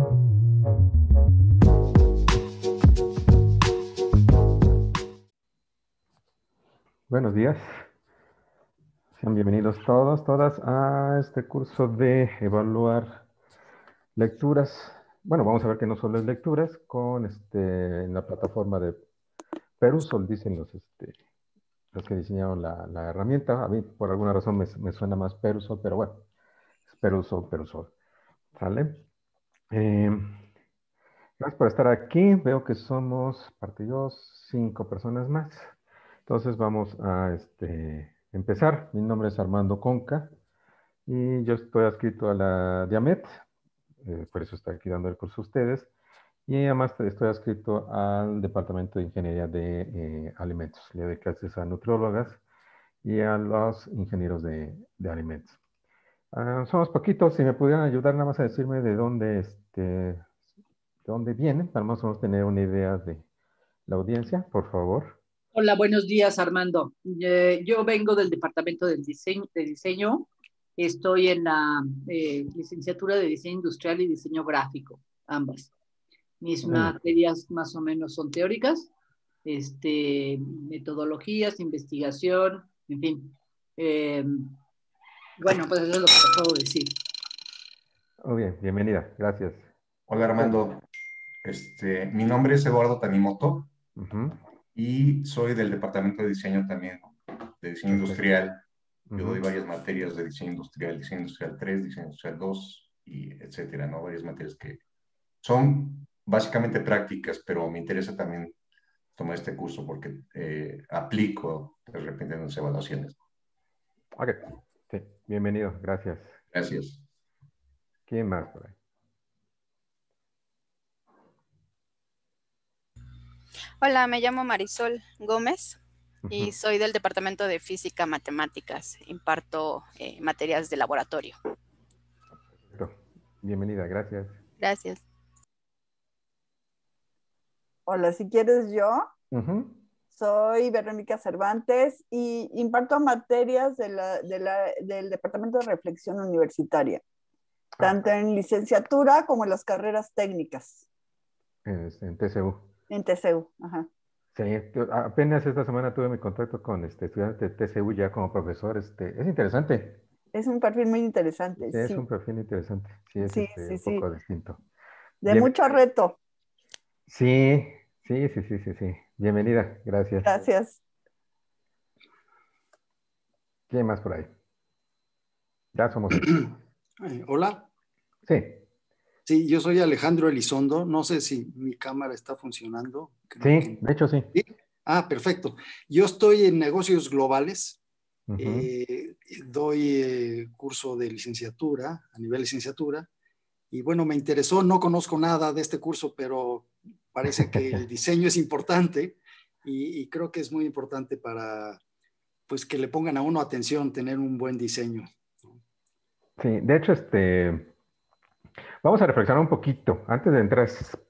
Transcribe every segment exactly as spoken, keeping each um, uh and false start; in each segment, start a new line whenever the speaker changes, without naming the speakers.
Buenos días. Sean bienvenidos todos, todas a este curso de evaluar lecturas. Bueno, vamos a ver que no solo es lecturas, con este, en la plataforma de Perusol, dicen los, este, los que diseñaron la, la herramienta. A mí, por alguna razón, me, me suena más Perusol, pero bueno, es Perusol, Perusol. ¿Sale? Eh, gracias por estar aquí. Veo que somos, parte yo, cinco personas más. Entonces vamos a este, empezar. Mi nombre es Armando Conca y yo estoy adscrito a la DIAMET, eh, por eso estoy aquí dando el curso a ustedes. Y además estoy adscrito al Departamento de Ingeniería de eh, Alimentos. Le doy clases a nutriólogas y a los ingenieros de, de alimentos. Uh, somos poquitos. Si me pudieran ayudar nada más a decirme de dónde, este, de dónde vienen, para más o menos tener una idea de la audiencia, por favor.
Hola, buenos días, Armando. Eh, yo vengo del Departamento del Diseño, de Diseño. Estoy en la eh, licenciatura de Diseño Industrial y Diseño Gráfico, ambas. Mis materias más o menos son teóricas, este, metodologías, investigación, en fin. Eh, bueno, pues eso es lo que te puedo decir.
Muy bien, bienvenida, gracias.
Hola Armando, este, mi nombre es Eduardo Tanimoto uh-huh. y soy del Departamento de Diseño también, de Diseño okay. Industrial. Yo uh-huh. doy varias materias de Diseño Industrial, Diseño Industrial tres, Diseño Industrial dos, y etcétera, ¿no? Varias materias que son básicamente prácticas, pero me interesa también tomar este curso porque eh, aplico de repente en las evaluaciones.
Ok, sí, bienvenido, gracias.
Gracias.
¿Quién más por ahí?
Hola, me llamo Marisol Gómez uh-huh. y soy del Departamento de Física Matemáticas. Imparto eh, materias de laboratorio.
Bienvenida, gracias.
Gracias.
Hola, si quieres yo.
Uh-huh.
Soy Verónica Cervantes y imparto materias de la, de la, del Departamento de Reflexión Universitaria, ah. tanto en licenciatura como en las carreras técnicas.
En, en T C U.
En T C U, ajá.
Sí, apenas esta semana tuve mi contacto con este, estudiantes de T C U ya como profesor. Este, es interesante.
Es un perfil muy interesante.
Sí,
sí.
es un perfil interesante. Sí, es
sí,
este,
sí,
un
sí.
poco distinto.
De Bien. mucho reto.
Sí, sí, sí, sí, sí, sí. Bienvenida, gracias.
Gracias.
¿Quién más por ahí? Ya somos.
eh, Hola.
Sí.
Sí, yo soy Alejandro Elizondo. No sé si mi cámara está funcionando.
Creo sí, que... de hecho sí.
sí. Ah, perfecto. Yo estoy en negocios globales. Uh-huh. eh, doy eh, curso de licenciatura, a nivel licenciatura. Y bueno, me interesó, no conozco nada de este curso, pero parece que el diseño es importante y, y creo que es muy importante para, pues, que le pongan a uno atención, tener un buen diseño.
Sí, de hecho, este, vamos a reflexionar un poquito antes de entrar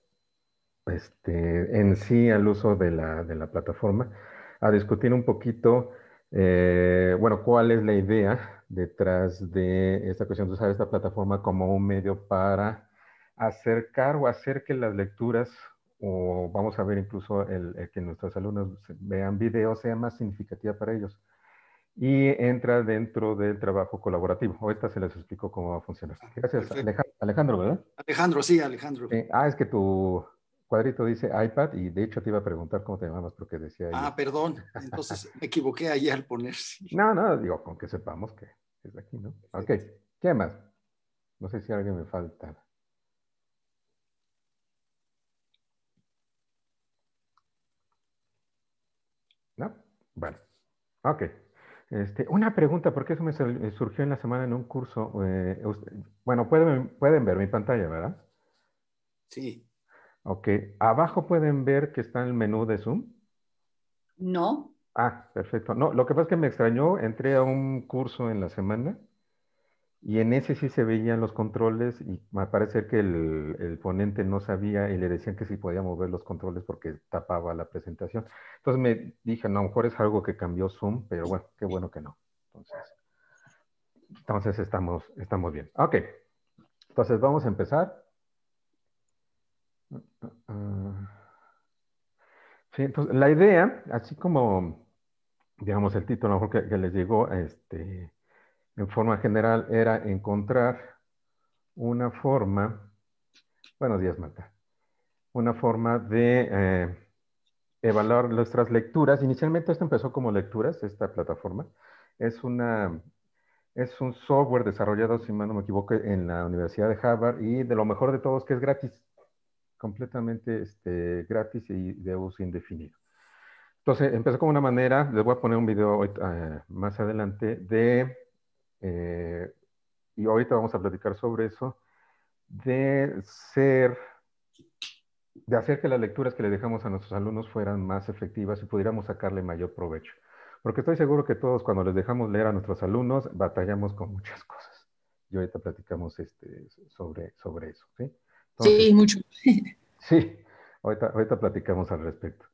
este, en sí al uso de la, de la plataforma, a discutir un poquito, eh, bueno, cuál es la idea detrás de esta cuestión de usar esta plataforma como un medio para acercar o hacer que las lecturas, o vamos a ver incluso el, el que nuestros alumnos vean videos, sea más significativa para ellos. Y entra dentro del trabajo colaborativo. Ahorita se les explico cómo va a funcionar. Gracias, Alejandro, Alejandro, ¿verdad?
Alejandro, sí, Alejandro.
Eh, ah, es que tu cuadrito dice iPad y de hecho te iba a preguntar cómo te llamabas porque decía
Ah,
yo.
perdón. Entonces me equivoqué ahí al poner. Sí.
No, no, digo, con que sepamos que es de aquí, ¿no? Perfecto. Ok, ¿qué más? No sé si alguien me falta. ¿No? Bueno, ok. Este, una pregunta, porque eso me surgió en la semana en un curso. Eh, usted, bueno, pueden, pueden ver mi pantalla, ¿verdad?
Sí.
Ok, abajo pueden ver que está el menú de Zoom.
No.
Ah, perfecto. No, lo que pasa es que me extrañó, entré a un curso en la semana y en ese sí se veían los controles y me parece que el, el ponente no sabía y le decían que sí podía mover los controles porque tapaba la presentación. Entonces me dije, no, a lo mejor es algo que cambió Zoom, pero bueno, qué bueno que no. Entonces, entonces estamos, estamos bien. Ok, entonces vamos a empezar. Sí, entonces la idea, así como, digamos, el título a lo mejor que, que les llegó, este, en forma general, era encontrar una forma, buenos días, Marta, una forma de eh, evaluar nuestras lecturas. Inicialmente esto empezó como lecturas, esta plataforma. Es una, es un software desarrollado, si mal no me equivoco, en la Universidad de Harvard y de lo mejor de todo es que es gratis, completamente este, gratis y de uso indefinido. Entonces, empezó como una manera, les voy a poner un video hoy, eh, más adelante, de, eh, y ahorita vamos a platicar sobre eso, de ser, de hacer que las lecturas que le dejamos a nuestros alumnos fueran más efectivas y pudiéramos sacarle mayor provecho. Porque estoy seguro que todos cuando les dejamos leer a nuestros alumnos, batallamos con muchas cosas. Y ahorita platicamos este, sobre, sobre eso, ¿sí? Entonces,
Sí, mucho.
sí, ahorita, ahorita platicamos al respecto.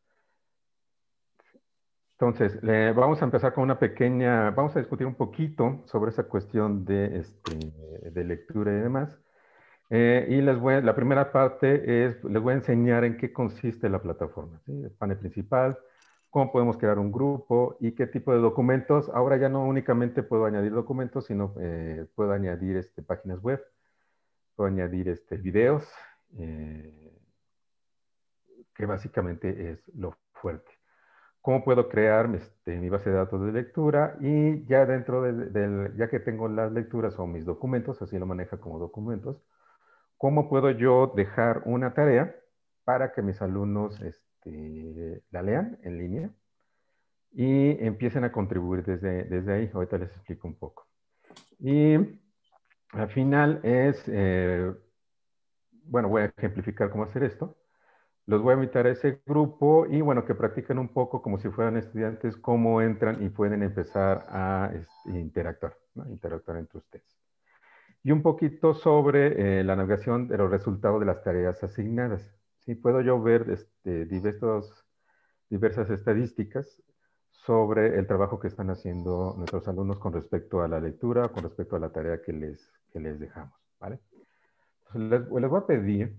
Entonces, le, vamos a empezar con una pequeña, vamos a discutir un poquito sobre esa cuestión de, este, de lectura y demás. Eh, y les voy, la primera parte es, les voy a enseñar en qué consiste la plataforma, ¿sí? El panel principal, cómo podemos crear un grupo y qué tipo de documentos. Ahora ya no únicamente puedo añadir documentos, sino eh, puedo añadir este, páginas web, puedo añadir este, videos, eh, que básicamente es lo fuerte. Cómo puedo crear este, mi base de datos de lectura y ya dentro del, de, ya que tengo las lecturas o mis documentos, así lo maneja como documentos, cómo puedo yo dejar una tarea para que mis alumnos este, la lean en línea y empiecen a contribuir desde, desde ahí. Ahorita les explico un poco. Y al final es, eh, bueno, voy a ejemplificar cómo hacer esto. Los voy a invitar a ese grupo y bueno, que practiquen un poco como si fueran estudiantes, cómo entran y pueden empezar a este, interactuar, ¿no? Interactuar entre ustedes. Y un poquito sobre eh, la navegación de los resultados de las tareas asignadas. Sí, puedo yo ver este, diversos, diversas estadísticas sobre el trabajo que están haciendo nuestros alumnos con respecto a la lectura, con respecto a la tarea que les, que les dejamos, ¿vale? Entonces, les, les voy a pedir...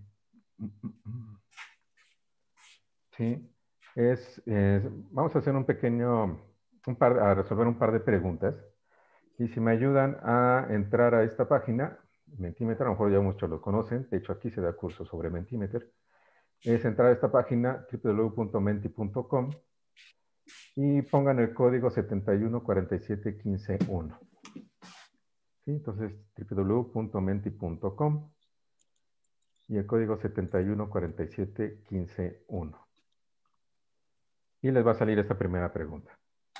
Sí, es, es- vamos a hacer un pequeño, un par, a resolver un par de preguntas. Y si me ayudan a entrar a esta página, Mentimeter, a lo mejor ya muchos lo conocen, de hecho aquí se da curso sobre Mentimeter, es entrar a esta página w w w punto menti punto com y pongan el código setenta y uno cuarenta y siete quince uno. ¿Sí? Entonces, w w w punto menti punto com y el código setenta y uno cuarenta y siete quince uno. Y les va a salir esta primera pregunta.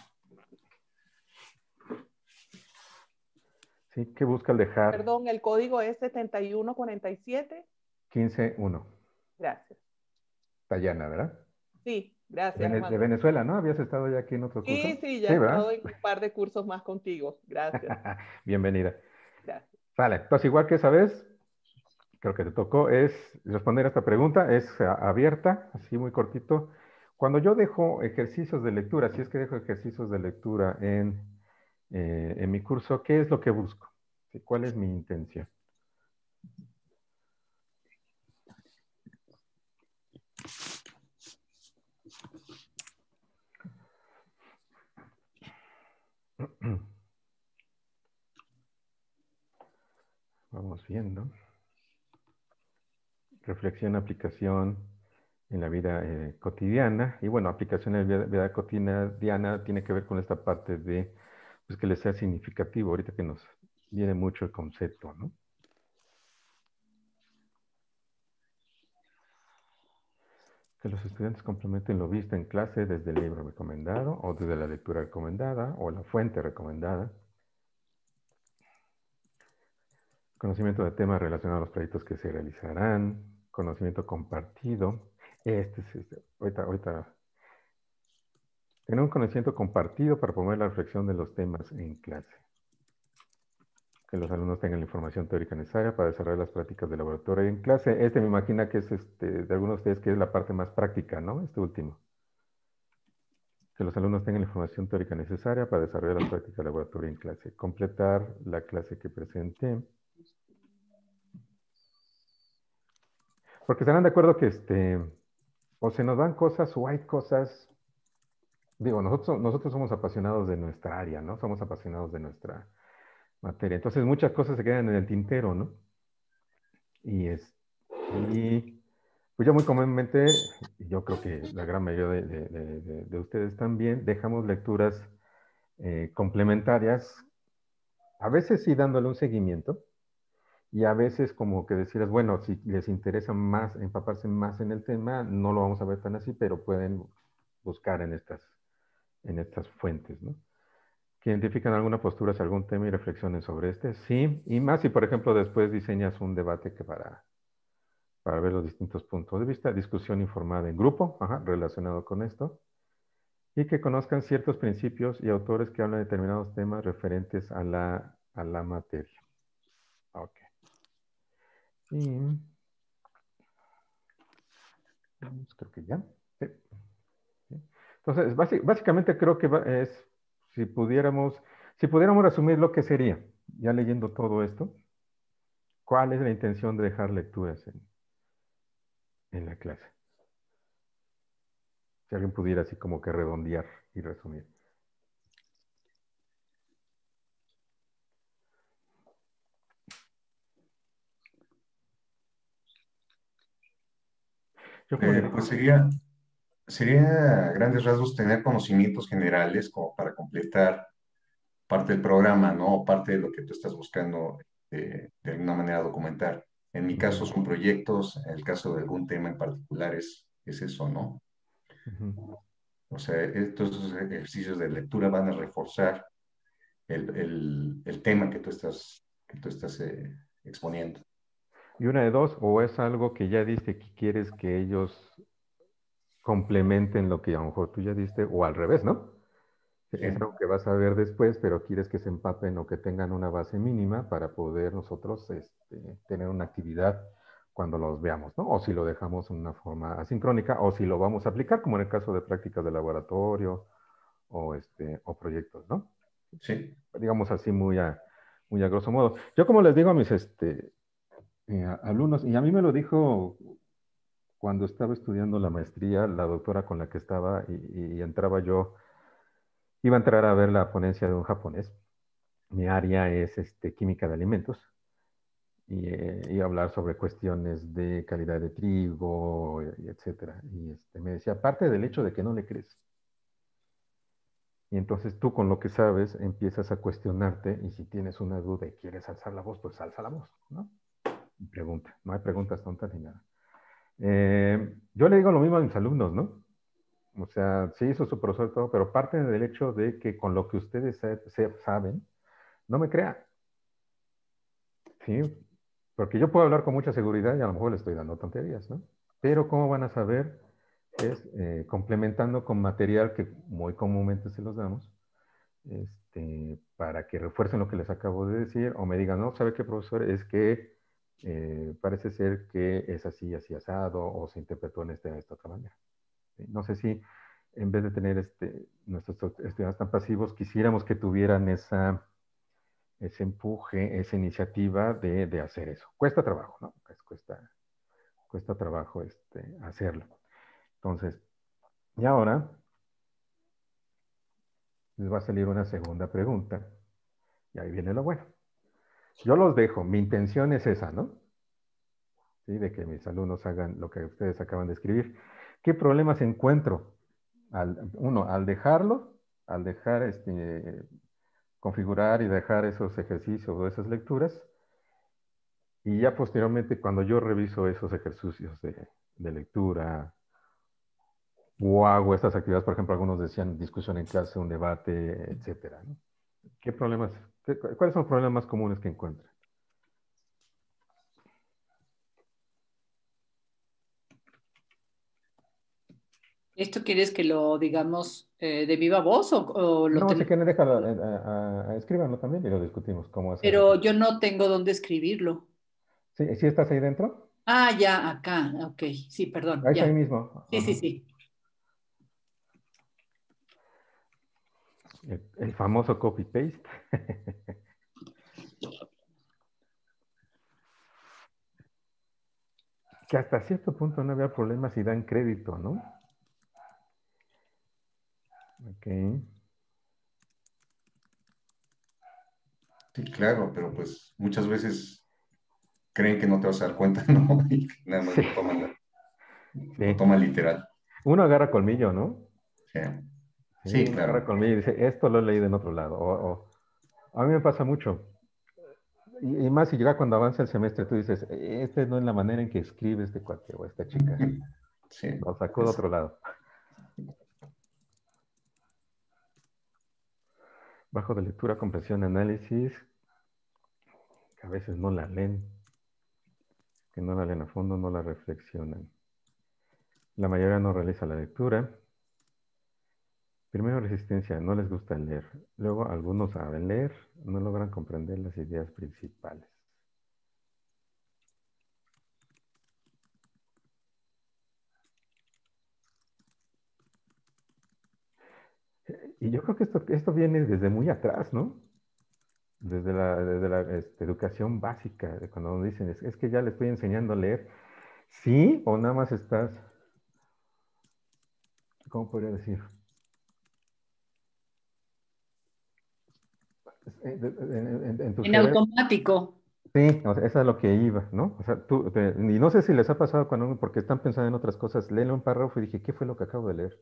¿Sí? ¿Qué busca al dejar?
Perdón, el código es setenta y uno cuarenta y siete.
quince uno.
Gracias.
Tayana, ¿verdad?
Sí, gracias,
Vene- de
Armando.
Venezuela, ¿no? ¿Habías estado ya aquí en otro curso?
Sí, sí, ya
Sí,
he
¿verdad?
estado en un par de cursos más contigo. Gracias.
Bienvenida.
Gracias.
Vale, entonces igual que esa vez, creo que te tocó es responder a esta pregunta, es a- abierta, así muy cortito. Cuando yo dejo ejercicios de lectura, si es que dejo ejercicios de lectura en, eh, en mi curso, ¿qué es lo que busco? ¿Sí? ¿Cuál es mi intención? Vamos viendo. Reflexión, aplicación en la vida eh, cotidiana. Y bueno, aplicación en la vida, vida cotidiana tiene que ver con esta parte de pues, que les sea significativo. Ahorita que nos viene mucho el concepto, ¿no? Que los estudiantes complementen lo visto en clase desde el libro recomendado o desde la lectura recomendada o la fuente recomendada. Conocimiento de temas relacionados a los proyectos que se realizarán. Conocimiento compartido. Este es, este, ahorita, ahorita. Tener un conocimiento compartido para promover la reflexión de los temas en clase. Que los alumnos tengan la información teórica necesaria para desarrollar las prácticas de laboratorio en clase. Este me imagino que es este, de algunos de ustedes que es la parte más práctica, ¿no? Este último. Que los alumnos tengan la información teórica necesaria para desarrollar las prácticas de laboratorio en clase. Completar la clase que presenté. Porque estarán de acuerdo que este, o se nos dan cosas o hay cosas, digo, nosotros, nosotros somos apasionados de nuestra área, ¿no? Somos apasionados de nuestra materia. Entonces muchas cosas se quedan en el tintero, ¿no? Y, es, y pues yo muy comúnmente, y yo creo que la gran mayoría de, de, de, de, de ustedes también, dejamos lecturas eh, complementarias, a veces sí dándole un seguimiento, y a veces como que decirles, bueno, si les interesa más, empaparse más en el tema, no lo vamos a ver tan así, pero pueden buscar en estas, en estas fuentes, ¿no? Que identifican alguna postura hacia algún tema y reflexionen sobre este, sí, y más si, por ejemplo, después diseñas un debate que para, para ver los distintos puntos de vista, discusión informada en grupo, ajá, relacionado con esto, y que conozcan ciertos principios y autores que hablan de determinados temas referentes a la, a la materia. Ok. Y creo que ya. Sí. Entonces, básicamente creo que es, si pudiéramos, si pudiéramos resumir lo que sería, ya leyendo todo esto, ¿cuál es la intención de dejar lecturas en, en la clase? Si alguien pudiera así como que redondear y resumir.
Yo eh, pues sería, sería a grandes rasgos tener conocimientos generales como para completar parte del programa, ¿no? O parte de lo que tú estás buscando eh, de alguna manera documentar. En mi caso son proyectos, en el caso de algún tema en particular es, es eso, ¿no? Uh-huh. O sea, estos ejercicios de lectura van a reforzar el, el, el tema que tú estás, que tú estás eh, exponiendo.
Y una de dos, o es algo que ya diste que quieres que ellos complementen lo que a lo mejor tú ya diste, o al revés, ¿no? Sí. Es algo que vas a ver después, pero quieres que se empapen o que tengan una base mínima para poder nosotros este, tener una actividad cuando los veamos, ¿no? O si lo dejamos en una forma asincrónica, o si lo vamos a aplicar, como en el caso de prácticas de laboratorio o, este, o proyectos, ¿no?
Sí.
Digamos así muy a, muy a grosso modo. Yo como les digo a mis este, eh, alumnos, y a mí me lo dijo cuando estaba estudiando la maestría, la doctora con la que estaba, y, y entraba yo, iba a entrar a ver la ponencia de un japonés. Mi área es este, química de alimentos, y eh, iba a hablar sobre cuestiones de calidad de trigo, y etcétera. Y este, me decía, aparte del hecho de que no le crees. Y entonces tú con lo que sabes empiezas a cuestionarte, y si tienes una duda y quieres alzar la voz, pues alza la voz, ¿no? Y pregunta, no hay preguntas tontas ni nada. Eh, yo le digo lo mismo a mis alumnos, ¿no? O sea, sí hizo su profesor todo, pero parte del hecho de que con lo que ustedes se, se saben, no me crean. Sí, porque yo puedo hablar con mucha seguridad y a lo mejor le estoy dando tonterías, ¿no? Pero ¿cómo van a saber? Es eh, complementando con material que muy comúnmente se los damos, este, para que refuercen lo que les acabo de decir, o me digan, no, ¿sabe qué, profesor? Es que eh, parece ser que es así, así asado, o se interpretó en esta, esta otra manera. ¿Sí? No sé si en vez de tener este, nuestros estudiantes tan pasivos, quisiéramos que tuvieran esa, ese empuje, esa iniciativa de, de hacer eso. Cuesta trabajo, ¿no? Pues cuesta, cuesta trabajo este, hacerlo. Entonces, y ahora les va a salir una segunda pregunta. Y ahí viene lo bueno. Yo los dejo, mi intención es esa, ¿no? ¿Sí? De que mis alumnos hagan lo que ustedes acaban de escribir. ¿Qué problemas encuentro? Al, uno, al dejarlo, al dejar este, configurar y dejar esos ejercicios o esas lecturas, y ya posteriormente cuando yo reviso esos ejercicios de, de lectura o hago estas actividades, por ejemplo, algunos decían discusión en clase, un debate, etcétera, ¿no? ¿Qué problemas, qué, cuáles son los problemas más comunes que encuentran?
¿Esto quieres que lo digamos eh, de viva voz o, o lo
No, si
tenemos?
quieren, déjalo, a, a, a, escríbanlo también y lo discutimos. Cómo hacer
Pero
eso.
yo no tengo dónde escribirlo.
¿Sí, ¿sí estás ahí dentro?
Ah, ya, acá, ok. Sí, perdón,
Ahí está
ya.
ahí mismo.
Sí,
Ajá.
sí, sí.
El, el famoso copy-paste. que hasta cierto punto no había problemas y dan crédito, ¿no? Ok.
Sí, claro, pero pues muchas veces creen que no te vas a dar cuenta, ¿no? Y que nada más
Sí.
lo toman, la- lo
Sí.
toman literal.
Uno agarra colmillo, ¿no?
Sí,
Sí,
sí,
uno agarra
claro.
colmillo y dice, esto lo he leído en otro lado. O, o- a mí me pasa mucho. Y, y más si llega cuando avanza el semestre, tú dices, esta no es la manera en que escribe este cuate o esta chica.
Sí,
Lo sacó de
es-
otro lado. Bajo de lectura, comprensión, análisis, que a veces no la leen, que no la leen a fondo, no la reflexionan. La mayoría no realiza la lectura. Primero resistencia, no les gusta leer. Luego algunos saben leer, no logran comprender las ideas principales. Y yo creo que esto, esto viene desde muy atrás, ¿no? Desde la, desde la este, educación básica, de cuando nos dicen, es, es que ya le estoy enseñando a leer. ¿Sí? ¿O nada más estás, cómo podría decir? En, en- en- en tu
En
cerebro.
automático.
Sí, o sea, eso es lo que iba, ¿no? O sea, tú, te- y no sé si les ha pasado cuando, uno- porque están pensando en otras cosas, leen un párrafo y dije, ¿qué fue lo que acabo de leer?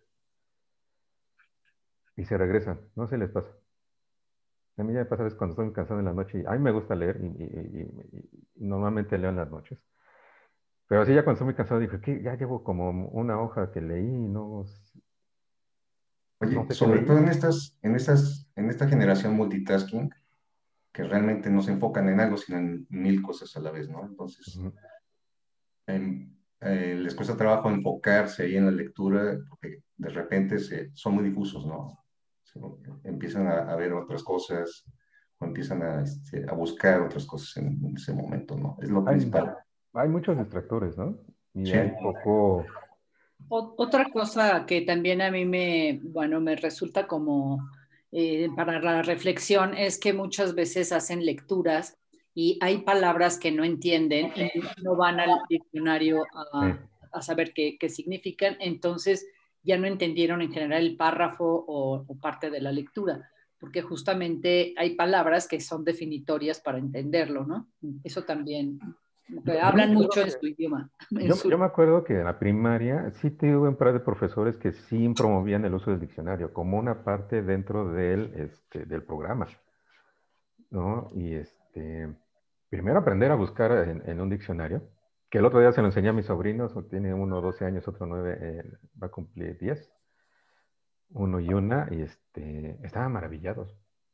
Y se regresan, no se les pasa. A mí ya me pasa a veces cuando estoy muy cansado en la noche, y a mí me gusta leer, y, y- y- y- y normalmente leo en las noches. Pero así ya cuando estoy muy cansado, dije, ¿qué? Ya llevo como una hoja que leí, no, no
Oye,
sé qué
sobre
leí.
todo en estas, en estas, en esta generación multitasking, que realmente no se enfocan en algo, sino en mil cosas a la vez, ¿no? Entonces,
Ujú.
em, eh, les cuesta trabajo enfocarse ahí en la lectura, porque de repente se, son muy difusos, ¿no? Se- empiezan a, a ver otras cosas, o empiezan a, este, a buscar otras cosas en, en ese momento, ¿no? Es lo
Hay,
principal.
hay muchos distractores, ¿no? Y
Sí.
hay poco...
O- Otra cosa que también a mí me, bueno, me resulta como eh, para la reflexión es que muchas veces hacen lecturas y hay palabras que no entienden y no van al diccionario
eh,
a, a saber qué, qué significan, entonces ya no entendieron en general el párrafo o, o parte de la lectura, porque justamente hay palabras que son definitorias para entenderlo, ¿no? Eso también, como que
yo, yo me
hablan
acuerdo
mucho en
que,
su idioma, en
yo,
su
yo me acuerdo que en la primaria sí tuve un par de profesores que sí promovían el uso del diccionario como una parte dentro del, este, del programa, ¿no? Y este, primero aprender a buscar en, en un diccionario, que el otro día se lo enseñé a mis sobrinos, tiene uno doce años, otro nueve, eh, va a cumplir diez, uno y una, y este, estaban maravillados,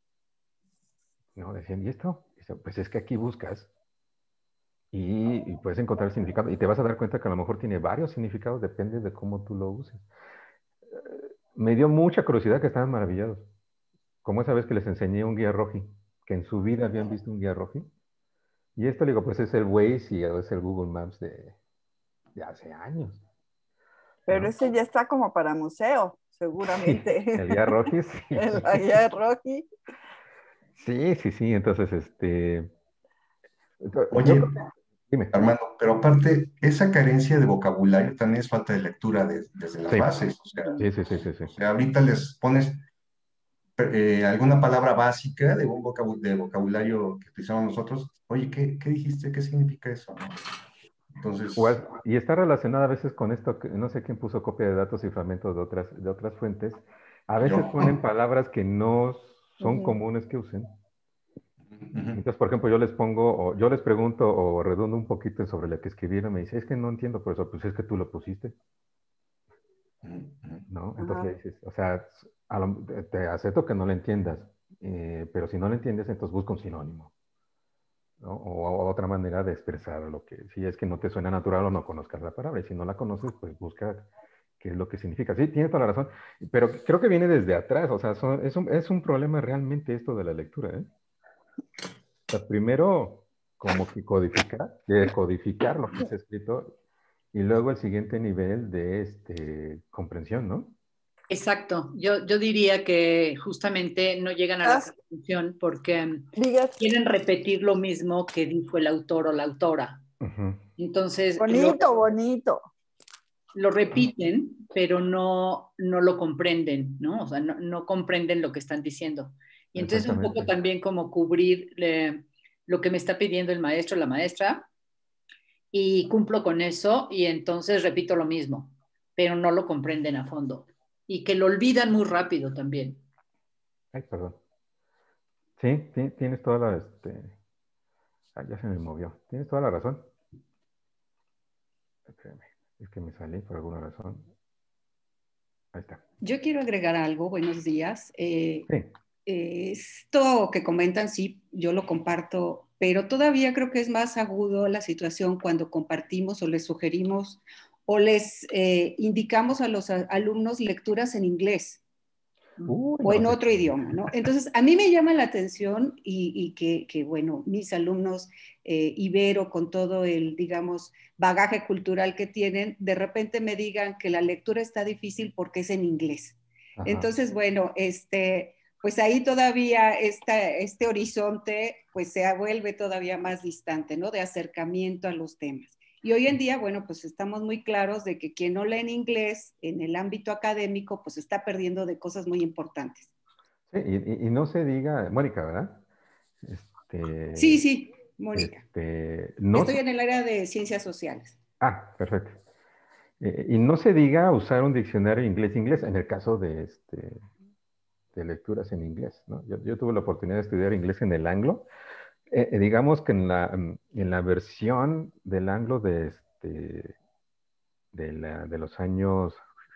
¿no? Decían, ¿y esto? Dice, pues es que aquí buscas y, y puedes encontrar el significado y te vas a dar cuenta que a lo mejor tiene varios significados, depende de cómo tú lo uses. Me dio mucha curiosidad que estaban maravillados, como esa vez que les enseñé un guía roji, que en su vida habían visto un guía roji. Y esto, le digo, pues es el Waze y es el Google Maps de, de hace años,
Pero
¿no?
ese ya está como para museo,
Sí,
seguramente.
el guía roji, sí.
El guía de Rocky.
Sí, sí, sí, entonces, este, yo creo
Oye,
que, dime.
Armando, pero aparte, esa carencia de vocabulario también es falta de lectura de- desde las
Sí,
bases. O sea,
sí, sí, sí, sí, sí.
o sea, ahorita les pones eh, alguna palabra básica de un vocabu- de vocabulario que utilizamos nosotros. Oye, ¿qué, qué dijiste? ¿Qué significa eso? ¿No?
O
Entonces,
es- y está relacionada a veces con esto, que no sé quién puso copia de datos y fragmentos de otras, de otras fuentes. A veces
yo.
ponen palabras que no son
Ujú.
comunes que usen.
Ujú,
Entonces, por ejemplo, yo les pongo, o yo les pregunto o redundo un poquito sobre lo que escribieron. Me dice, es que no entiendo por eso. Pues es que tú lo pusiste,
ujú, ujú.
¿no? Entonces
Ajá.
le dices, o sea, a lo- te te acepto que no lo entiendas, eh, pero si no lo entiendes, entonces busca un sinónimo, ¿no? O, o otra manera de expresar lo que, si es que no te suena natural o no conozcas la palabra, y si no la conoces, pues busca qué es lo que significa. Sí, tienes toda la razón, pero creo que viene desde atrás, o sea, son- es un, es un problema realmente esto de la lectura, ¿eh? O sea, primero, como que codificar, decodificar lo que está escrito, y luego el siguiente nivel de este, comprensión, ¿no?
Exacto, yo, yo diría que justamente no llegan a la
Haz-
conclusión porque
Digas,
quieren repetir lo mismo que dijo el autor o la autora.
Ujú.
Entonces,
Bonito,
lo,
bonito.
lo repiten, pero no, no lo comprenden, ¿no? O sea, no, no comprenden lo que están diciendo. Y entonces un poco también como cubrir eh, lo que me está pidiendo el maestro o la maestra y cumplo con eso y entonces repito lo mismo, pero no lo comprenden a fondo y que lo olvidan muy rápido también.
Ay, perdón. Sí, sí, tienes toda la, este... Ah, ya se me movió. Tienes toda la razón. Espérame, es que me salí por alguna razón. Ahí está.
Yo quiero agregar algo, buenos días. Eh,
Sí.
eh, esto que comentan, sí, yo lo comparto, pero todavía creo que es más agudo la situación cuando compartimos o les sugerimos o les eh, indicamos a los a, alumnos lecturas en inglés.
Uy,
O
no,
en
sí.
otro idioma, ¿no? Entonces, a mí me llama la atención y, y que, que, bueno, mis alumnos eh, Ibero, con todo el, digamos, bagaje cultural que tienen, de repente me digan que la lectura está difícil porque es en inglés.
Ajá.
Entonces, bueno, este, pues ahí todavía esta, este horizonte pues se vuelve todavía más distante, ¿no? De acercamiento a los temas. Y hoy en día, bueno, pues estamos muy claros de que quien no lee en inglés en el ámbito académico, pues está perdiendo de cosas muy importantes.
Sí, y, y no se diga, Mónica, ¿verdad? Este,
sí, sí, Mónica.
Este, no,
Estoy en el área de ciencias sociales.
Ah, perfecto. Eh, y no se diga usar un diccionario inglés-inglés en el caso de, este, de lecturas en inglés, ¿no? Yo, yo tuve la oportunidad de estudiar inglés en el Anglo. Eh, eh, digamos que en la, en la versión del Anglo de, este, de, la, de los años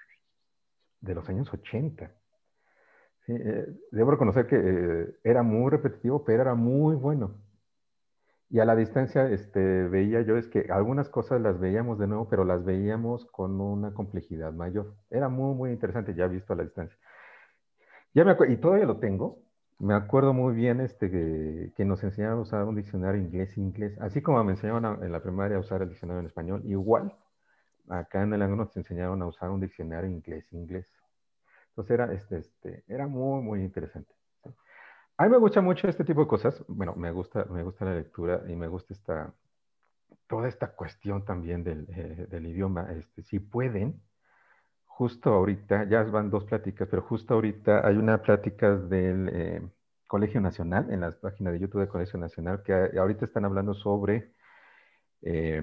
de los años ochenta. Sí, eh, debo reconocer que eh, era muy repetitivo, pero era muy bueno. Y a la distancia este, veía yo es que algunas cosas las veíamos de nuevo, pero las veíamos con una complejidad mayor. Era muy, muy interesante ya visto a la distancia. Ya me acuerdo, y todavía lo tengo. Me acuerdo muy bien este, que, que nos enseñaron a usar un diccionario inglés-inglés, así como me enseñaron a, en la primaria a usar el diccionario en español, igual acá en el ángulo nos enseñaron a usar un diccionario inglés-inglés. Entonces era, este, este, era muy, muy interesante. ¿Sí? A mí me gusta mucho este tipo de cosas. Bueno, me gusta, me gusta la lectura y me gusta esta, toda esta cuestión también del, eh, del idioma. Este, si pueden, justo ahorita, ya van dos pláticas, pero justo ahorita hay una plática del eh, Colegio Nacional, en la página de YouTube del Colegio Nacional, que a, ahorita están hablando sobre eh,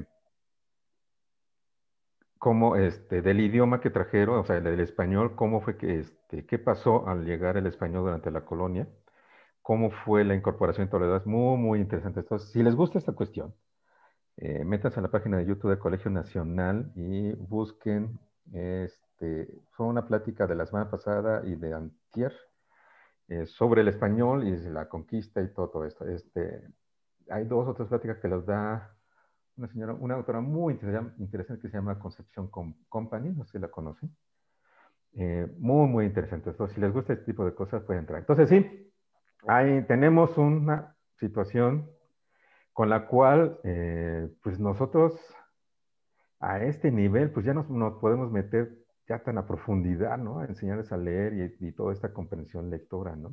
cómo, este, del idioma que trajeron, o sea, del español, cómo fue que, este, qué pasó al llegar el español durante la colonia, cómo fue la incorporación de Toledo. Es muy, muy interesante. Entonces, si les gusta esta cuestión, eh, métanse a la página de YouTube del Colegio Nacional y busquen, este, fue una plática de la semana pasada y de antier eh, sobre el español y la conquista y todo, todo esto. Este, hay dos otras pláticas que las da una señora, una autora muy interesante que se llama Concepción Company, no sé si la conocen. Eh, muy, muy interesante. Entonces, si les gusta este tipo de cosas, pueden entrar. Entonces, sí, ahí tenemos una situación con la cual, eh, pues nosotros a este nivel, pues ya nos, nos podemos meter ya tan a profundidad, ¿no? A enseñarles a leer y, y toda esta comprensión lectora, ¿no?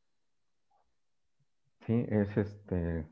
Sí, es este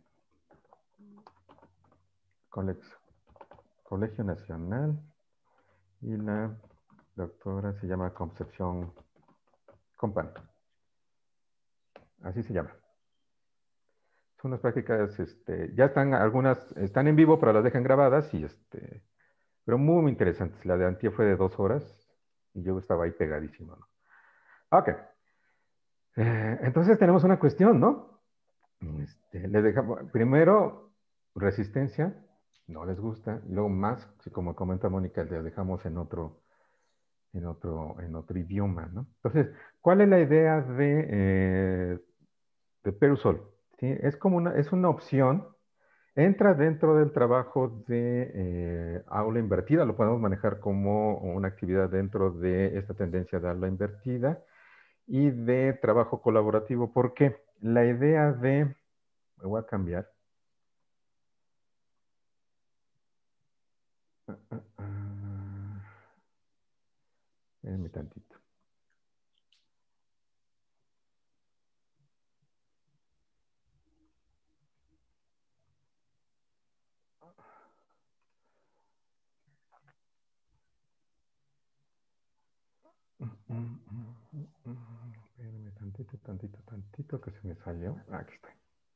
Colegio, Colegio Nacional y la doctora se llama Concepción Company. Así se llama. Son unas prácticas, este, ya están, algunas están en vivo, pero las dejan grabadas y este, pero muy, muy interesantes. La de antier fue de dos horas y yo estaba ahí pegadísimo, ¿no? Ok. Eh, entonces tenemos una cuestión, ¿no? Este, les dejamos, primero, resistencia, no les gusta, y luego más, como comenta Mónica, les dejamos en otro, en otro, en otro idioma, ¿no? Entonces, ¿cuál es la idea de, eh, de Perusol? ¿Sí? Es como una, es una opción, entra dentro del trabajo de eh, aula invertida, lo podemos manejar como una actividad dentro de esta tendencia de aula invertida y de trabajo colaborativo, porque la idea de, me voy a cambiar, uh, uh, uh, espérenme tantito. Espérenme tantito, tantito, tantito que se me salió. Aquí está.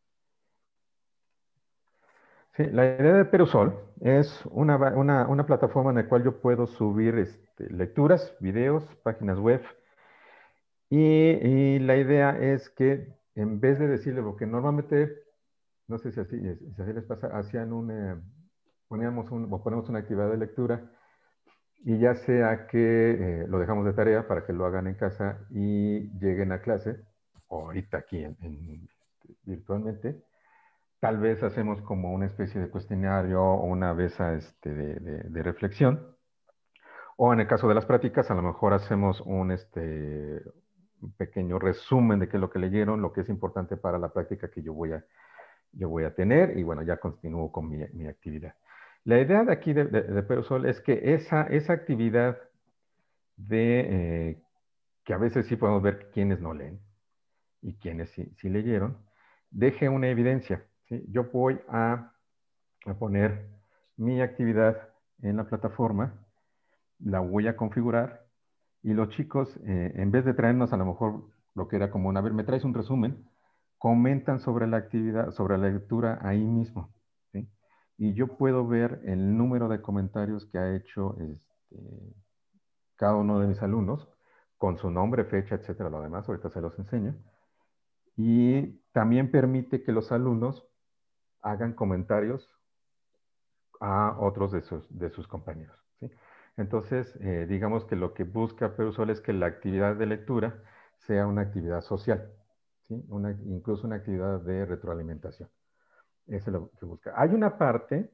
Sí, la idea de Perusol es una, una, una plataforma en la cual yo puedo subir este, lecturas, videos, páginas web. Y, y la idea es que en vez de decirle, porque normalmente, no sé si así, si así les pasa, hacían un, eh, poníamos un, o ponemos una actividad de lectura y ya sea que eh, lo dejamos de tarea para que lo hagan en casa y lleguen a clase, o ahorita aquí en, en, virtualmente, tal vez hacemos como una especie de cuestionario o una vez este, de, de, de reflexión. O en el caso de las prácticas, a lo mejor hacemos un, este, un pequeño resumen de qué es lo que leyeron, lo que es importante para la práctica que yo voy a, yo voy a tener, y bueno, ya continúo con mi, mi actividad. La idea de aquí de, de, de Perusol es que esa, esa actividad de, eh, que a veces sí podemos ver quiénes no leen y quiénes sí, sí leyeron, deje una evidencia. ¿Sí? Yo voy a, a poner mi actividad en la plataforma, la voy a configurar y los chicos, eh, en vez de traernos a lo mejor lo que era como una, a ver, me traes un resumen, comentan sobre la actividad, sobre la lectura ahí mismo. ¿Sí? Y yo puedo ver el número de comentarios que ha hecho este, cada uno de mis alumnos, con su nombre, fecha, etcétera, lo demás, ahorita se los enseño. Y también permite que los alumnos hagan comentarios a otros de sus, de sus compañeros. ¿Sí? Entonces, eh, digamos que lo que busca Perusol es que la actividad de lectura sea una actividad social, ¿sí? Una, incluso una actividad de retroalimentación. Eso es lo que busca. Hay una parte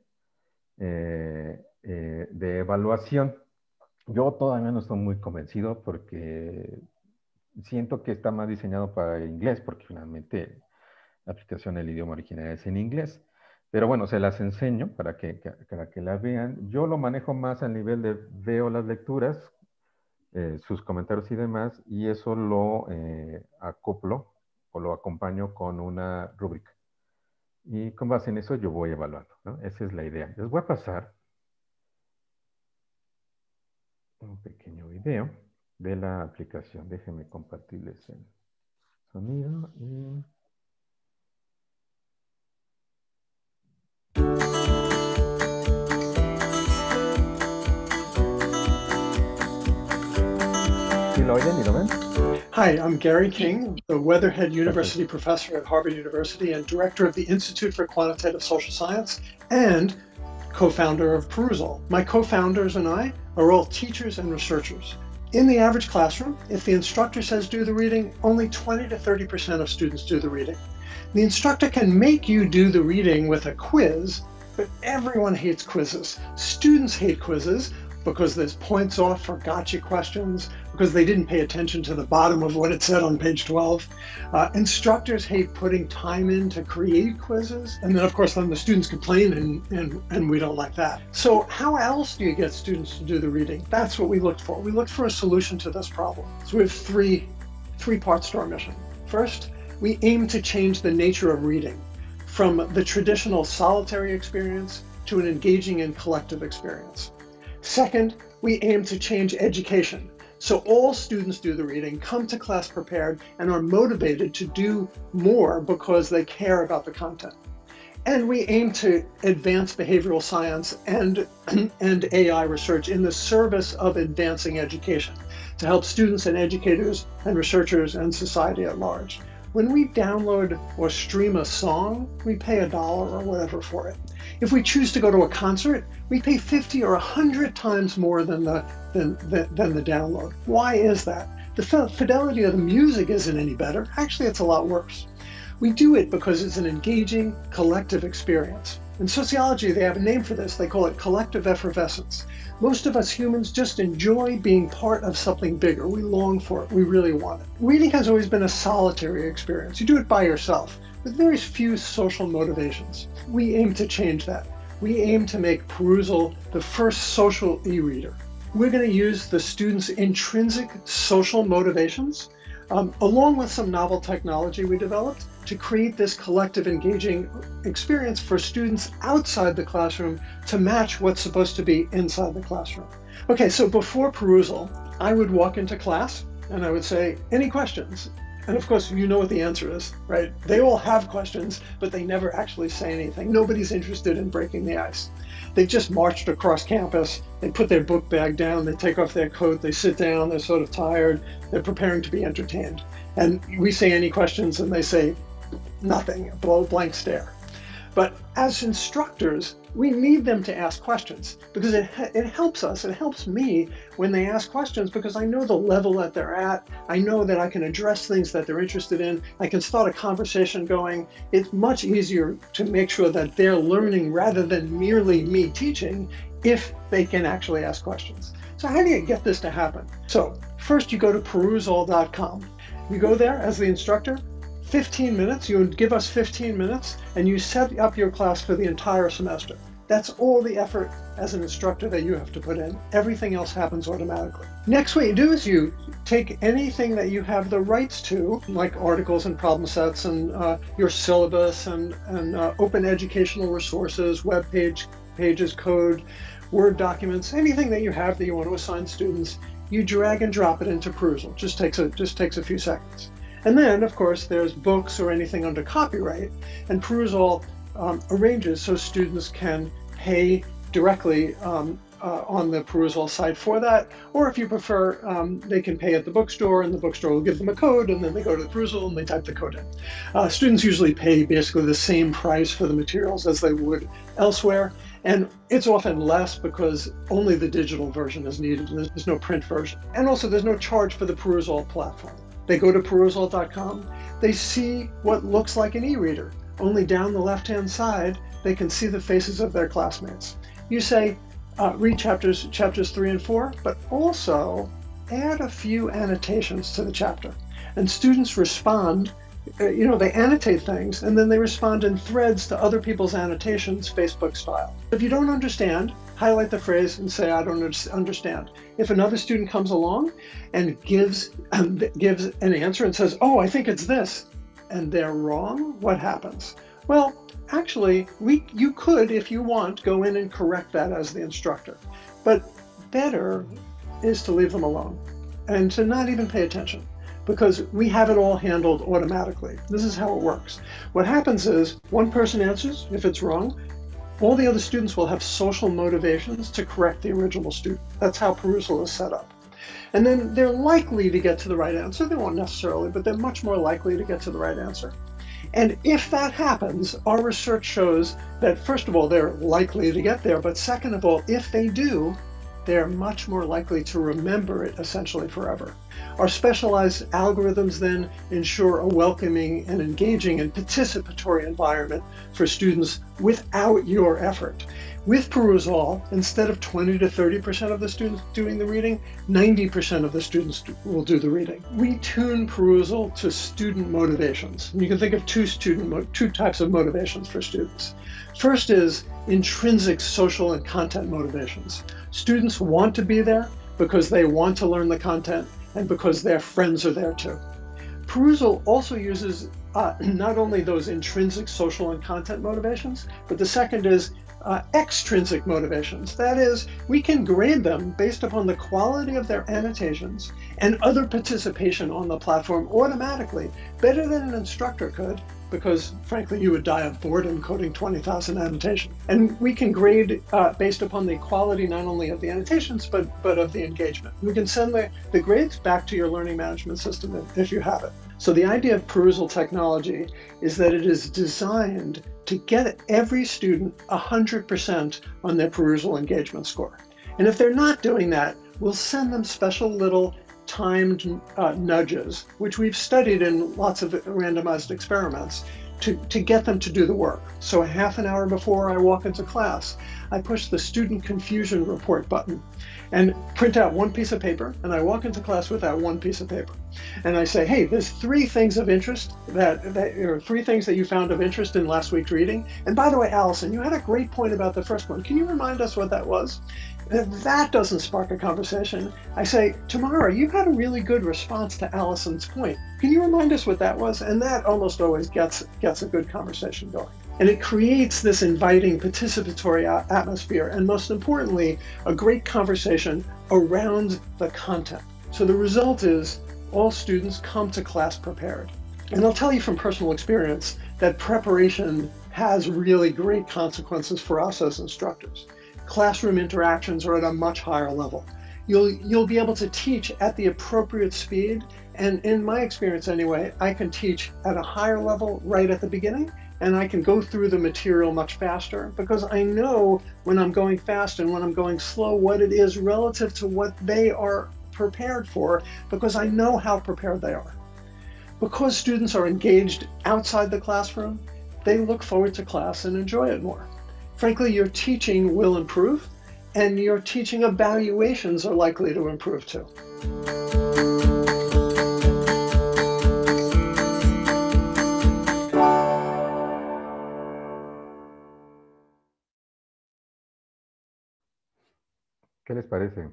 eh, eh, de evaluación. Yo todavía no estoy muy convencido porque siento que está más diseñado para inglés, porque finalmente la aplicación del idioma original es en inglés. Pero bueno, se las enseño para que, que, para que la vean. Yo lo manejo más a nivel de veo las lecturas, eh, sus comentarios y demás, y eso lo eh, acoplo o lo acompaño con una rúbrica. Y con base en eso yo voy evaluando, ¿no? Esa es la idea. Les voy a pasar un pequeño video de la aplicación. Déjenme compartirles el sonido y...
Hi, I'm Gary King, the Weatherhead University professor at Harvard University and director of the Institute for Quantitative Social Science and co-founder of Perusol. My co-founders and I are all teachers and researchers. In the average classroom, if the instructor says do the reading, only twenty to thirty percent of students do the reading. The instructor can make you do the reading with a quiz, but everyone hates quizzes. Students hate quizzes because there's points off for gotcha questions, because they didn't pay attention to the bottom of what it said on page twelve. Uh, instructors hate putting time in to create quizzes. And then of course, then the students complain and, and, and we don't like that. So how else do you get students to do the reading? That's what we looked for. We looked for a solution to this problem. So we have three, three parts to our mission. First, we aim to change the nature of reading from the traditional solitary experience to an engaging and collective experience. Second, we aim to change education. So all students do the reading, come to class prepared, and are motivated to do more because they care about the content. And we aim to advance behavioral science and, and A I research in the service of advancing education to help students and educators and researchers and society at large. When we download or stream a song, we pay a dollar or whatever for it. If we choose to go to a concert, we pay fifty or one hundred times more than the, than, than, than the download. Why is that? The fidelity of the music isn't any better. Actually, it's a lot worse. We do it because it's an engaging collective experience. In sociology, they have a name for this. They call it collective effervescence. Most of us humans just enjoy being part of something bigger. We long for it. We really want it. Reading has always been a solitary experience. You do it by yourself with very few social motivations. We aim to change that. We aim to make Perusol the first social e-reader. We're going to use the students' intrinsic social motivations, um, along with some novel technology we developed, to create this collective engaging experience for students outside the classroom to match what's supposed to be inside the classroom. Okay, so before perusal, I would walk into class and I would say, any questions? And of course, you know what the answer is, right? They all have questions, but they never actually say anything. Nobody's interested in breaking the ice. They've just marched across campus, they put their book bag down, they take off their coat, they sit down, they're sort of tired, they're preparing to be entertained. And we say any questions and they say nothing, a blank stare. But as instructors, we need them to ask questions because it, it helps us, it helps me when they ask questions because I know the level that they're at, I know that I can address things that they're interested in, I can start a conversation going. It's much easier to make sure that they're learning rather than merely me teaching if they can actually ask questions. So how do you get this to happen? So first you go to perusall dot com. You go there as the instructor, fifteen minutes, you would give us fifteen minutes and you set up your class for the entire semester. That's all the effort as an instructor that you have to put in. Everything else happens automatically. Next, what you do is you take anything that you have the rights to, like articles and problem sets and uh, your syllabus and, and uh, open educational resources, web page, pages, code, Word documents, anything that you have that you want to assign students, you drag and drop it into Perusall. Just takes a, just takes a few seconds. And then, of course, there's books or anything under copyright, and Perusall um, arranges so students can pay directly um, uh, on the Perusall site for that, or if you prefer, um, they can pay at the bookstore, and the bookstore will give them a code, and then they go to the Perusall and they type the code in. Uh, students usually pay basically the same price for the materials as they would elsewhere, and it's often less because only the digital version is needed. There's no print version. And also there's no charge for the Perusall platform. They go to perusall dot com, they see what looks like an e-reader. Only down the left-hand side, they can see the faces of their classmates. You say, uh, read chapters, chapters three and four, but also add a few annotations to the chapter. And students respond, uh, you know, they annotate things, and then they respond in threads to other people's annotations, Facebook style. If you don't understand, highlight the phrase and say, I don't understand. If another student comes along and gives, um, gives an answer and says, oh, I think it's this, and they're wrong, what happens? Well, actually, we, you could, if you want, go in and correct that as the instructor. But better is to leave them alone and to not even pay attention, because we have it all handled automatically. This is how it works. What happens is one person answers, if it's wrong, all the other students will have social motivations to correct the original student. That's how Perusall is set up. And then they're likely to get to the right answer. They won't necessarily, but they're much more likely to get to the right answer. And if that happens, our research shows that, first of all, they're likely to get there, but second of all, if they do, they're much more likely to remember it essentially forever. Our specialized algorithms then ensure a welcoming and engaging and participatory environment for students without your effort. With Perusall, instead of twenty to thirty percent of the students doing the reading, ninety percent of the students will do the reading. We tune Perusall to student motivations. And you can think of two, student, two types of motivations for students. First is intrinsic social and content motivations. Students want to be there because they want to learn the content and because their friends are there too. Perusall also uses uh, not only those intrinsic social and content motivations, but the second is uh, extrinsic motivations. That is, we can grade them based upon the quality of their annotations and other participation on the platform automatically, better than an instructor could, because frankly, you would die of boredom coding twenty thousand annotations. And we can grade uh, based upon the quality not only of the annotations, but, but of the engagement. We can send the, the grades back to your learning management system if, if you have it. So the idea of Perusall technology is that it is designed to get every student one hundred percent on their Perusall engagement score. And if they're not doing that, we'll send them special little timed uh, nudges, which we've studied in lots of randomized experiments, to, to get them to do the work. So a half an hour before I walk into class, I push the student confusion report button and print out one piece of paper, and I walk into class with that one piece of paper. And I say, hey, there's three things of interest that, that or three things that you found of interest in last week's reading. And by the way, Allison, you had a great point about the first one. Can you remind us what that was? If that doesn't spark a conversation, I say, tomorrow, you had a really good response to Allison's point. Can you remind us what that was? And that almost always gets, gets a good conversation going. And it creates this inviting participatory atmosphere, and most importantly, a great conversation around the content. So the result is all students come to class prepared. And I'll tell you from personal experience that preparation has really great consequences for us as instructors. Classroom interactions are at a much higher level. You'll, you'll be able to teach at the appropriate speed. And in my experience anyway, I can teach at a higher level right at the beginning, and I can go through the material much faster because I know when I'm going fast and when I'm going slow what it is relative to what they are prepared for, because I know how prepared they are. Because students are engaged outside the classroom, they look forward to class and enjoy it more. Frankly, your teaching will improve, and your teaching evaluations are likely to improve too.
¿Qué les parece?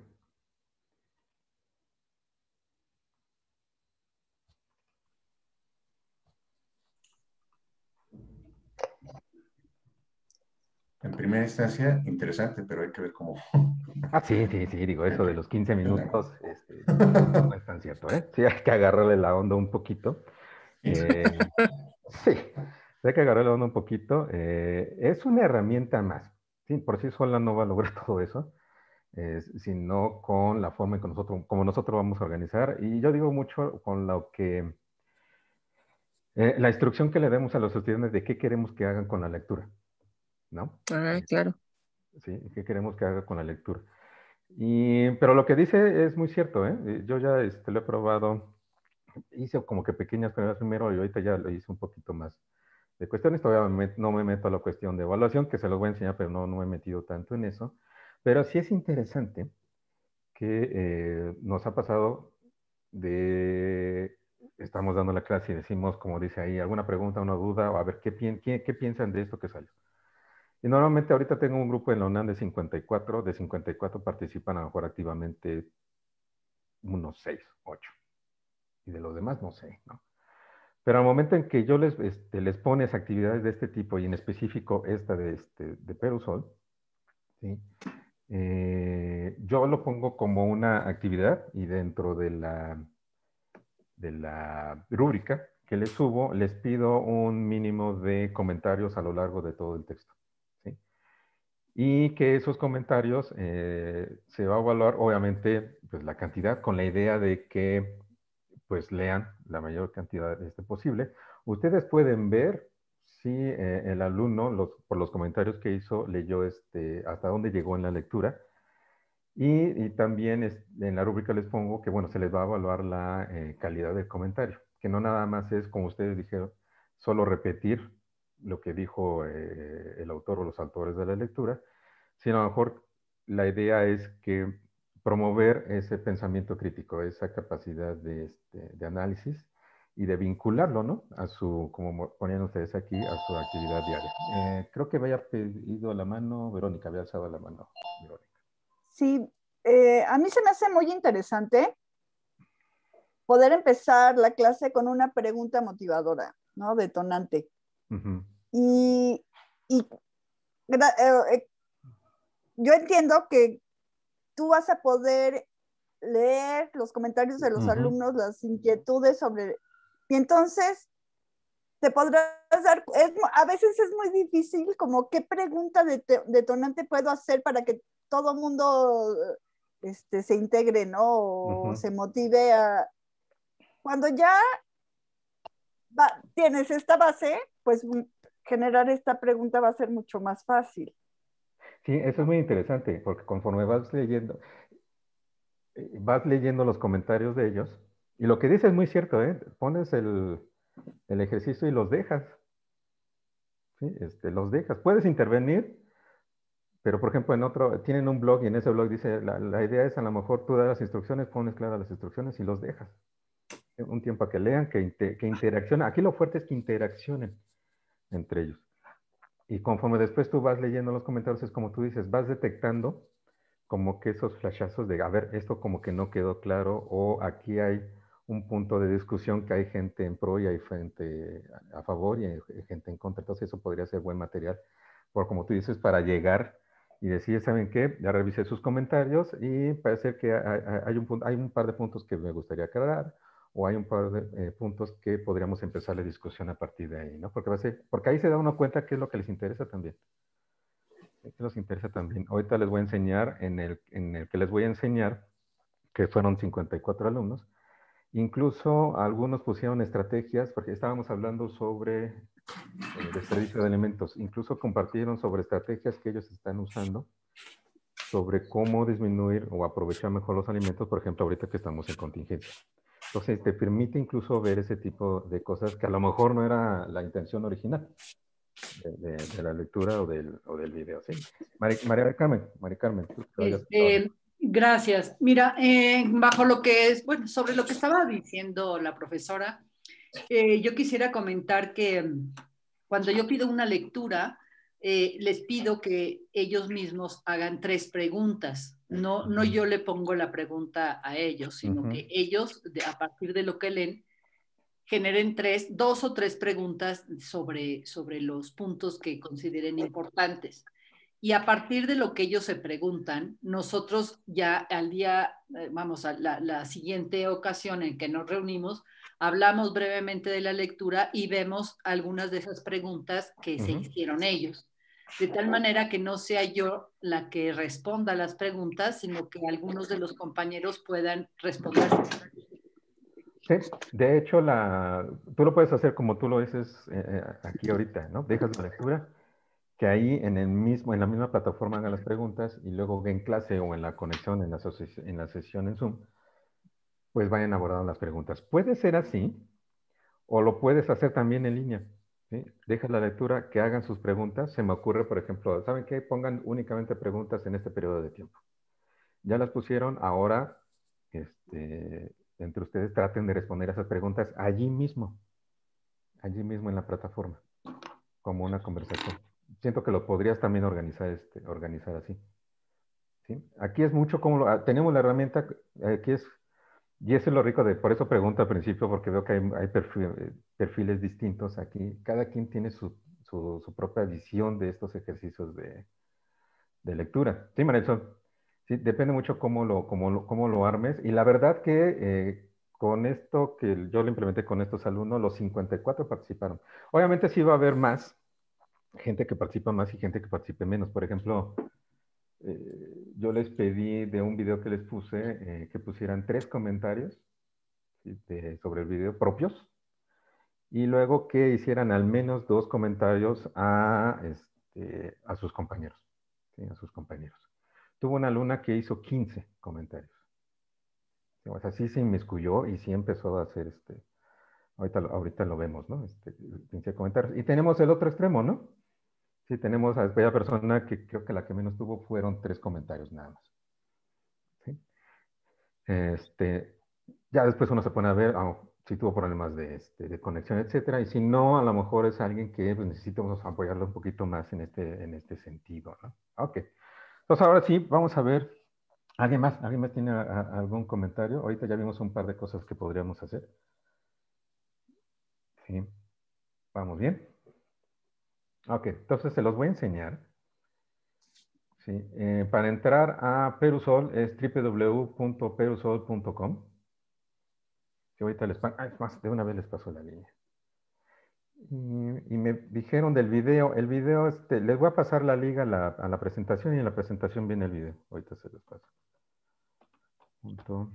En primera instancia, interesante, pero hay que ver cómo...
Ah, sí, sí, sí, digo, eso de los quince minutos este, no es tan cierto, ¿eh? Sí, hay que agarrarle la onda un poquito. Eh, sí, hay que agarrarle la onda un poquito. Eh, es una herramienta más. Sí, por sí sola no va a lograr todo eso, eh, sino con la forma en que nosotros, como nosotros vamos a organizar. Y yo digo mucho con lo que... Eh, la instrucción que le demos a los estudiantes de qué queremos que hagan con la lectura, ¿no?
Ah, claro.
Sí, qué queremos que haga con la lectura. Y, pero lo que dice es muy cierto, ¿eh? Yo ya este, lo he probado, hice como que pequeñas pruebas primero y ahorita ya lo hice un poquito más de cuestiones. Todavía me, no me meto a la cuestión de evaluación, que se los voy a enseñar, pero no, no me he metido tanto en eso. Pero sí es interesante que eh, nos ha pasado de... Estamos dando la clase y decimos, como dice ahí, alguna pregunta, una duda, o a ver, ¿qué, pi qué, qué piensan de esto que salió? Y normalmente ahorita tengo un grupo en la UNAM de cincuenta y cuatro, de cincuenta y cuatro participan a lo mejor activamente unos seis, ocho. Y de los demás no sé, ¿no? Pero al momento en que yo les, este, les pones actividades de este tipo, y en específico esta de, este, de Perusol, ¿sí? eh, yo lo pongo como una actividad y dentro de la, de la rúbrica que les subo, les pido un mínimo de comentarios a lo largo de todo el texto. Y que esos comentarios eh, se va a evaluar, obviamente, pues la cantidad con la idea de que pues lean la mayor cantidad este, posible. Ustedes pueden ver si eh, el alumno, los, por los comentarios que hizo, leyó este, hasta dónde llegó en la lectura. Y, y también es, en la rúbrica les pongo que, bueno, se les va a evaluar la eh, calidad del comentario, que no nada más es, como ustedes dijeron, solo repetir lo que dijo eh, el autor o los autores de la lectura, sino a lo mejor la idea es que promover ese pensamiento crítico, esa capacidad de, este, de análisis y de vincularlo, ¿no? A su, como ponían ustedes aquí, a su actividad diaria. Eh, creo que había pedido la mano, Verónica, había alzado la mano, Verónica.
Sí, eh, a mí se me hace muy interesante poder empezar la clase con una pregunta motivadora, ¿no? Detonante. Uh-huh. Y, y eh, eh, yo entiendo que tú vas a poder leer los comentarios de los uh-huh. alumnos, las inquietudes sobre... Y entonces te podrás dar... Es, a veces es muy difícil como qué pregunta de, detonante puedo hacer para que todo mundo este, se integre, ¿no? O uh-huh. se motive a... Cuando ya va, tienes esta base, pues generar esta pregunta va a ser mucho más fácil.
Sí, eso es muy interesante, porque conforme vas leyendo, vas leyendo los comentarios de ellos, y lo que dice es muy cierto, ¿eh? Pones el, el ejercicio y los dejas. ¿Sí? Este, los dejas. Puedes intervenir, pero por ejemplo en otro, tienen un blog y en ese blog dice, la, la idea es a lo mejor tú das las instrucciones, pones claras las instrucciones y los dejas. Un tiempo a que lean, que, inter, que interaccionen. Aquí lo fuerte es que interaccionen entre ellos. Y conforme después tú vas leyendo los comentarios, es como tú dices, vas detectando como que esos flashazos de, a ver, esto como que no quedó claro, o aquí hay un punto de discusión que hay gente en pro y hay gente a favor y hay gente en contra. Entonces eso podría ser buen material, por como tú dices, para llegar y decir, ¿saben qué? Ya revisé sus comentarios y parece que hay, hay, un, hay un par de puntos que me gustaría aclarar, o hay un par de eh, puntos que podríamos empezar la discusión a partir de ahí, ¿no? Porque, va a ser, porque ahí se da uno cuenta qué es lo que les interesa también. ¿Qué les interesa también? Ahorita les voy a enseñar, en el, en el que les voy a enseñar, que fueron cincuenta y cuatro alumnos, incluso algunos pusieron estrategias, porque estábamos hablando sobre eh, desperdicio de alimentos, incluso compartieron sobre estrategias que ellos están usando, sobre cómo disminuir o aprovechar mejor los alimentos, por ejemplo, ahorita que estamos en contingencia. Entonces, te permite incluso ver ese tipo de cosas que a lo mejor no era la intención original de, de, de la lectura o del, o del video, ¿sí? María, María Carmen, María Carmen. Tú
este, gracias. Mira, eh, bajo lo que es, bueno, sobre lo que estaba diciendo la profesora, eh, yo quisiera comentar que cuando yo pido una lectura, eh, les pido que ellos mismos hagan tres preguntas. No, no yo le pongo la pregunta a ellos, sino uh-huh. que ellos, de, a partir de lo que leen, generen tres, dos o tres preguntas sobre, sobre los puntos que consideren importantes. Y a partir de lo que ellos se preguntan, nosotros ya al día, vamos, a la, la siguiente ocasión en que nos reunimos, hablamos brevemente de la lectura y vemos algunas de esas preguntas que uh-huh. se hicieron ellos. De tal manera que no sea yo la que responda las preguntas, sino que algunos de los compañeros puedan responder.
Sí, de hecho, la, tú lo puedes hacer como tú lo dices eh, aquí ahorita, ¿no? Dejas la lectura, que ahí en, el mismo, en la misma plataforma hagan las preguntas y luego en clase o en la conexión, en la, en la sesión en Zoom, pues vayan abordando las preguntas. Puede ser así, o lo puedes hacer también en línea. ¿Sí? Dejas la lectura, que hagan sus preguntas. Se me ocurre, por ejemplo, ¿saben qué? Pongan únicamente preguntas en este periodo de tiempo. Ya las pusieron, ahora este, entre ustedes traten de responder a esas preguntas allí mismo, allí mismo en la plataforma, como una conversación. Siento que lo podrías también organizar, este, organizar así. ¿Sí? Aquí es mucho como, lo, tenemos la herramienta, aquí es, y eso es lo rico de, por eso pregunto al principio, porque veo que hay, hay perfil, perfiles distintos aquí. Cada quien tiene su, su, su propia visión de estos ejercicios de, de lectura. ¿Sí, Marisol? Sí, depende mucho cómo lo, cómo lo, cómo lo armes. Y la verdad que eh, con esto que yo lo implementé con estos alumnos, los cincuenta y cuatro participaron. Obviamente sí va a haber más gente que participa más y gente que participe menos. Por ejemplo, eh, yo les pedí de un video que les puse eh, que pusieran tres comentarios ¿sí? de, sobre el video propios y luego que hicieran al menos dos comentarios a, este, a sus compañeros. ¿sí? A sus compañeros. Tuvo una alumna que hizo quince comentarios. ¿sí? O sea, sí se inmiscuyó y sí empezó a hacer este... Ahorita, ahorita lo vemos, ¿no? Este, quince comentarios. Y tenemos el otro extremo, ¿no? Sí, tenemos a aquella persona que creo que la que menos tuvo fueron tres comentarios nada más. ¿Sí? Este, ya después uno se pone a ver oh, si tuvo problemas de, este, de conexión, etcétera. Y si no, a lo mejor es alguien que pues, necesitamos apoyarlo un poquito más en este, en este sentido, ¿no? Ok. Entonces ahora sí, vamos a ver. ¿Alguien más? ¿Alguien más tiene a, a, algún comentario? Ahorita ya vimos un par de cosas que podríamos hacer. Sí. ¿Vamos bien? Ok, entonces se los voy a enseñar. Sí, eh, para entrar a Perusol es w w w punto perusol punto com. Que ahorita les paso, ah, más, de una vez les paso la línea. Y, y me dijeron del video, el video, este, les voy a pasar la liga a la, a la presentación y en la presentación viene el video. Ahorita se los paso. Punto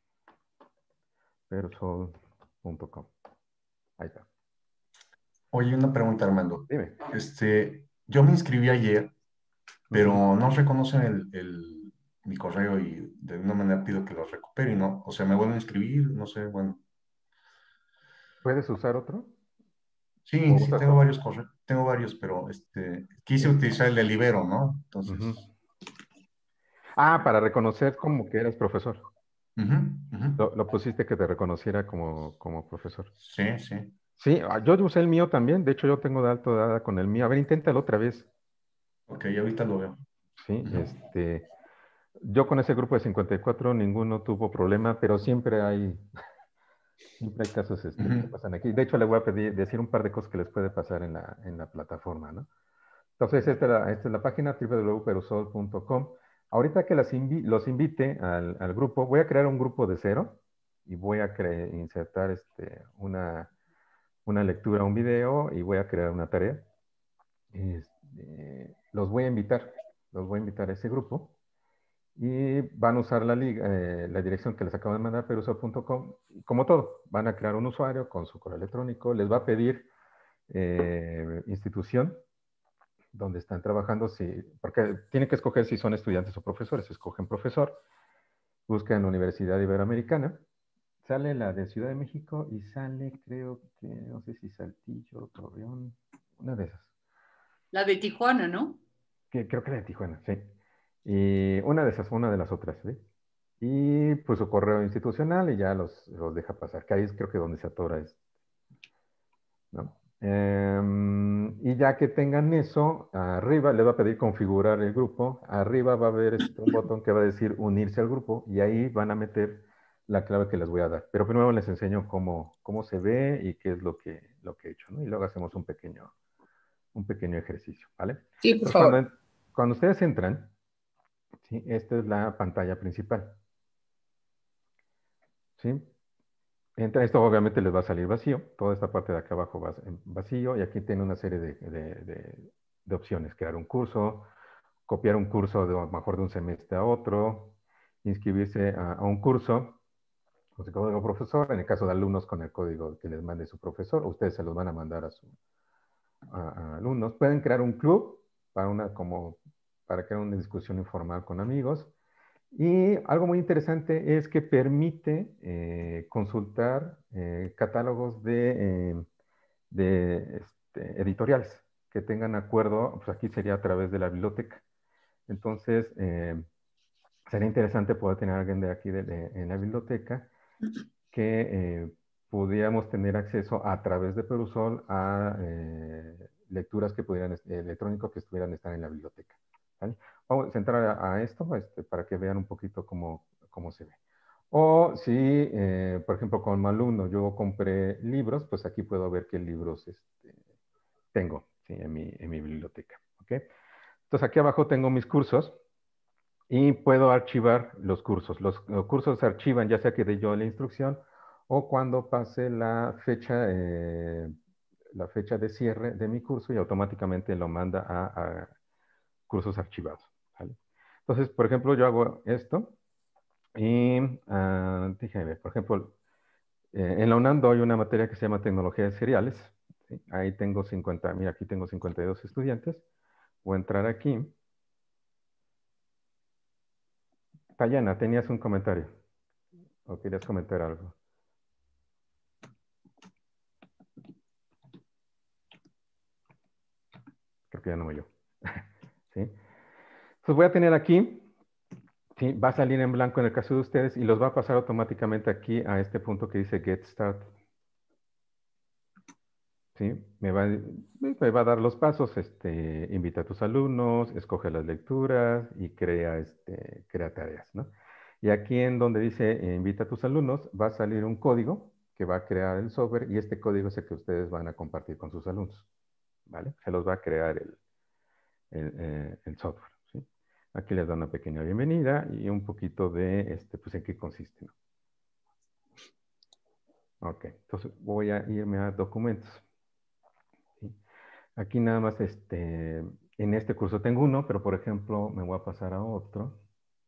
perusol punto com. Ahí está.
Oye, una pregunta, Armando.
Dime.
Este, yo me inscribí ayer, pero uh-huh. no reconocen el, el, mi correo y de alguna manera pido que lo recupere, ¿no? O sea, me vuelvo a inscribir, no sé, bueno.
¿Puedes usar otro?
Sí, sí, tengo varios correos, tengo varios, pero este, quise utilizar el de Libero, ¿no? Entonces.
Uh-huh. Ah, para reconocer como que eras profesor.
Uh-huh, uh-huh.
Lo, lo pusiste que te reconociera como, como profesor.
Sí, sí.
Sí, yo usé el mío también. De hecho, yo tengo de alto dada con el mío. A ver, inténtalo otra vez.
Ok, ahorita lo veo.
Sí, uh-huh. este... Yo con ese grupo de cincuenta y cuatro ninguno tuvo problema, pero siempre hay, Siempre hay casos este,
Ujú.
que pasan aquí. De hecho, le voy a pedir, decir un par de cosas que les puede pasar en la, en la plataforma, ¿no? Entonces, esta es la, esta es la página doble u doble u doble u punto perusol punto com. Ahorita que las invi los invite al, al grupo, voy a crear un grupo de cero y voy a insertar este, una, una lectura, un video y voy a crear una tarea. Este, los voy a invitar, los voy a invitar a ese grupo y van a usar la, eh, la dirección que les acabo de mandar, perusol punto com. Como todo, van a crear un usuario con su correo electrónico, les va a pedir eh, institución donde están trabajando, si, porque tienen que escoger si son estudiantes o profesores. Escogen profesor, buscan Universidad Iberoamericana, sale la de Ciudad de México y sale, creo que, no sé si Saltillo, Torreón, una de esas.
La de Tijuana, ¿no?
Que, creo que la de Tijuana, sí. Y una de esas, una de las otras, ¿sí? Y pues su correo institucional y ya los, los deja pasar, que ahí es creo que donde se atora es, ¿no? Eh, y ya que tengan eso, arriba les va a pedir configurar el grupo. Arriba va a haber este, un botón que va a decir unirse al grupo y ahí van a meter la clave que les voy a dar. Pero primero les enseño cómo, cómo se ve y qué es lo que, lo que he hecho, ¿no? Y luego hacemos un pequeño, un pequeño ejercicio, ¿vale?
Sí, por
Entonces,
favor.
cuando, cuando ustedes entran, ¿sí? Esta es la pantalla principal. ¿Sí? Entra, esto obviamente les va a salir vacío, toda esta parte de acá abajo va vacío y aquí tiene una serie de, de, de, de opciones, crear un curso, copiar un curso de a lo mejor de un semestre a otro, inscribirse a, a un curso con su código profesor, en el caso de alumnos con el código que les mande su profesor, ustedes se los van a mandar a sus alumnos. Pueden crear un club para, una, como, para crear una discusión informal con amigos. Y algo muy interesante es que permite eh, consultar eh, catálogos de, eh, de este, editoriales que tengan acuerdo, pues aquí sería a través de la biblioteca. Entonces, eh, sería interesante poder tener a alguien de aquí de, de, en la biblioteca que eh, pudiéramos tener acceso a través de Perusol a eh, lecturas que pudieran, eh, electrónicos que estuvieran estar en la biblioteca. ¿Vale? Vamos a entrar a, a esto este, para que vean un poquito cómo, cómo se ve. O si, eh, por ejemplo, como alumno yo compré libros, pues aquí puedo ver qué libros este, tengo, ¿sí? en, mi, en mi biblioteca. ¿Okay? Entonces aquí abajo tengo mis cursos y puedo archivar los cursos. Los, los cursos se archivan ya sea que dé yo la instrucción o cuando pase la fecha, eh, la fecha de cierre de mi curso y automáticamente lo manda a, a cursos archivados. ¿Vale? Entonces, por ejemplo, yo hago esto y uh, déjame ver, por ejemplo, eh, en la UNAM doy una materia que se llama Tecnología de Cereales. ¿Sí? Ahí tengo cincuenta, mira, aquí tengo cincuenta y dos estudiantes. Voy a entrar aquí. Tayana, tenías un comentario. ¿O querías comentar algo? Creo que ya no me yo. ¿Sí? Entonces voy a tener aquí, ¿sí? Va a salir en blanco en el caso de ustedes y los va a pasar automáticamente aquí a este punto que dice Get Started. ¿Sí? Me va, me va a dar los pasos, este, invita a tus alumnos, escoge las lecturas y crea, este, crea tareas, ¿no? Y aquí en donde dice eh, invita a tus alumnos, va a salir un código que va a crear el software y este código es el que ustedes van a compartir con sus alumnos, ¿vale? Se los va a crear el, el, eh, el software, ¿sí? Aquí les da una pequeña bienvenida y un poquito de, este, pues, en qué consiste, ¿no? Ok, entonces voy a irme a documentos. ¿Sí? Aquí nada más, este, en este curso tengo uno, pero por ejemplo me voy a pasar a otro.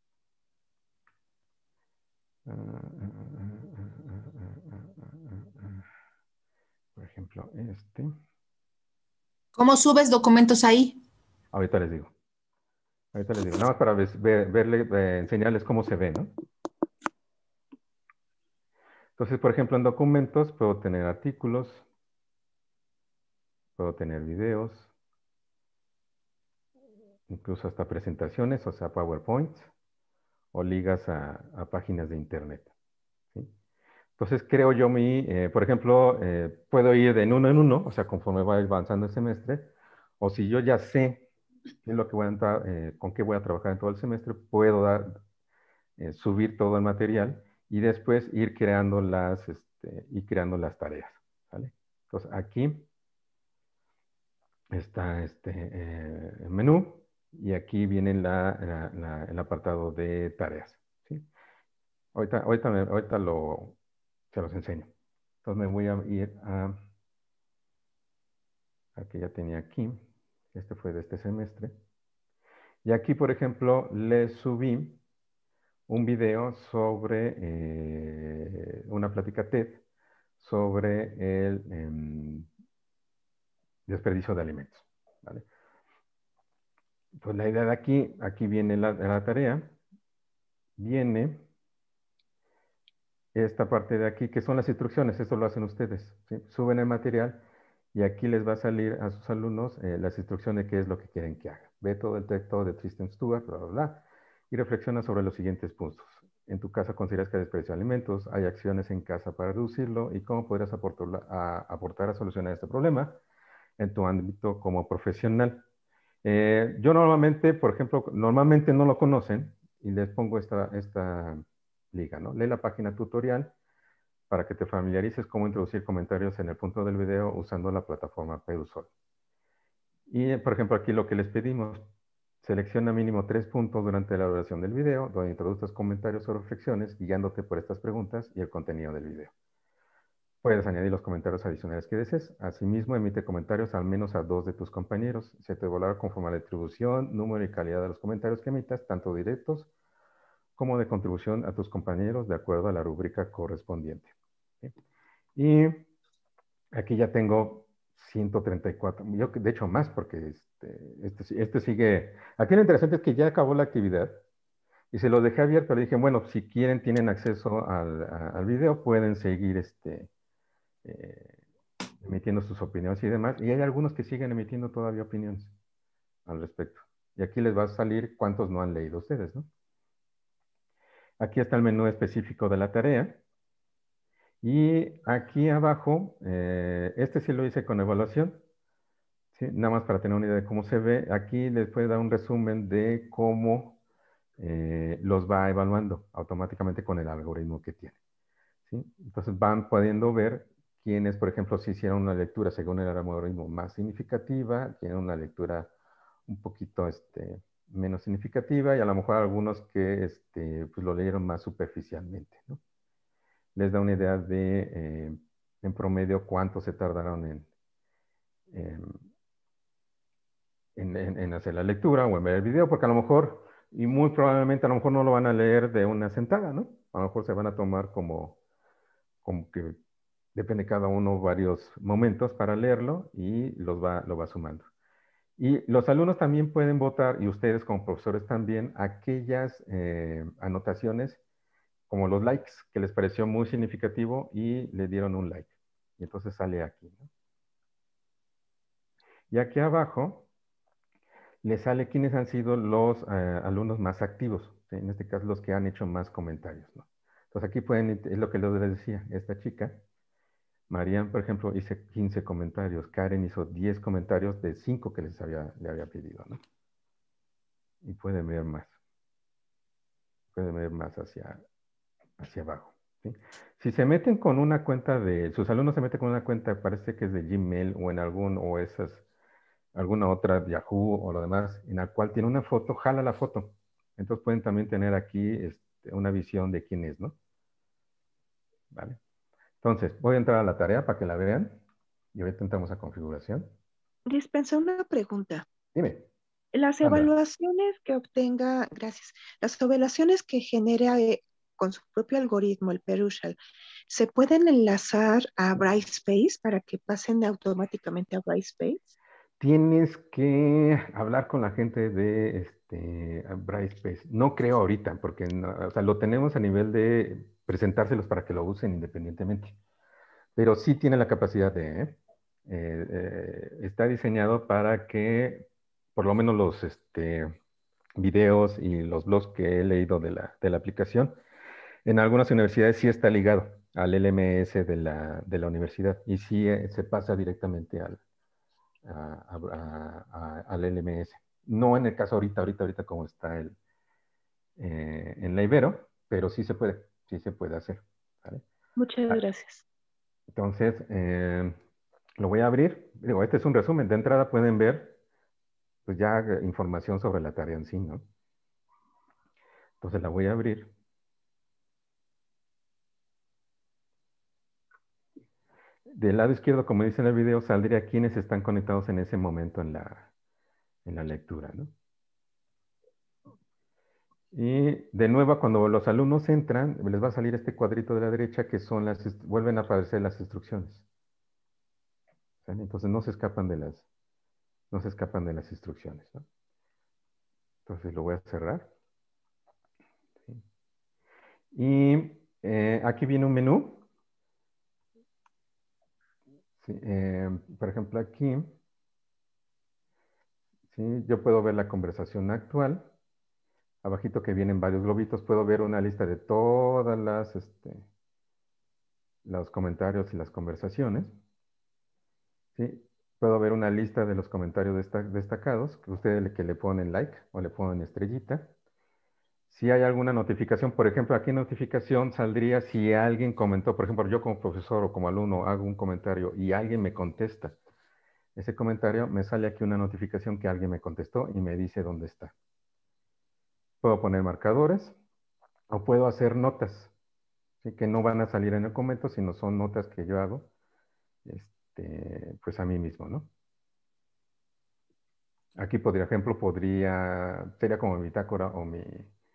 Por ejemplo, este.
¿Cómo subes documentos ahí?
Ahorita les digo. Ahorita les digo. Nada más para ver, verle, eh, enseñarles cómo se ve, ¿no? Entonces, por ejemplo, en documentos puedo tener artículos, puedo tener videos, incluso hasta presentaciones, o sea, PowerPoint, o ligas a, a páginas de internet. ¿Sí? Entonces creo yo mi, eh, por ejemplo, eh, puedo ir de uno en uno, o sea, conforme va avanzando el semestre, o si yo ya sé qué es lo que voy a entrar, eh, con qué voy a trabajar en todo el semestre, puedo dar, eh, subir todo el material y después ir creando las, este, este, y creando las tareas. ¿Vale? Entonces aquí está este eh, menú y aquí viene la, la, la, el apartado de tareas. ¿Sí? Ahorita, ahorita, me, ahorita lo, se los enseño. Entonces me voy a ir a, a que ya tenía aquí. Este fue de este semestre. Y aquí, por ejemplo, le subí un video sobre eh, una plática TED sobre el eh, desperdicio de alimentos. ¿Vale? Pues la idea de aquí, aquí viene la, la tarea, viene esta parte de aquí, que son las instrucciones, esto lo hacen ustedes. ¿Sí? Suben el material y aquí les va a salir a sus alumnos eh, las instrucciones de qué es lo que quieren que haga. Ve todo el texto de Tristan Stewart, bla, bla, bla, y reflexiona sobre los siguientes puntos. En tu casa consideras que hay desperdicio de alimentos, hay acciones en casa para reducirlo y cómo podrías aportar a, aportar a solucionar este problema en tu ámbito como profesional. Eh, yo normalmente, por ejemplo, normalmente no lo conocen y les pongo esta, esta liga, ¿no? Lee la página tutorial para que te familiarices cómo introducir comentarios en el punto del video usando la plataforma Pedusol. Y, por ejemplo, aquí lo que les pedimos, selecciona mínimo tres puntos durante la duración del video, donde introduzcas comentarios o reflexiones, guiándote por estas preguntas y el contenido del video. Puedes añadir los comentarios adicionales que desees. Asimismo, emite comentarios al menos a dos de tus compañeros. Se te evaluará conforme a la distribución, número y calidad de los comentarios que emitas, tanto directos como de contribución a tus compañeros, de acuerdo a la rúbrica correspondiente. ¿Sí? Y aquí ya tengo ciento treinta y cuatro, yo de hecho más, porque este, este, este sigue... Aquí lo interesante es que ya acabó la actividad y se los dejé abierto. Le dije, bueno, si quieren, tienen acceso al, a, al video, pueden seguir este... Eh, emitiendo sus opiniones y demás, y hay algunos que siguen emitiendo todavía opiniones al respecto. Y aquí les va a salir cuántos no han leído ustedes, ¿no? Aquí está el menú específico de la tarea. Y aquí abajo, eh, este sí lo hice con evaluación, ¿sí? Nada más para tener una idea de cómo se ve. Aquí les puede dar un resumen de cómo eh, los va evaluando automáticamente con el algoritmo que tiene, ¿sí? Entonces van pudiendo ver quienes, por ejemplo, si hicieron una lectura según el algoritmo más significativa, tienen una lectura un poquito este, menos significativa y a lo mejor algunos que este, pues lo leyeron más superficialmente, ¿no? Les da una idea de, eh, en promedio, cuánto se tardaron en, en, en, en hacer la lectura o en ver el video, porque a lo mejor, y muy probablemente a lo mejor no lo van a leer de una sentada, ¿no? A lo mejor se van a tomar como, como que depende cada uno varios momentos para leerlo y los va, lo va sumando. Y los alumnos también pueden votar, y ustedes como profesores también, aquellas eh, anotaciones como los likes que les pareció muy significativo y le dieron un like. Y entonces sale aquí, ¿no? Y aquí abajo les sale quiénes han sido los eh, alumnos más activos, ¿sí? En este caso los que han hecho más comentarios, ¿no? Entonces aquí pueden, es lo que les decía, esta chica, Marian, por ejemplo, hizo quince comentarios. Karen hizo diez comentarios de cinco que les había, le había pedido, ¿no? Y pueden ver más. Pueden ver más hacia, hacia abajo, ¿sí? Si se meten con una cuenta de... Sus alumnos se meten con una cuenta, parece que es de Gmail o en algún... o esas... alguna otra, Yahoo o lo demás, en la cual tiene una foto, jala la foto. Entonces pueden también tener aquí este, una visión de quién es, ¿no? ¿Vale? Entonces, voy a entrar a la tarea para que la vean. Y ahorita entramos a configuración.
Dispensa una pregunta.
Dime.
Las
Sandra.
evaluaciones que obtenga, gracias, las evaluaciones que genera eh, con su propio algoritmo, el Perushal, ¿se pueden enlazar a Brightspace para que pasen automáticamente a Brightspace?
Tienes que hablar con la gente de este, Brightspace. No creo ahorita, porque no, o sea, lo tenemos a nivel de presentárselos para que lo usen independientemente. Pero sí tiene la capacidad de... ¿eh? Eh, eh, está diseñado para que por lo menos los este, videos y los blogs que he leído de la, de la aplicación, en algunas universidades sí está ligado al L M S de la, de la universidad y sí eh, se pasa directamente al, a, a, a, al L M S. No en el caso ahorita, ahorita, ahorita como está el, eh, en la Ibero, pero sí se puede, sí se puede hacer. ¿Vale?
Muchas
Ah,
gracias.
Entonces, eh, lo voy a abrir. Digo, este es un resumen. De entrada pueden ver, pues ya eh, información sobre la tarea en sí, ¿no? Entonces la voy a abrir. Del lado izquierdo, como dice en el video, saldría quienes están conectados en ese momento en la, en la lectura, ¿no? Y de nuevo, cuando los alumnos entran, les va a salir este cuadrito de la derecha que son las, vuelven a aparecer las instrucciones. ¿Sale? Entonces no se escapan de las, no se escapan de las instrucciones, ¿no? Entonces lo voy a cerrar. ¿Sí? Y eh, aquí viene un menú. Sí, eh, por ejemplo, aquí, ¿sí? Yo puedo ver la conversación actual. Abajito que vienen varios globitos, puedo ver una lista de todas las, este, los comentarios y las conversaciones. ¿Sí? Puedo ver una lista de los comentarios desta destacados, que ustedes le, que le ponen like o le ponen estrellita. Si hay alguna notificación, por ejemplo, aquí en notificación saldría si alguien comentó, por ejemplo, yo como profesor o como alumno hago un comentario y alguien me contesta. Ese comentario me sale aquí una notificación que alguien me contestó y me dice dónde está. Puedo poner marcadores o puedo hacer notas, ¿sí? Que no van a salir en el comentario, sino son notas que yo hago, este, pues a mí mismo, ¿no? Aquí, por ejemplo, podría, sería como mi bitácora o mi,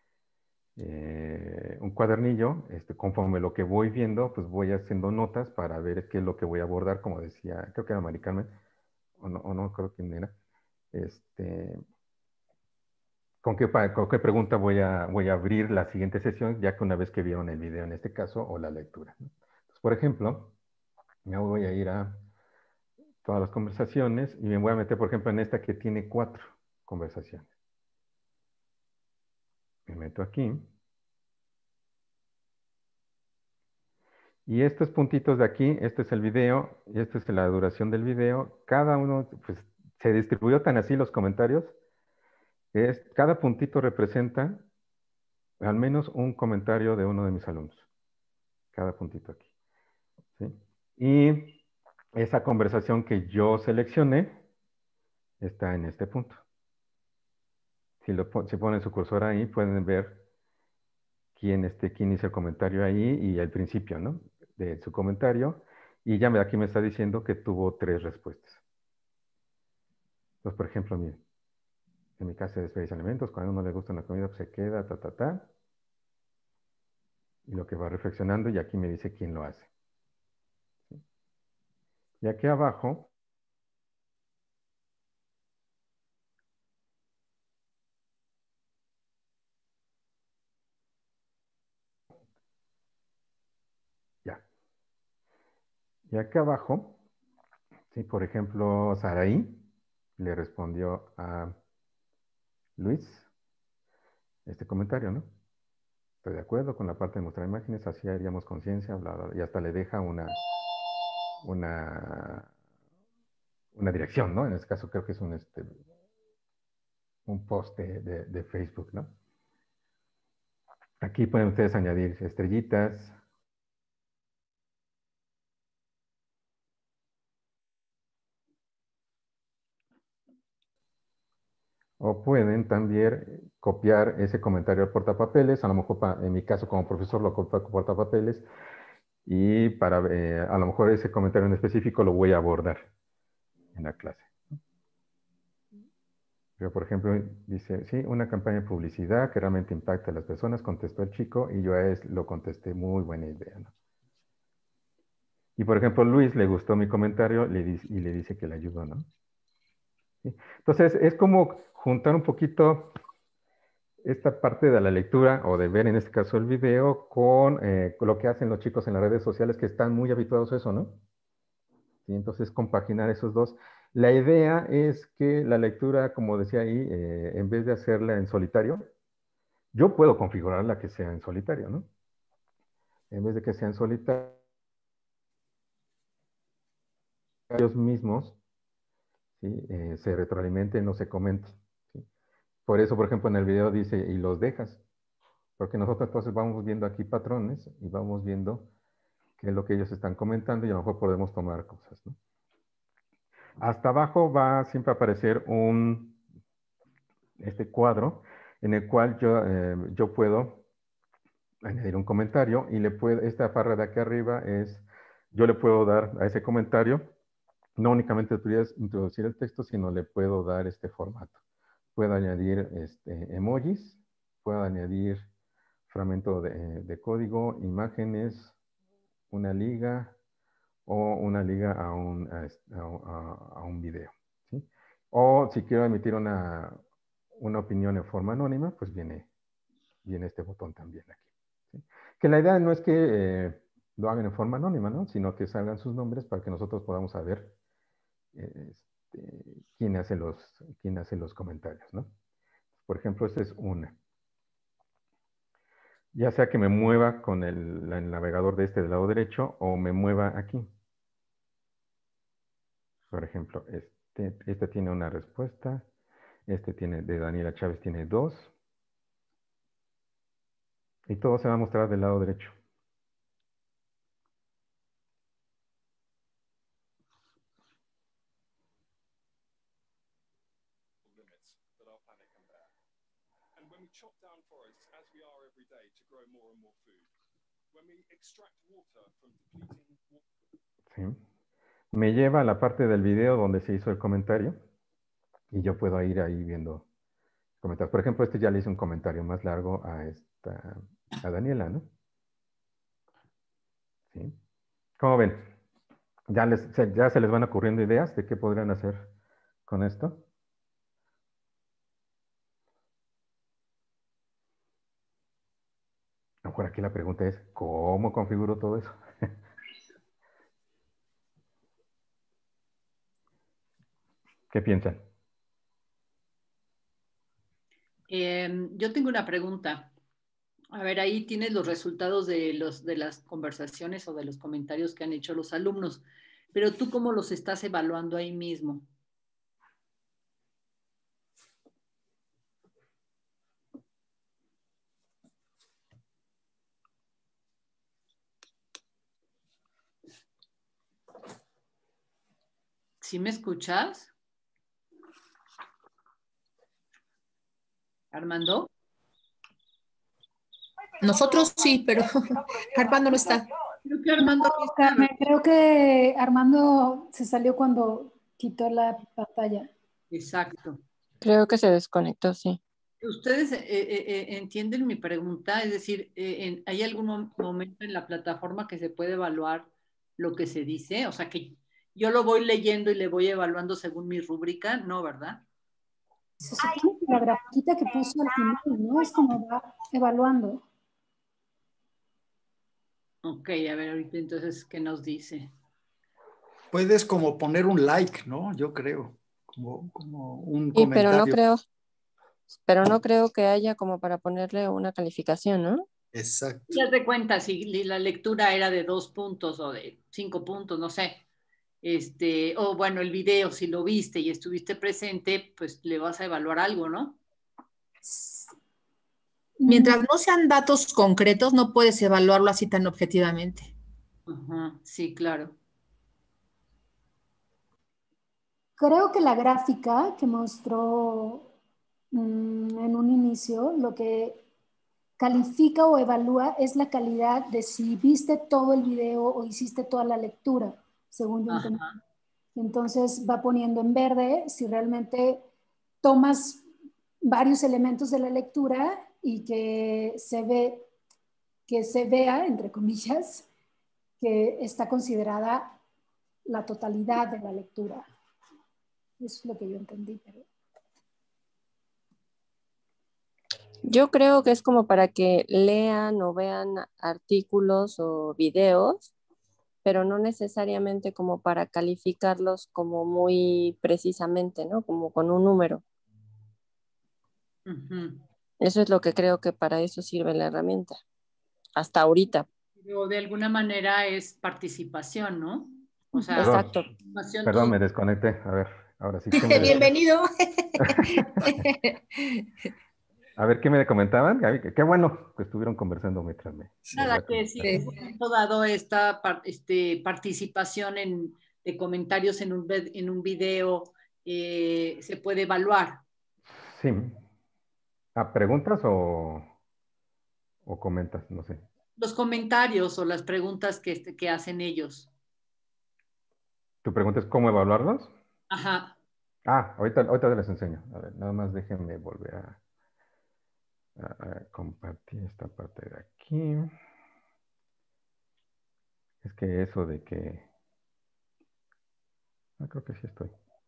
eh, un cuadernillo, este, conforme lo que voy viendo, pues voy haciendo notas para ver qué es lo que voy a abordar, como decía, creo que era Mari Carmen, o no, o no creo quién era, este, con qué, con qué pregunta voy a, voy a abrir la siguiente sesión, ya que una vez que vieron el video en este caso, o la lectura, ¿no? Entonces, por ejemplo, me voy a ir a todas las conversaciones y me voy a meter, por ejemplo, en esta que tiene cuatro conversaciones. Me meto aquí. Y estos puntitos de aquí, este es el video y esta es la duración del video. Cada uno, pues, se distribuyó tan así los comentarios. Es, cada puntito representa al menos un comentario de uno de mis alumnos. Cada puntito aquí. ¿Sí? Y esa conversación que yo seleccioné está en este punto. Si, lo, si ponen su cursor ahí, pueden ver quién, este, quién hizo el comentario ahí y el principio, ¿no? De su comentario. Y ya me, aquí me está diciendo que tuvo tres respuestas. Entonces, por ejemplo, miren, en mi casa de desperdicia alimentos, cuando a uno le gusta una comida, pues se queda, ta, ta, ta. Y lo que va reflexionando, y aquí me dice quién lo hace. ¿Sí? Y aquí abajo, ya. Y aquí abajo, ¿sí? Por ejemplo, Saraí le respondió a Luis este comentario, ¿no? Estoy de acuerdo con la parte de mostrar imágenes, así haríamos conciencia, bla, bla, bla, y hasta le deja una, una, una dirección, ¿no? En este caso creo que es un, este, un post de, de, de Facebook, ¿no? Aquí pueden ustedes añadir estrellitas. O pueden también copiar ese comentario al portapapeles, a lo mejor pa, en mi caso como profesor lo copio al portapapeles y para, eh, a lo mejor ese comentario en específico lo voy a abordar en la clase. Pero, por ejemplo, dice, sí, una campaña de publicidad que realmente impacta a las personas, contestó el chico y yo a él lo contesté, muy buena idea, ¿no? Y, por ejemplo, Luis le gustó mi comentario le dice, y le dice que le ayudó, ¿no? ¿Sí? Entonces, es como juntar un poquito esta parte de la lectura o de ver en este caso el video con, eh, con lo que hacen los chicos en las redes sociales que están muy habituados a eso, ¿no? ¿Sí? Entonces, compaginar esos dos. La idea es que la lectura, como decía ahí, eh, en vez de hacerla en solitario, yo puedo configurarla que sea en solitario, ¿no? En vez de que sea en solitario, ellos mismos, ¿sí? eh, se retroalimenten o se comenten. ¿Sí? Por eso, por ejemplo, en el video dice, y los dejas. Porque nosotros entonces vamos viendo aquí patrones y vamos viendo qué es lo que ellos están comentando y a lo mejor podemos tomar cosas, ¿no? Hasta abajo va a siempre aparecer un, este cuadro en el cual yo, eh, yo puedo añadir un comentario y le puedo, esta barra de aquí arriba es, yo le puedo dar a ese comentario, no únicamente introducir el texto, sino le puedo dar este formato. Puedo añadir este, emojis, puedo añadir fragmento de, de código, imágenes, una liga o una liga a un, a, a, a un video, ¿sí? O si quiero emitir una, una opinión en forma anónima, pues viene, viene este botón también aquí, ¿sí? Que la idea no es que eh, lo hagan en forma anónima, ¿no? Sino que salgan sus nombres para que nosotros podamos saber eh, este, quién, hace los, quién hace los comentarios, ¿no? Por ejemplo, esta es una. Ya sea que me mueva con el, el navegador de este del lado derecho o me mueva aquí. Por ejemplo, este, este tiene una respuesta. Este tiene, de Daniela Chávez tiene dos. Y todo se va a mostrar del lado derecho. ¿Sí? Me lleva a la parte del video donde se hizo el comentario y yo puedo ir ahí viendo comentarios. Por ejemplo, este ya le hice un comentario más largo a esta, a Daniela, ¿no? ¿Sí? ¿Cómo ven? ¿Ya, les, ¿Ya se les van ocurriendo ideas de qué podrían hacer con esto? A lo mejor aquí la pregunta es, ¿cómo configuro todo eso? ¿Qué piensan?
Eh, yo tengo una pregunta. A ver, ahí tienes los resultados de, los, de las conversaciones o de los comentarios que han hecho los alumnos, pero tú ¿cómo los estás evaluando ahí mismo? ¿Sí me escuchas? ¿Armando?
Nosotros sí, pero Armando no está.
Creo que Armando aquí está.
Creo que Armando se salió cuando quitó la pantalla.
Exacto.
Creo que se desconectó, sí.
¿Ustedes eh, eh, entienden mi pregunta? Es decir, eh, en, ¿hay algún momento en la plataforma que se puede evaluar lo que se dice? O sea, que yo lo voy leyendo y le voy evaluando según mi rúbrica, ¿no, verdad?
Se supone que la grafiquita que puso al final, ¿no? Es como va evaluando.
Ok, a ver, ahorita entonces, ¿qué nos dice?
Puedes como poner un like, ¿no? Yo creo, como, como un
Sí,
comentario.
pero no creo, pero no creo que haya como para ponerle una calificación, ¿no?
Exacto.
Ya te cuenta si la lectura era de dos puntos o de cinco puntos, no sé. Este, o bueno, el video, si lo viste y estuviste presente, pues le vas a evaluar algo, ¿no?
Mientras no sean datos concretos, no puedes evaluarlo así tan objetivamente.
Ajá, sí, claro.
Creo que la gráfica que mostró mmm, en un inicio, lo que califica o evalúa es la calidad de si viste todo el video o hiciste toda la lectura, según yo entendí. Entonces va poniendo en verde si realmente tomas varios elementos de la lectura y que se ve, que se vea, entre comillas, que está considerada la totalidad de la lectura. Eso es lo que yo entendí. Pero...
Yo creo que es como para que lean o vean artículos o videos, pero no necesariamente como para calificarlos como muy precisamente, ¿no? Como con un número.
Uh-huh.
Eso es lo que creo que para eso sirve la herramienta, hasta ahorita.
Pero de alguna manera es participación, ¿no? O sea,
exacto.
Perdón, me desconecté. A ver, ahora sí.
Bienvenido.
A ver, ¿qué me comentaban? Gaby? Qué, qué bueno que estuvieron conversando mientras me...
Nada, que si en un momento dado esta par- este, participación en, de comentarios en un, ve- en un video eh, se puede evaluar.
Sí. ¿A preguntas o, o comentas? No sé.
Los comentarios o las preguntas que, este- que hacen ellos.
¿Tu pregunta es cómo evaluarlos?
Ajá.
Ah, ahorita, ahorita les enseño. A ver, nada más déjenme volver a, a- a compartir esta parte de aquí. Es que eso de que... Ah, creo que sí estoy.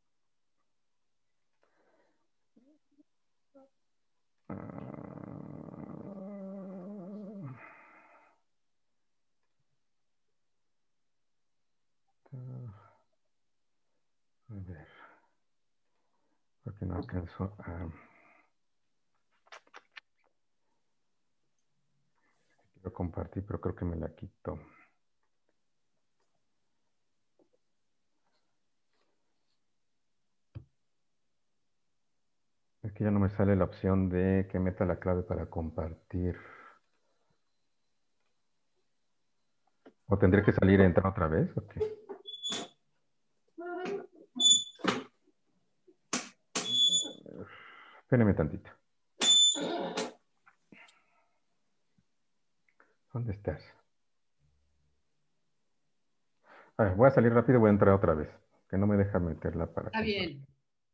Ah, a ver. Porque no alcanzo a... Quiero compartir, pero creo que me la quito. Es que ya no me sale la opción de que meta la clave para compartir. ¿O tendría que salir y entrar otra vez? ¿O qué? Espérenme tantito. ¿Dónde estás? A ver, voy a salir rápido y voy a entrar otra vez. Que no me deja meterla para
Está
compartir.
bien.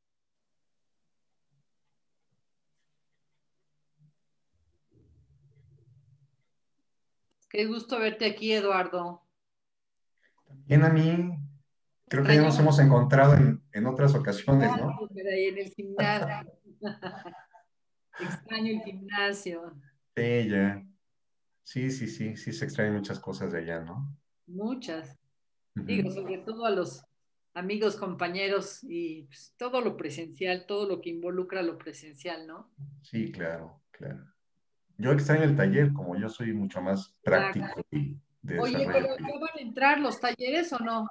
Qué gusto verte aquí, Eduardo.
Bien, a mí, creo que ya nos hemos encontrado en, en otras ocasiones, ¿no?
Ahí en el gimnasio. Extraño el gimnasio.
Sí, ya. Sí, sí, sí, sí se extrañan muchas cosas de allá, ¿no?
Muchas.
Ujú.
Digo, sobre todo a los amigos, compañeros y pues, todo lo presencial, todo lo que involucra lo presencial, ¿no?
Sí, claro, claro. Yo extraño el taller, como yo soy mucho más práctico y de
Oye,
desarrollo.
pero ¿ya van a entrar los talleres o no?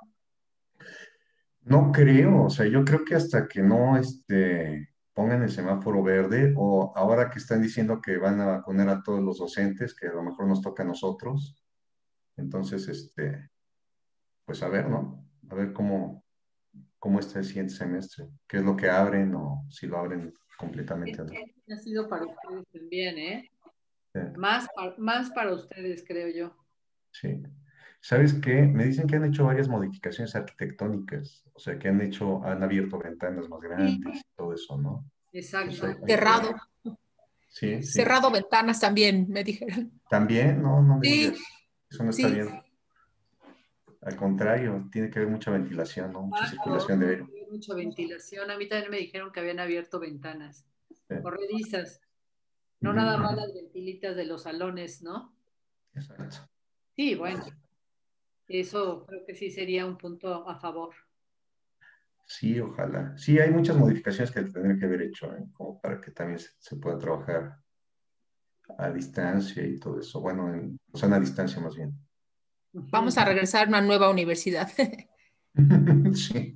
No creo, o sea, yo creo que hasta que no este, pongan el semáforo verde o ahora que están diciendo que van a vacunar a todos los docentes, que a lo mejor nos toca a nosotros, entonces, este, pues a ver, ¿no? A ver cómo, cómo está el siguiente semestre, qué es lo que abren o si lo abren completamente, ¿no?
Ha sido para ustedes también, ¿eh?
Sí.
Más, pa- más para ustedes, creo yo.
Sí. ¿Sabes qué? Me dicen que han hecho varias modificaciones arquitectónicas, o sea, que han hecho, han abierto ventanas más grandes y todo eso, ¿no?
Exacto.
Pues hay- hay que
Cerrado.
ver. Sí, sí.
Cerrado ventanas también, me dijeron.
También, no, no me
Sí,
digas. Eso no está
sí.
bien. Al contrario, tiene que haber mucha ventilación, ¿no? Mucha
Exacto.
circulación de aire.
Mucha ventilación. A mí también me dijeron que habían abierto ventanas.
Sí.
Corredizas. No
Ujú,
nada más
ujú.
las ventilitas de los salones, ¿no?
Exacto.
Sí, bueno. Eso creo que sí sería un punto a favor.
Sí, ojalá. Sí, hay muchas modificaciones que tendrían que haber hecho, ¿eh? Como para que también se, se pueda trabajar a distancia y todo eso. Bueno, en, o sea, a distancia más bien.
Vamos a regresar a una nueva universidad.
Sí.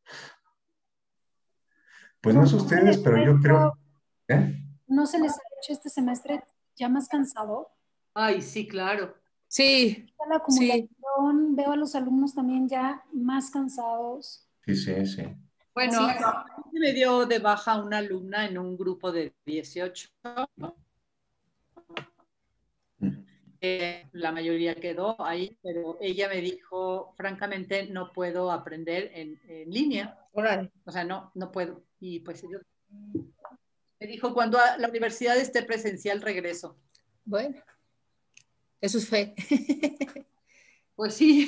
Pues no sé ustedes, pero yo creo... ¿Eh?
¿No se les ha hecho este semestre ya más cansado?
Ay, sí, claro.
Sí,
La acumulación, veo a los alumnos también ya más cansados.
Sí, sí, sí.
Bueno,
Sí.
a mí me dio de baja una alumna en un grupo de dieciocho. Eh, la mayoría quedó ahí, pero ella me dijo, francamente, no puedo aprender en, en línea.
Órale.
O sea, no, no puedo. Y pues yo, me dijo, cuando a la universidad esté presencial, regreso.
Bueno, eso es fe.
Pues sí.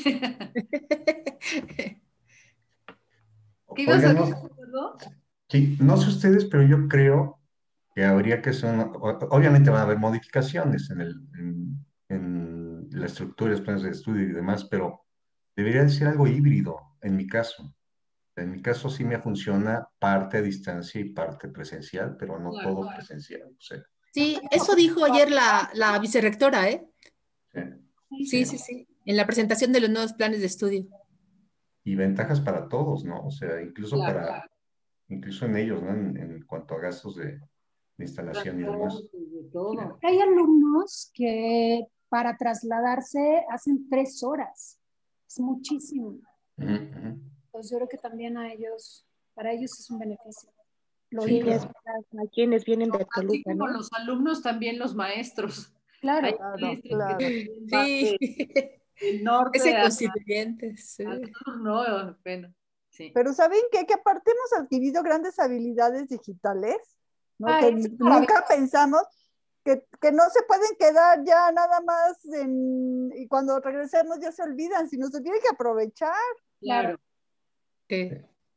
¿Qué ibas a
Oigan,
decir,
no,
Eduardo?
sí, no sé ustedes, pero yo creo que habría que hacer, una- o- obviamente van a haber modificaciones en, el, en, en la estructura, los planes de estudio y demás, pero debería de ser algo híbrido, en mi caso. En mi caso sí me funciona parte a distancia y parte presencial, pero no
Claro.
todo presencial. O sea,
Sí, eso dijo ayer la, la vicerrectora, ¿eh?
sí,
Sí, sí, sí. En la presentación de los nuevos planes de estudio.
y ventajas para todos, ¿no? O sea, incluso
Claro.
para, incluso en ellos, ¿no? En, en cuanto a gastos de, de instalación y demás.
Hay alumnos que para trasladarse hacen tres horas. Es muchísimo.
Uh -huh.
Pues yo creo que también a ellos, para ellos es un beneficio. Lo
sí, es para quienes vienen de Toluca,
así como
¿no?
los alumnos, también los maestros.
Claro,
Hay
claro,
maestros
claro.
que
Sí,
del norte
ese
a,
constituyentes. Sí.
al sur, ¿no? Bueno, sí.
Pero ¿saben qué? Que aparte hemos adquirido grandes habilidades digitales, ¿no?
Ay,
Que
sí,
nunca pensamos que, que no se pueden quedar ya nada más en, y cuando regresemos ya se olvidan, sino se tiene que aprovechar.
Claro.
Sí.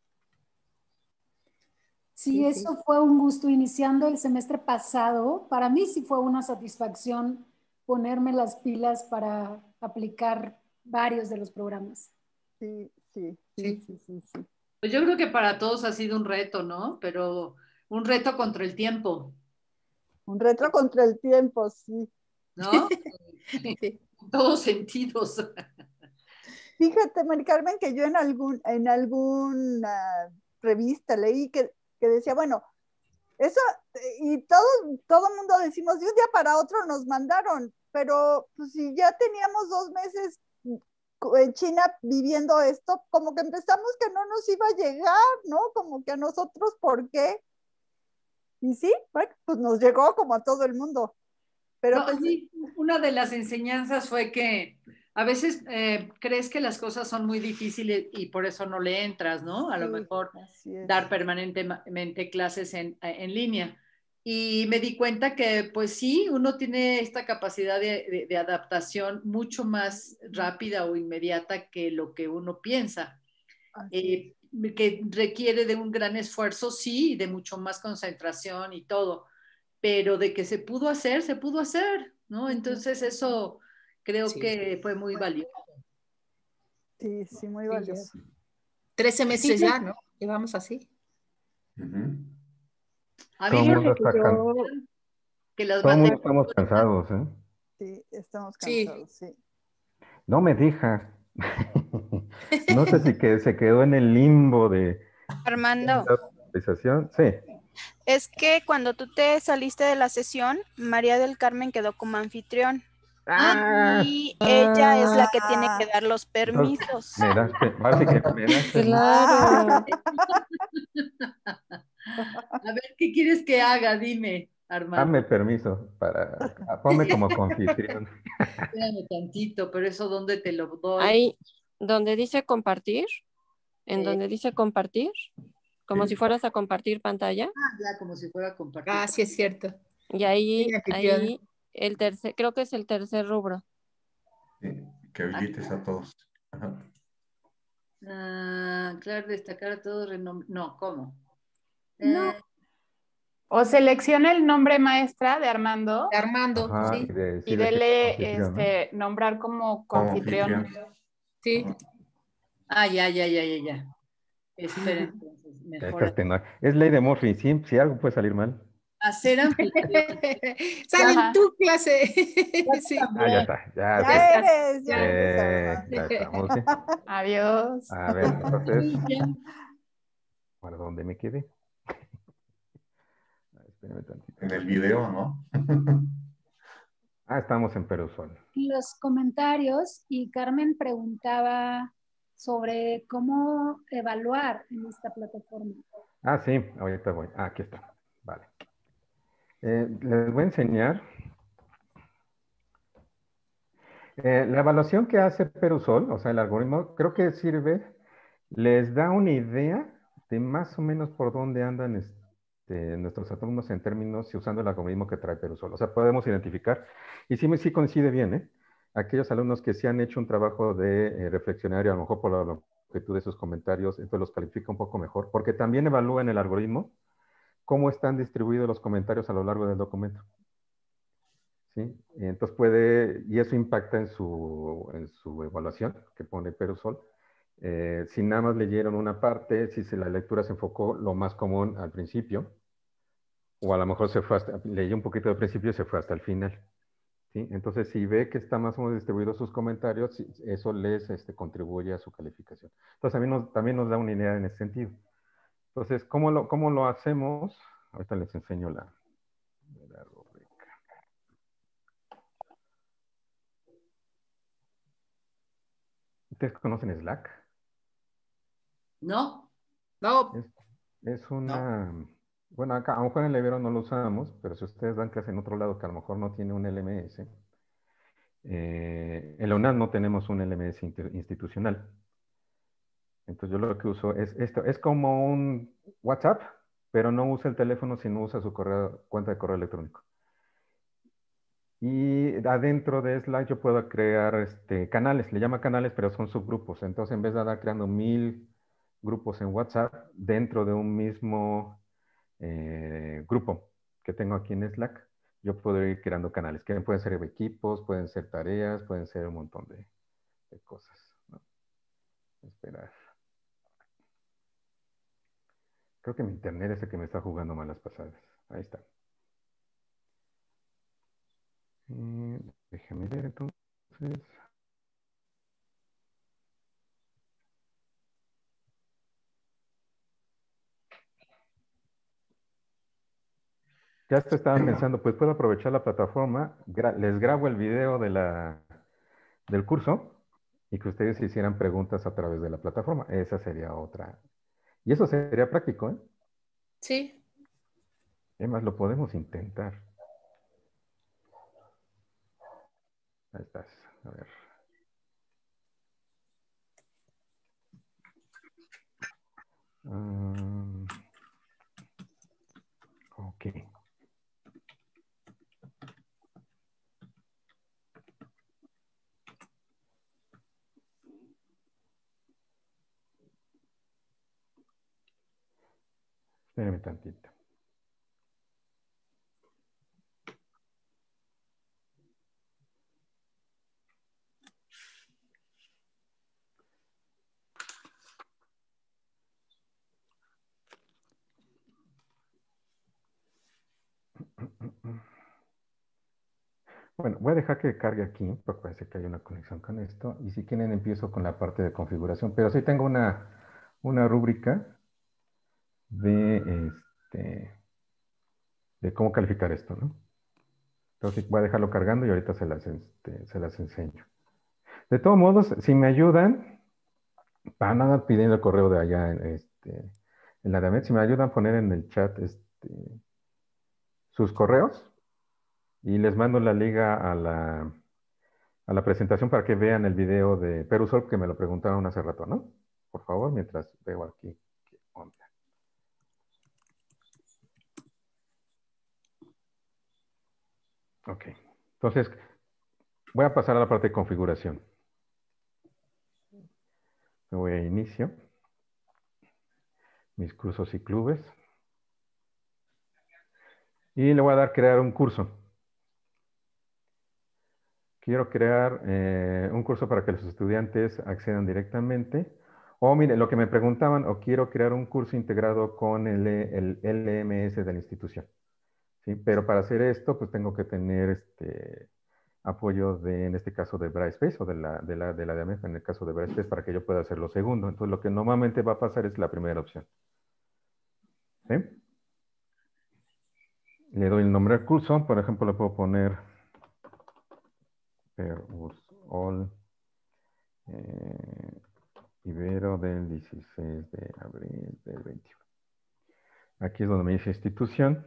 Sí, eso fue un gusto. Iniciando el semestre pasado, para mí sí fue una satisfacción ponerme las pilas para aplicar varios de los programas.
Sí, sí, sí, sí, sí, sí.
Pues yo creo que para todos ha sido un reto, ¿no? Pero un reto contra el tiempo.
Un reto contra el tiempo, sí.
¿No? En todos sentidos.
Fíjate, Mari Carmen, que yo en algún, en alguna revista leí que, que decía, bueno, eso, y todo, todo el mundo decimos, de un día para otro nos mandaron, pero pues si ya teníamos dos meses en China viviendo esto, como que empezamos que no nos iba a llegar, ¿no? Como que a nosotros, ¿por qué? Y sí, bueno, pues nos llegó como a todo el mundo. Pero
no,
pues,
sí, una de las enseñanzas fue que a veces eh, crees que las cosas son muy difíciles y por eso no le entras, ¿no? A
sí,
lo mejor dar permanentemente clases en, en línea. Y me di cuenta que, pues sí, uno tiene esta capacidad de, de, de adaptación mucho más rápida o inmediata que lo que uno piensa. Eh, que requiere de un gran esfuerzo, sí, y de mucho más concentración y todo, pero de que se pudo hacer, se pudo hacer, ¿no? Entonces eso creo
sí.
que fue muy valioso.
Sí, sí, muy valioso.
Tres semestres
sí,
ya, ¿no? Llevamos así.
Uh-huh.
A
Todo
mí
el
me
mundo está
yo... que las
Todo el mundo
materias...
estamos cansados, ¿eh?
Sí, estamos cansados, sí. sí.
No me deja. No sé si que se quedó en el limbo de...
Armando.
Sí.
Es que cuando tú te saliste de la sesión, María del Carmen quedó como anfitrión.
Ah,
y ella es la que tiene que dar los permisos.
Entonces, me das, ahora sí que me das.
Claro.
A ver, ¿qué quieres que haga? Dime, Armando.
Dame permiso para, ponme como confitrión.
Espérame tantito, pero eso ¿dónde te lo doy?
Ahí, donde dice compartir, en
Sí.
donde dice compartir, como
Sí.
si fueras a compartir pantalla.
Ah, ya, como si fuera a compartir.
Ah, sí es cierto.
Y ahí,
Sí, anfitrión.
ahí el tercer, creo que es el tercer rubro.
Sí, que habilites a todos. Ajá.
Ah, claro, destacar a todos renom... No, ¿cómo?
No.
Eh,
O seleccione el nombre maestra de Armando.
De Armando,
Ajá,
sí.
y, de,
Y
sí, de
dele
confitrión, ¿no?
este, nombrar como
Como
confitrión.
anfitrión.
Sí.
Ah, ya, ya, ya, ya, ya. Espera, entonces,
Ya
mejor.
estás tenor. Es ley de Murphy, sí, si algo puede salir mal.
Hacer anfitrión.
Sale en
Ajá.
tu clase. Sí.
Ah, ya está, ya,
Ya
está.
eres, ya eres.
Eh,
Armando.
ya estamos, sí.
Adiós.
A ver, entonces, ¿para dónde me quedé? Ah, espérame tantito.
En el video, ¿no?
Ah, estamos en Perusol.
Los comentarios y Carmen preguntaba sobre cómo evaluar en esta plataforma.
Ah, sí, ahorita voy. Ah, aquí está. Vale. Eh, les voy a enseñar. Eh, la evaluación que hace Perusol, o sea, el algoritmo, creo que sirve, les da una idea de más o menos por dónde andan este, nuestros alumnos en términos y usando el algoritmo que trae Perusol. O sea, podemos identificar, y sí, sí coincide bien, ¿eh? Aquellos alumnos que sí han hecho un trabajo de eh, reflexionario, a lo mejor por la longitud de sus comentarios, entonces los califica un poco mejor, porque también evalúa en el algoritmo cómo están distribuidos los comentarios a lo largo del documento. ¿Sí? Y entonces puede, y eso impacta en su, en su evaluación que pone Perusol. Eh, si nada más leyeron una parte, si se, la lectura se enfocó lo más común al principio, o a lo mejor se fue hasta, leyó un poquito al principio y se fue hasta el final. ¿Sí? Entonces, si ve que está más o menos distribuidos sus comentarios, eso les este, contribuye a su calificación. Entonces, también nos, también nos da una idea en ese sentido. Entonces, ¿cómo lo, cómo lo hacemos? Ahorita les enseño la, ¿Ustedes conocen Slack?
No, no.
Es, es una... No. Bueno, acá a lo mejor en el Ibero no lo usamos, pero si ustedes dan clase en otro lado que a lo mejor no tiene un L M S, eh, en la UNAM no tenemos un L M S institucional. Entonces yo lo que uso es esto. Es como un WhatsApp, pero no usa el teléfono, sino usa su correo, cuenta de correo electrónico. Y adentro de Slack yo puedo crear este, canales, le llama canales, pero son subgrupos. Entonces, en vez de andar creando mil grupos en WhatsApp, dentro de un mismo eh, grupo que tengo aquí en Slack, yo puedo ir creando canales, que pueden ser equipos, pueden ser tareas, pueden ser un montón de, de cosas, ¿no? Esperar. Creo que mi internet es el que me está jugando malas pasadas. Ahí está. Eh, déjame ver entonces. Ya esto estaban pensando, pues puedo aprovechar la plataforma, gra les grabo el video de la, del curso y que ustedes hicieran preguntas a través de la plataforma. Esa sería otra. Y eso sería práctico, ¿eh?
Sí.
Además, lo podemos intentar. Ahí estás. A ver. Um, ok. Espérame tantito. Bueno, voy a dejar que cargue aquí, porque parece que hay una conexión con esto. Y si quieren empiezo con la parte de configuración. Pero sí tengo una, una rúbrica de, este, de cómo calificar esto, ¿no? Entonces voy a dejarlo cargando y ahorita se las, este, se las enseño. De todos modos, si me ayudan, para nada pidiendo el correo de allá este, en la de Amet, si me ayudan a poner en el chat este, sus correos y les mando la liga a la, a la presentación para que vean el video de Perusol que me lo preguntaron hace rato, ¿no? Por favor, mientras veo aquí qué onda. Ok, entonces voy a pasar a la parte de configuración. Me voy a inicio, mis cursos y clubes. Y le voy a dar crear un curso. Quiero crear eh, un curso para que los estudiantes accedan directamente. O mire, lo que me preguntaban, o quiero crear un curso integrado con el, el L M S de la institución. ¿Sí? Pero para hacer esto, pues tengo que tener este apoyo de, en este caso, de Brightspace o de la de la de la D A M E F, en el caso de Brightspace, para que yo pueda hacer lo segundo. Entonces, lo que normalmente va a pasar es la primera opción. ¿Sí? Le doy el nombre al curso. Por ejemplo, le puedo poner Perusol eh, Ibero del dieciséis de abril del veintiuno. Aquí es donde me dice institución.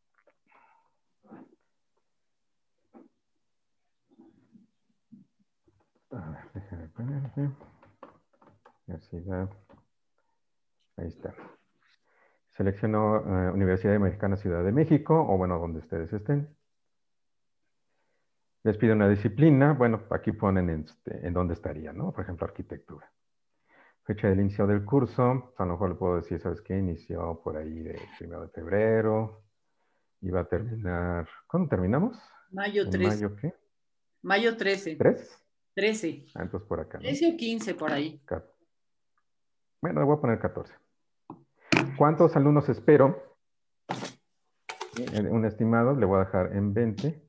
A ver, déjame ponerle. Universidad. Ahí está. Selecciono uh, Universidad Mexicana Ciudad de México, o bueno, donde ustedes estén. Les pido una disciplina. Bueno, aquí ponen este, en dónde estaría, ¿no? Por ejemplo, arquitectura. Fecha del inicio del curso. A lo mejor le puedo decir, ¿sabes qué? Inició por ahí de primero de febrero. Y va a terminar... ¿Cuándo terminamos?
Mayo
¿En
trece.
mayo qué?
Mayo trece.
¿tres?
trece.
Ah, entonces por acá, ¿no?
trece o quince por ahí.
Bueno, le voy a poner catorce. ¿Cuántos alumnos espero? Un estimado, le voy a dejar en veinte.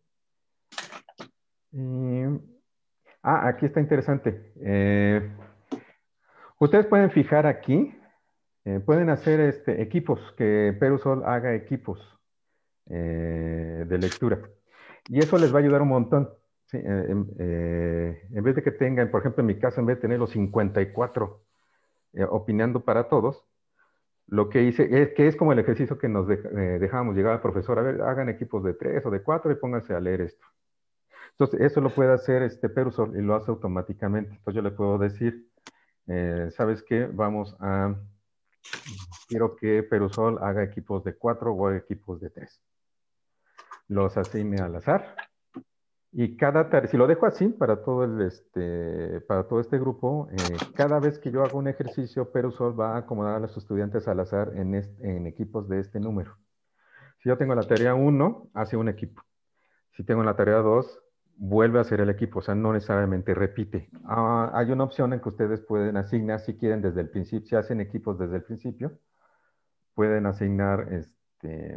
Y... Ah, aquí está interesante. Eh, ustedes pueden fijar aquí, eh, pueden hacer este, equipos, que Perusol haga equipos eh, de lectura. Y eso les va a ayudar un montón. Sí, eh, em, eh, en vez de que tengan, por ejemplo, en mi caso, en vez de tener los cincuenta y cuatro eh, opinando para todos, lo que hice es que es como el ejercicio que nos dej- eh, dejábamos llegar al profesor. A ver, hagan equipos de tres o de cuatro y pónganse a leer esto. Entonces, eso lo puede hacer este Perusol y lo hace automáticamente. Entonces, yo le puedo decir, eh, ¿sabes qué? Vamos a, quiero que Perusol haga equipos de cuatro o equipos de tres. Los asigne al azar. Y cada tarea, si lo dejo así para todo, el, este, para todo este grupo, eh, cada vez que yo hago un ejercicio, Perusol va a acomodar a los estudiantes al azar en, este, en equipos de este número. Si yo tengo la tarea uno, hace un equipo. Si tengo la tarea dos, vuelve a hacer el equipo, o sea, no necesariamente repite. Ah, hay una opción en que ustedes pueden asignar, si quieren, desde el principio, si hacen equipos desde el principio, pueden asignar, este,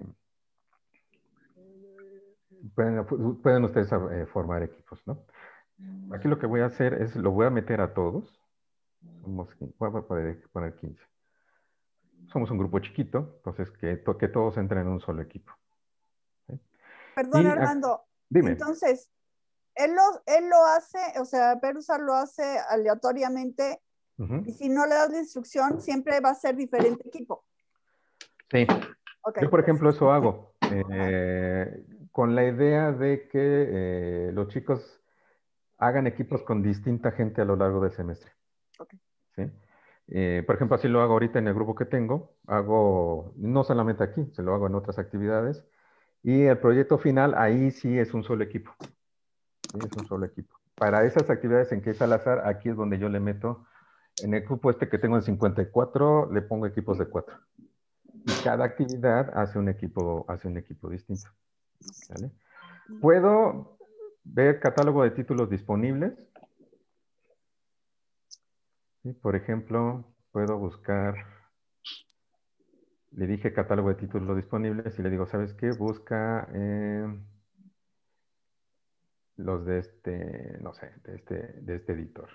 pueden, pueden ustedes eh, formar equipos, ¿no? Aquí lo que voy a hacer es, lo voy a meter a todos. Somos, voy a poder poner quince. Somos un grupo chiquito, entonces que, to, que todos entren en un solo equipo. ¿Sí?
Perdón,
Y,
Armando.
dime.
Entonces, él lo, él lo hace, o sea, Perusol lo hace aleatoriamente, uh-huh. Y si no le das la instrucción, siempre va a ser diferente equipo.
Sí. Okay, yo, por ejemplo, eso hago. Eh, con la idea de que eh, los chicos hagan equipos con distinta gente a lo largo del semestre.
Okay.
¿Sí? Eh, por ejemplo, así lo hago ahorita en el grupo que tengo. Hago, no solamente aquí, se lo hago en otras actividades. Y el proyecto final, ahí sí es un solo equipo. ¿Sí? Es un solo equipo. Para esas actividades en que es al azar, aquí es donde yo le meto, en el grupo este que tengo en cincuenta y cuatro, le pongo equipos de cuatro. Y cada actividad hace un equipo, hace un equipo distinto. ¿Vale? Puedo ver catálogo de títulos disponibles. ¿Sí? Por ejemplo, puedo buscar, le dije catálogo de títulos disponibles y le digo, ¿sabes qué? Busca eh, los de este, no sé, de este, de este editor.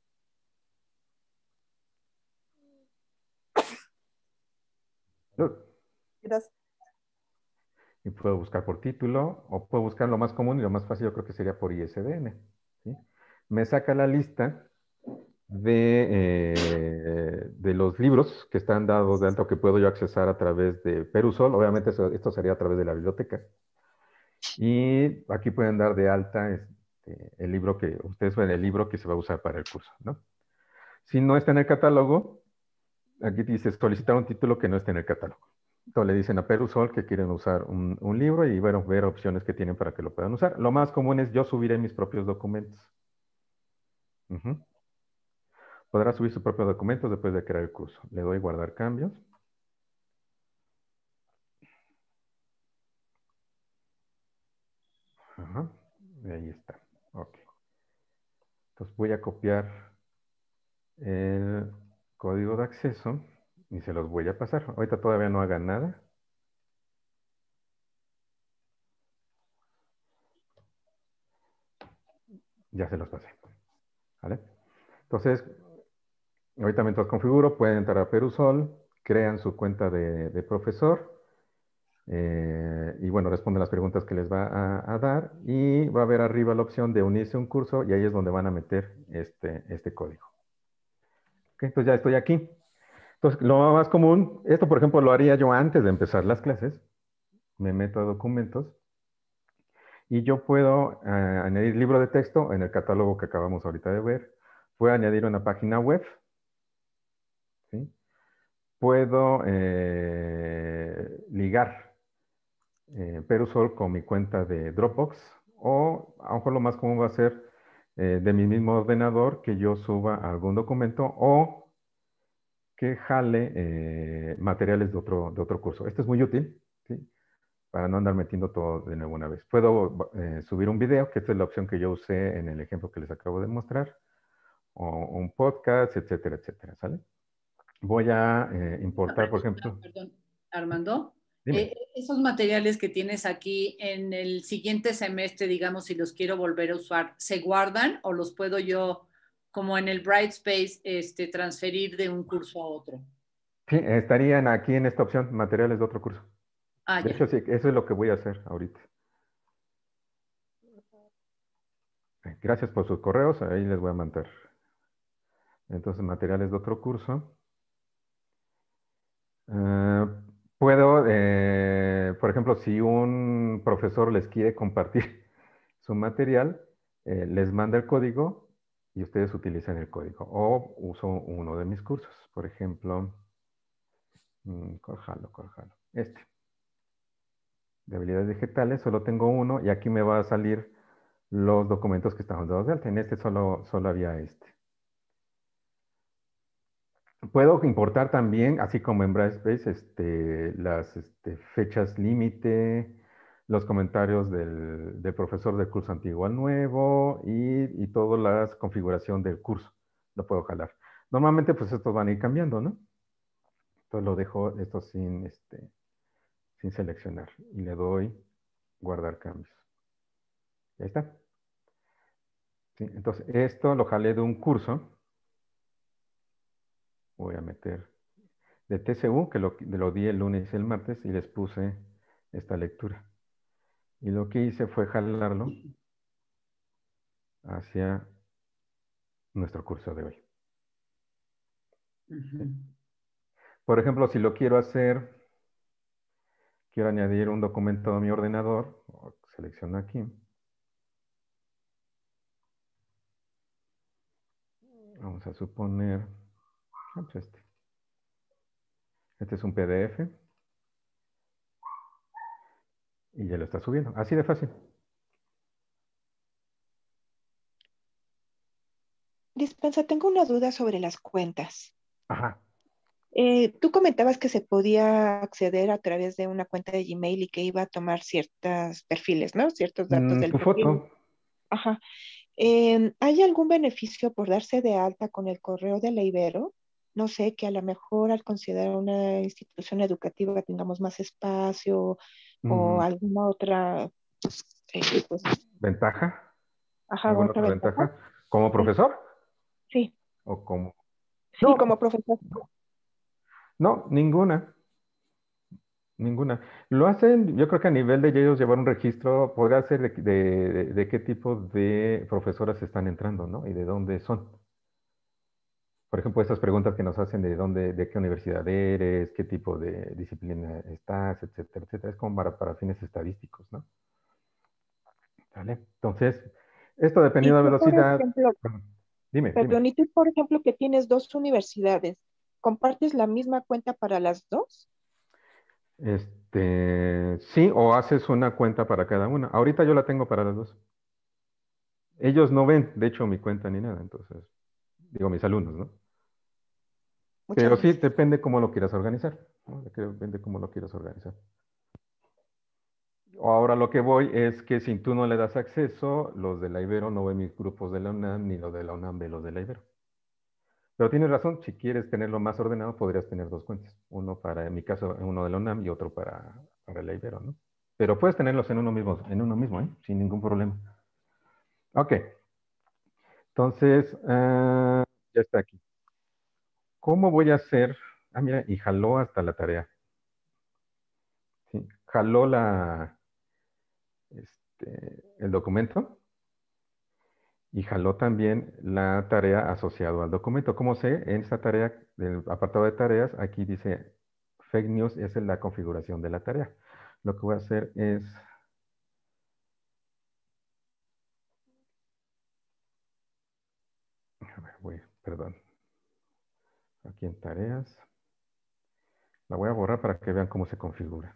Gracias.
Y puedo buscar por título, o puedo buscar lo más común y lo más fácil yo creo que sería por I S B N. ¿Sí? Me saca la lista de, eh, de los libros que están dados de alta o que puedo yo accesar a través de Perusol. Obviamente eso, esto sería a través de la biblioteca. Y aquí pueden dar de alta este, el libro que, ustedes ven el libro que se va a usar para el curso, ¿no? Si no está en el catálogo, aquí dice solicitar un título que no esté en el catálogo. Entonces le dicen a Perusol que quieren usar un, un libro y bueno, ver opciones que tienen para que lo puedan usar. Lo más común es yo subiré mis propios documentos. Uh-huh. Podrá subir sus propios documentos después de crear el curso. Le doy guardar cambios. Ajá. Y ahí está. Ok. Entonces voy a copiar el código de acceso y se los voy a pasar. Ahorita todavía no hagan nada. Ya se los pasé. ¿Vale? Entonces, ahorita mientras configuro, pueden entrar a Perusol, crean su cuenta de, de profesor eh, y bueno, responden las preguntas que les va a, a dar y va a haber arriba la opción de unirse a un curso y ahí es donde van a meter este, este código. Okay, entonces ya estoy aquí. Entonces, lo más común, esto por ejemplo lo haría yo antes de empezar las clases. Me meto a documentos y yo puedo uh, añadir libro de texto en el catálogo que acabamos ahorita de ver. Puedo añadir una página web. ¿Sí? Puedo eh, ligar eh, Perusol con mi cuenta de Dropbox o a lo mejor lo más común va a ser eh, de mi mismo ordenador que yo suba algún documento o que jale eh, materiales de otro, de otro curso. Esto es muy útil, ¿sí? Para no andar metiendo todo de nuevo una vez. Puedo eh, subir un video, que esta es la opción que yo usé en el ejemplo que les acabo de mostrar, o un podcast, etcétera, etcétera, ¿sale? Voy a eh, importar, por ejemplo.
Perdón, Armando. Eh, esos materiales que tienes aquí en el siguiente semestre, digamos, si los quiero volver a usar, ¿se guardan o los puedo yo, como en el Brightspace, este, transferir de un curso a otro?
Sí, estarían aquí en esta opción, materiales de otro curso.
Ah,
de
ya.
hecho, sí, eso es lo que voy a hacer ahorita. Gracias por sus correos, ahí les voy a mandar. Entonces, materiales de otro curso. Uh, puedo, eh, por ejemplo, si un profesor les quiere compartir su material, eh, les manda el código y ustedes utilizan el código. O uso uno de mis cursos, por ejemplo, mmm, córjalo, córjalo, este. De habilidades digitales, solo tengo uno y aquí me va a salir los documentos que estamos dados de alta. En este solo, solo había este. Puedo importar también, así como en Brightspace, este, las este, fechas límite, los comentarios del, del profesor del curso antiguo al nuevo y, y toda la configuración del curso. Lo puedo jalar. Normalmente, pues estos van a ir cambiando, ¿no? Entonces lo dejo esto sin, este, sin seleccionar y le doy guardar cambios. Ahí está. ¿Sí? Entonces, esto lo jalé de un curso. Voy a meter de T C U, que lo, lo di el lunes y el martes, y les puse esta lectura. Y lo que hice fue jalarlo hacia nuestro curso de hoy.
Uh-huh.
Por ejemplo, si lo quiero hacer, quiero añadir un documento a mi ordenador, selecciono aquí. Vamos a suponer, pues este. Este es un P D F. Y ya lo está subiendo. Así de fácil.
Dispensa, tengo una duda sobre las cuentas.
Ajá.
Eh, tú comentabas que se podía acceder a través de una cuenta de Gmail y que iba a tomar ciertos perfiles, ¿no? Ciertos datos
Mm,
del
tu
perfil.
foto.
Ajá. Eh, ¿hay algún beneficio por darse de alta con el correo de la Ibero? No sé, que a lo mejor al considerar una institución educativa tengamos más espacio o
Mm,
alguna otra eh, pues,
¿Ventaja?
ajá,
¿Alguna
otra
otra
ventaja.
ventaja? ¿Como
Sí,
profesor?
sí,
¿O como?
sí,
No,
como profesor.
no, ninguna. Ninguna. Lo hacen, yo creo que a nivel de ellos llevar un registro, podría ser de, de- de- de qué tipo de profesoras están entrando, ¿no? Y de dónde son. Por ejemplo, estas preguntas que nos hacen de dónde, de qué universidad eres, qué tipo de disciplina estás, etcétera, etcétera. Es como para, para fines estadísticos, ¿no? ¿Vale? Entonces, esto
Y
dependiendo de la
tú, por
velocidad.
ejemplo,
Bueno, dime, dime.
perdón, y tú, por ejemplo, que tienes dos universidades, ¿compartes la misma cuenta para las dos?
Este, sí, o haces una cuenta para cada una. Ahorita yo la tengo para las dos. Ellos no ven, de hecho, mi cuenta ni nada, entonces, digo, mis alumnos, ¿no?
Muchas
Pero sí,
gracias.
depende cómo lo quieras organizar, ¿no? Depende cómo lo quieras organizar. Ahora lo que voy es que si tú no le das acceso, los de la Ibero no ven mis grupos de la UNAM, ni los de la UNAM ven los de la Ibero. Pero tienes razón, si quieres tenerlo más ordenado, podrías tener dos cuentas. Uno para, en mi caso, uno de la UNAM y otro para, para la Ibero, ¿no? Pero puedes tenerlos en uno mismo, en uno mismo, ¿eh? Sin ningún problema. Ok. Entonces, uh, ya está aquí. ¿Cómo voy a hacer? Ah, mira, y jaló hasta la tarea. ¿Sí? Jaló la, este, el documento y jaló también la tarea asociada al documento. ¿Cómo sé? En esta tarea, del apartado de tareas, aquí dice Fake News, esa es la configuración de la tarea. Lo que voy a hacer es... A ver, voy, perdón. Aquí en tareas. La voy a borrar para que vean cómo se configura.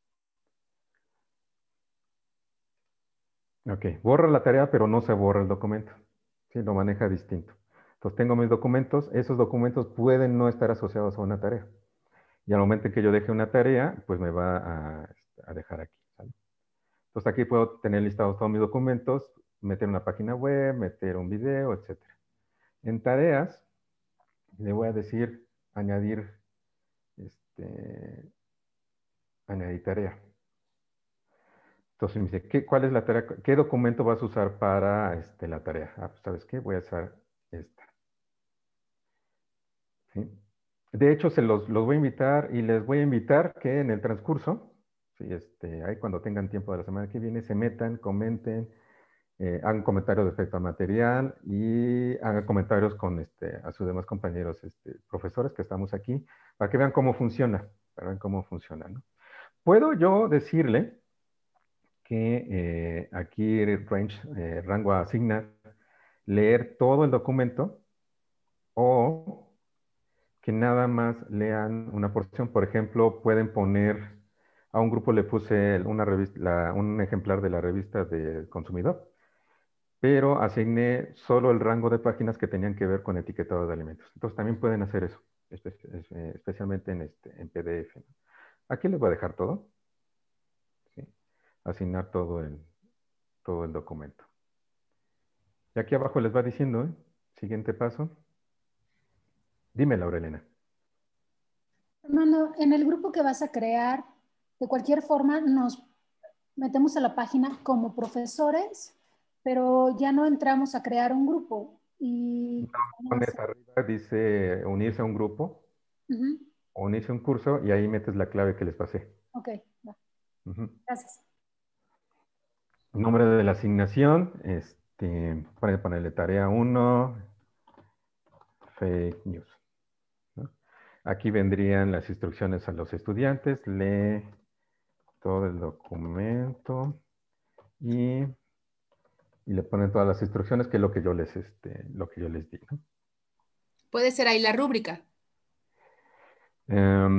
Ok, borra la tarea, pero no se borra el documento. Sí, lo maneja distinto. Entonces tengo mis documentos. Esos documentos pueden no estar asociados a una tarea. Y al momento en que yo deje una tarea, pues me va a, a dejar aquí. ¿Sale? Entonces aquí puedo tener listados todos mis documentos, meter una página web, meter un video, etcétera. En tareas, le voy a decir añadir, este, añadir tarea. Entonces me dice, ¿qué, ¿cuál es la tarea? ¿Qué documento vas a usar para este, la tarea? Ah, pues, ¿sabes qué? Voy a usar esta. ¿Sí? De hecho, se los, los voy a invitar y les voy a invitar que en el transcurso, ¿sí? este, ahí cuando tengan tiempo de la semana que viene, se metan, comenten, eh, hagan comentarios respecto al material y hagan comentarios con este, a sus demás compañeros este, profesores que estamos aquí, para que vean cómo funciona, para ver cómo funciona, ¿no? Puedo yo decirle que eh, aquí el range, eh, rango a asignar, leer todo el documento o que nada más lean una porción. Por ejemplo, pueden poner, a un grupo le puse una revista, la- un ejemplar de la revista del consumidor, pero asigné solo el rango de páginas que tenían que ver con etiquetado de alimentos. Entonces también pueden hacer eso, espe- es- eh, especialmente en, este, en P D F, ¿no? Aquí les voy a dejar todo, ¿sí? Asignar todo el, todo el documento. Y aquí abajo les va diciendo, ¿eh? Siguiente paso. Dime, Laura Elena.
Armando, en el grupo que vas a crear, de cualquier forma nos metemos a la página como profesores, pero ya no entramos a crear un grupo. Y
Pones arriba, dice unirse a un grupo,
Ujú.
o unirse a un curso, y ahí metes la clave que les pasé.
Ok, va.
Ujú.
Gracias.
Nombre de la asignación, este, pueden ponerle tarea uno, fake news, ¿no? Aquí vendrían las instrucciones a los estudiantes, lee todo el documento y, y le ponen todas las instrucciones, que es lo que yo les, este, lo que yo les di, ¿no?
Puede ser ahí la rúbrica.
Em,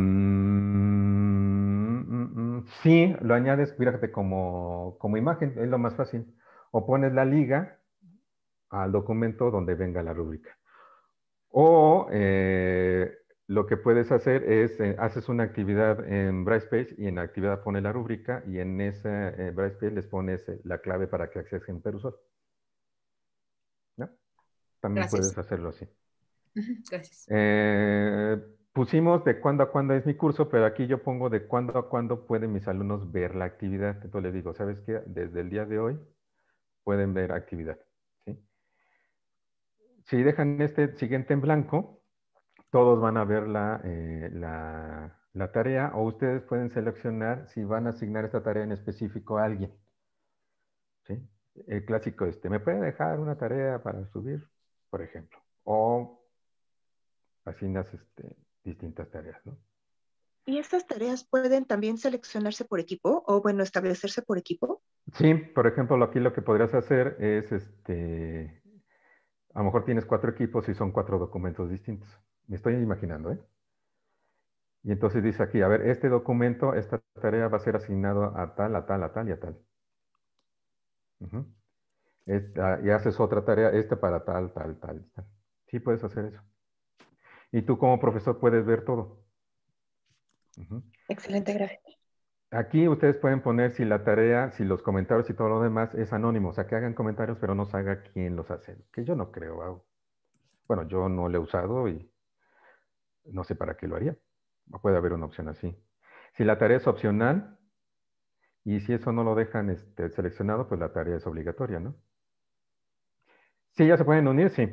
mm, mm, sí, lo añades, fíjate, como, como imagen, es lo más fácil. O pones la liga al documento donde venga la rúbrica. O eh, lo que puedes hacer es, eh, haces una actividad en Brightspace y en la actividad pones la rúbrica y en esa eh, Brightspace les pones eh, la clave para que accesen Perusol, ¿no? También
Gracias.
puedes hacerlo así.
Ujú, gracias.
Eh, pusimos de cuándo a cuándo es mi curso, pero aquí yo pongo de cuándo a cuándo pueden mis alumnos ver la actividad. Entonces les digo, ¿sabes qué? Desde el día de hoy pueden ver actividad, ¿sí? Si dejan este siguiente en blanco, todos van a ver la, eh, la, la tarea, o ustedes pueden seleccionar si van a asignar esta tarea en específico a alguien, ¿sí? El clásico este, ¿me puede dejar una tarea para subir? Por ejemplo. O asignas este, distintas tareas, ¿no?
¿Y estas tareas pueden también seleccionarse por equipo o, bueno, establecerse por equipo?
Sí, por ejemplo, aquí lo que podrías hacer es, este, a lo mejor tienes cuatro equipos y son cuatro documentos distintos. Me estoy imaginando, ¿eh? Y entonces dice aquí, a ver, este documento, esta tarea va a ser asignado a tal, a tal, a tal y a tal. Ujú. Esta- y haces otra tarea, esta para tal, tal, tal, tal. Sí, puedes hacer eso. Y tú como profesor puedes ver todo. Ujú.
Excelente, gracias.
Aquí ustedes pueden poner si la tarea, si los comentarios y todo lo demás es anónimo, o sea, que hagan comentarios, pero no salga quién los hace, que yo no creo. Wow. Bueno, yo no lo he usado y no sé para qué lo haría. Puede haber una opción así. Si la tarea es opcional y si eso no lo dejan este, seleccionado, pues la tarea es obligatoria, ¿no? Sí, ya se pueden unir, sí.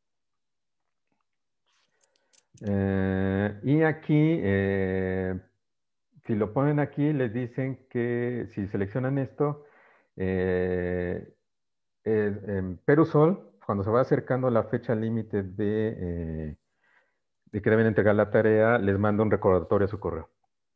Eh, y aquí, eh, si lo ponen aquí, les dicen que si seleccionan esto, eh, eh, en Perusol, cuando se va acercando la fecha límite de, eh, de que deben entregar la tarea, les manda un recordatorio a su correo.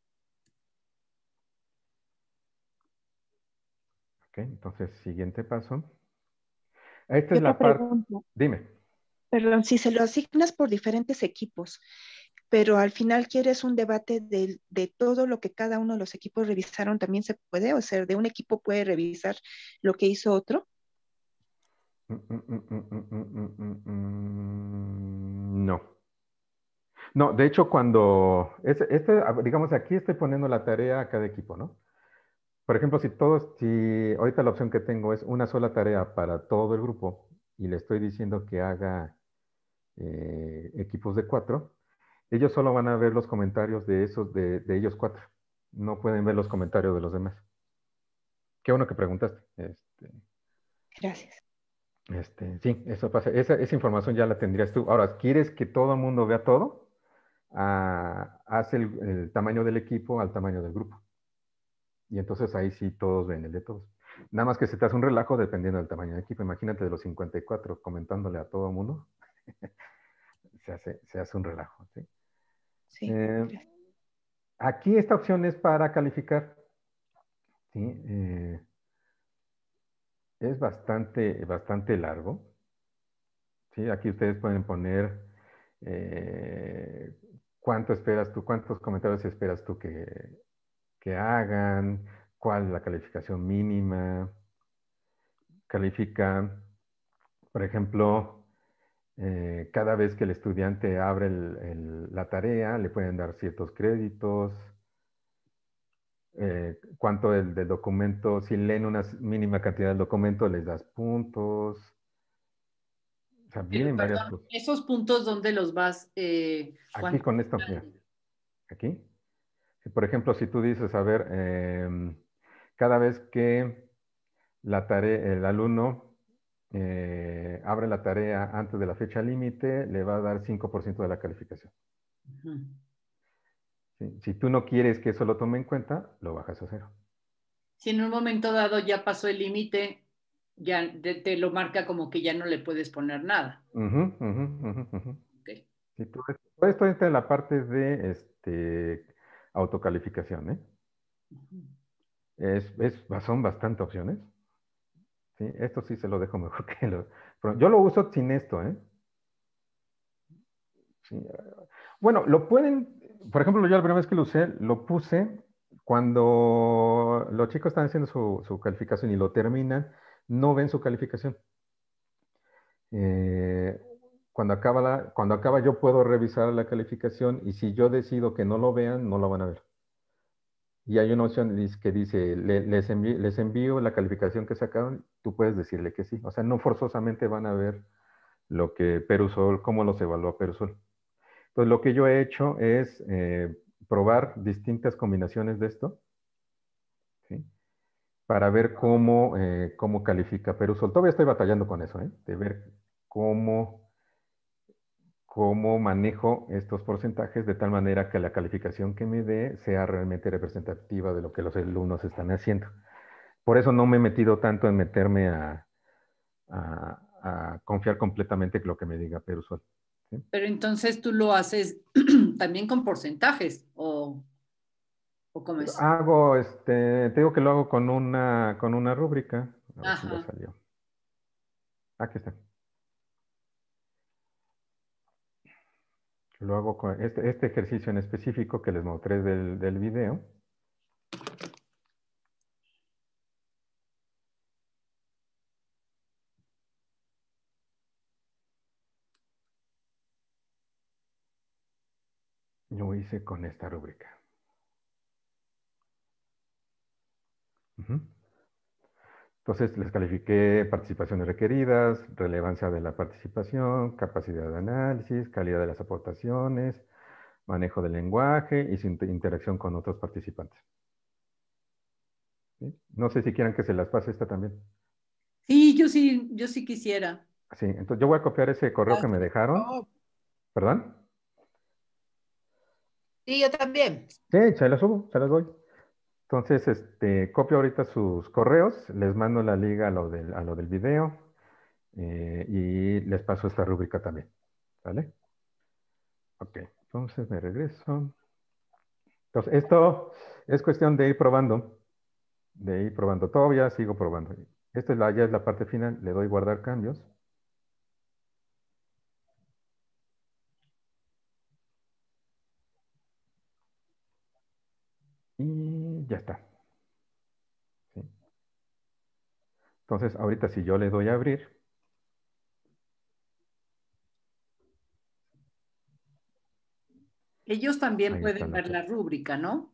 Ok, entonces, siguiente paso. Esta
Y
es
otra
la parte.
pregunta.
Dime.
Perdón, si se lo asignas por diferentes equipos, pero al final quieres un debate de, de todo lo que cada uno de los equipos revisaron, ¿también se puede? O sea, ¿de un equipo puede revisar lo que hizo otro?
Mm, mm, mm, mm, mm, mm, mm, mm, No. No, de hecho, cuando, este, este, digamos, aquí estoy poniendo la tarea a cada equipo, ¿no? Por ejemplo, si todos, si ahorita la opción que tengo es una sola tarea para todo el grupo y le estoy diciendo que haga eh, equipos de cuatro, ellos solo van a ver los comentarios de esos, de, de ellos cuatro. No pueden ver los comentarios de los demás. Qué bueno que preguntaste. Este,
Gracias.
este, sí, eso pasa. Esa, esa información ya la tendrías tú. Ahora, ¿quieres que todo el mundo vea todo? Ah, haz el, el tamaño del equipo al tamaño del grupo. Y entonces ahí sí todos ven el de todos. Nada más que se te hace un relajo dependiendo del tamaño del equipo. Imagínate de los cincuenta y cuatro comentándole a todo el mundo. se, hace, se hace un relajo. ¿Sí?
Sí.
Eh, aquí esta opción es para calificar. ¿Sí? Eh, es bastante, bastante largo. ¿Sí? Aquí ustedes pueden poner eh, cuánto esperas tú, cuántos comentarios esperas tú que, que hagan, cuál es la calificación mínima. Califica, por ejemplo, eh, cada vez que el estudiante abre el, el, la tarea, le pueden dar ciertos créditos. Eh, cuánto del, del documento, si leen una mínima cantidad del documento, les das puntos. O sea,
Pero,
vienen varias
perdón,
cosas.
¿esos puntos dónde los vas? Eh,
Aquí con esto, mira. Aquí. Si, por ejemplo, si tú dices, a ver, eh, cada vez que la tarea, el alumno eh, abre la tarea antes de la fecha límite, le va a dar cinco por ciento de la calificación.
Uh-huh.
¿Sí? Si tú no quieres que eso lo tome en cuenta, lo bajas a cero.
Si en un momento dado ya pasó el límite, ya te, te lo marca como que ya no le puedes poner nada.
Uh -huh, uh -huh, uh -huh.
Okay.
Sí, todo, esto, todo esto está en la parte de este, autocalificación. ¿eh? Uh-huh. es, es, son bastantes opciones. ¿Sí? Esto sí se lo dejo mejor que lo... Yo lo uso sin esto. ¿eh? Sí. Bueno, lo pueden... Por ejemplo, yo la primera vez que lo usé, lo puse cuando los chicos están haciendo su, su calificación y lo terminan, no ven su calificación. Eh, cuando, acaba la, cuando acaba yo puedo revisar la calificación y si yo decido que no lo vean, no lo van a ver. Y hay una opción que dice, le, les, envío, les envío la calificación que sacaron, tú puedes decirle que sí. O sea, no forzosamente van a ver lo que Perusol, cómo los evalúa Perusol. Entonces, lo que yo he hecho es eh, probar distintas combinaciones de esto, ¿sí? Para ver cómo, eh, cómo califica Perusol. Todavía estoy batallando con eso, ¿eh? De ver cómo, cómo manejo estos porcentajes de tal manera que la calificación que me dé sea realmente representativa de lo que los alumnos están haciendo. Por eso no me he metido tanto en meterme a, a, a confiar completamente en lo que me diga Perusol. ¿Sí?
Pero entonces tú lo haces también con porcentajes, o, o cómo es.
Hago, este, te digo que lo hago con una, con una rúbrica. A ver si ya salió. Aquí está. Lo hago con este, este ejercicio en específico que les mostré del, del video. Yo hice con esta rúbrica. Uh-huh. Entonces les califiqué participaciones requeridas, relevancia de la participación, capacidad de análisis, calidad de las aportaciones, manejo del lenguaje y su interacción con otros participantes. ¿Sí? No sé si quieran que se las pase esta también.
Sí, yo sí, yo sí quisiera.
Sí, entonces yo voy a copiar ese correo que me dejaron.
Oh.
¿Perdón?
Sí, yo también.
Sí, se las subo, se las doy. Entonces, este, copio ahorita sus correos, les mando la liga a lo del, a lo del video eh, y les paso esta rúbrica también. ¿Vale? Ok, entonces me regreso. Entonces, esto es cuestión de ir probando, de ir probando. Todavía sigo probando. Esta es la, ya es la parte final, le doy guardar cambios. Y ya está. ¿Sí? Entonces, ahorita si yo le doy a abrir.
Ellos también pueden ver la rúbrica, ¿no?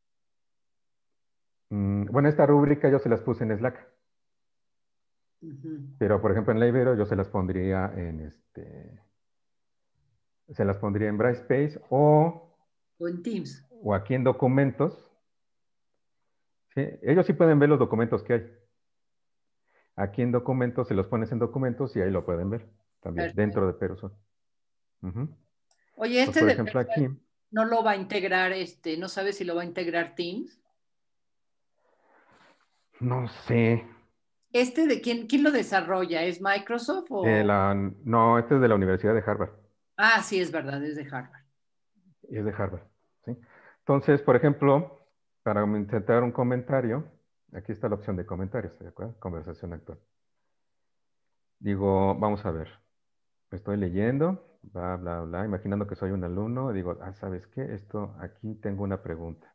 Mm, bueno, esta rúbrica yo se las puse en Slack.
Uh-huh.
Pero, por ejemplo, en la Ibero yo se las pondría en este... Se las pondría en Brightspace o...
O en Teams.
O aquí en documentos. ¿Sí? Ellos sí pueden ver los documentos que hay. Aquí en documentos, se los pones en documentos y ahí lo pueden ver también, perfecto, dentro de Perusol. Uh-huh.
Oye, este
Entonces, por ejemplo, aquí
no lo va a integrar, este, no sabes si lo va a integrar Teams.
No sé.
¿Este de quién, quién lo desarrolla? ¿Es Microsoft o...?
De la, no, este es de la Universidad de Harvard.
Ah, sí, es verdad, es de Harvard.
Es de Harvard, ¿sí? Entonces, por ejemplo, para intentar un comentario, aquí está la opción de comentarios, ¿de acuerdo? Conversación actual. Digo, vamos a ver. Estoy leyendo, bla, bla, bla, imaginando que soy un alumno. Digo, ah, ¿sabes qué? Esto, aquí tengo una pregunta.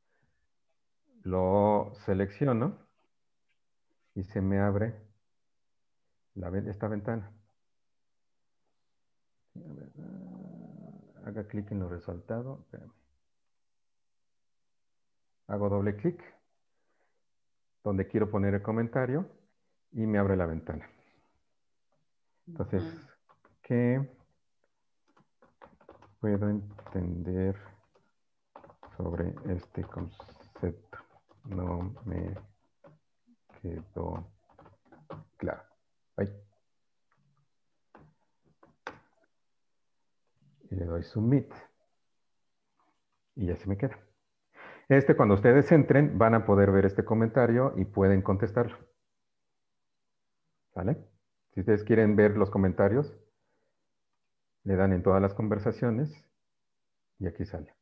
Lo selecciono y se me abre la, esta ventana. A ver, uh, haga clic en los resultados. Espérame. Hago doble clic donde quiero poner el comentario y me abre la ventana. Entonces, uh-huh. ¿Qué puedo entender sobre este concepto? No me quedó claro. Ahí. Y le doy submit. Y ya se me queda. Este, cuando ustedes entren, van a poder ver este comentario y pueden contestarlo. ¿Vale? Si ustedes quieren ver los comentarios, le dan en todas las conversaciones y aquí sale.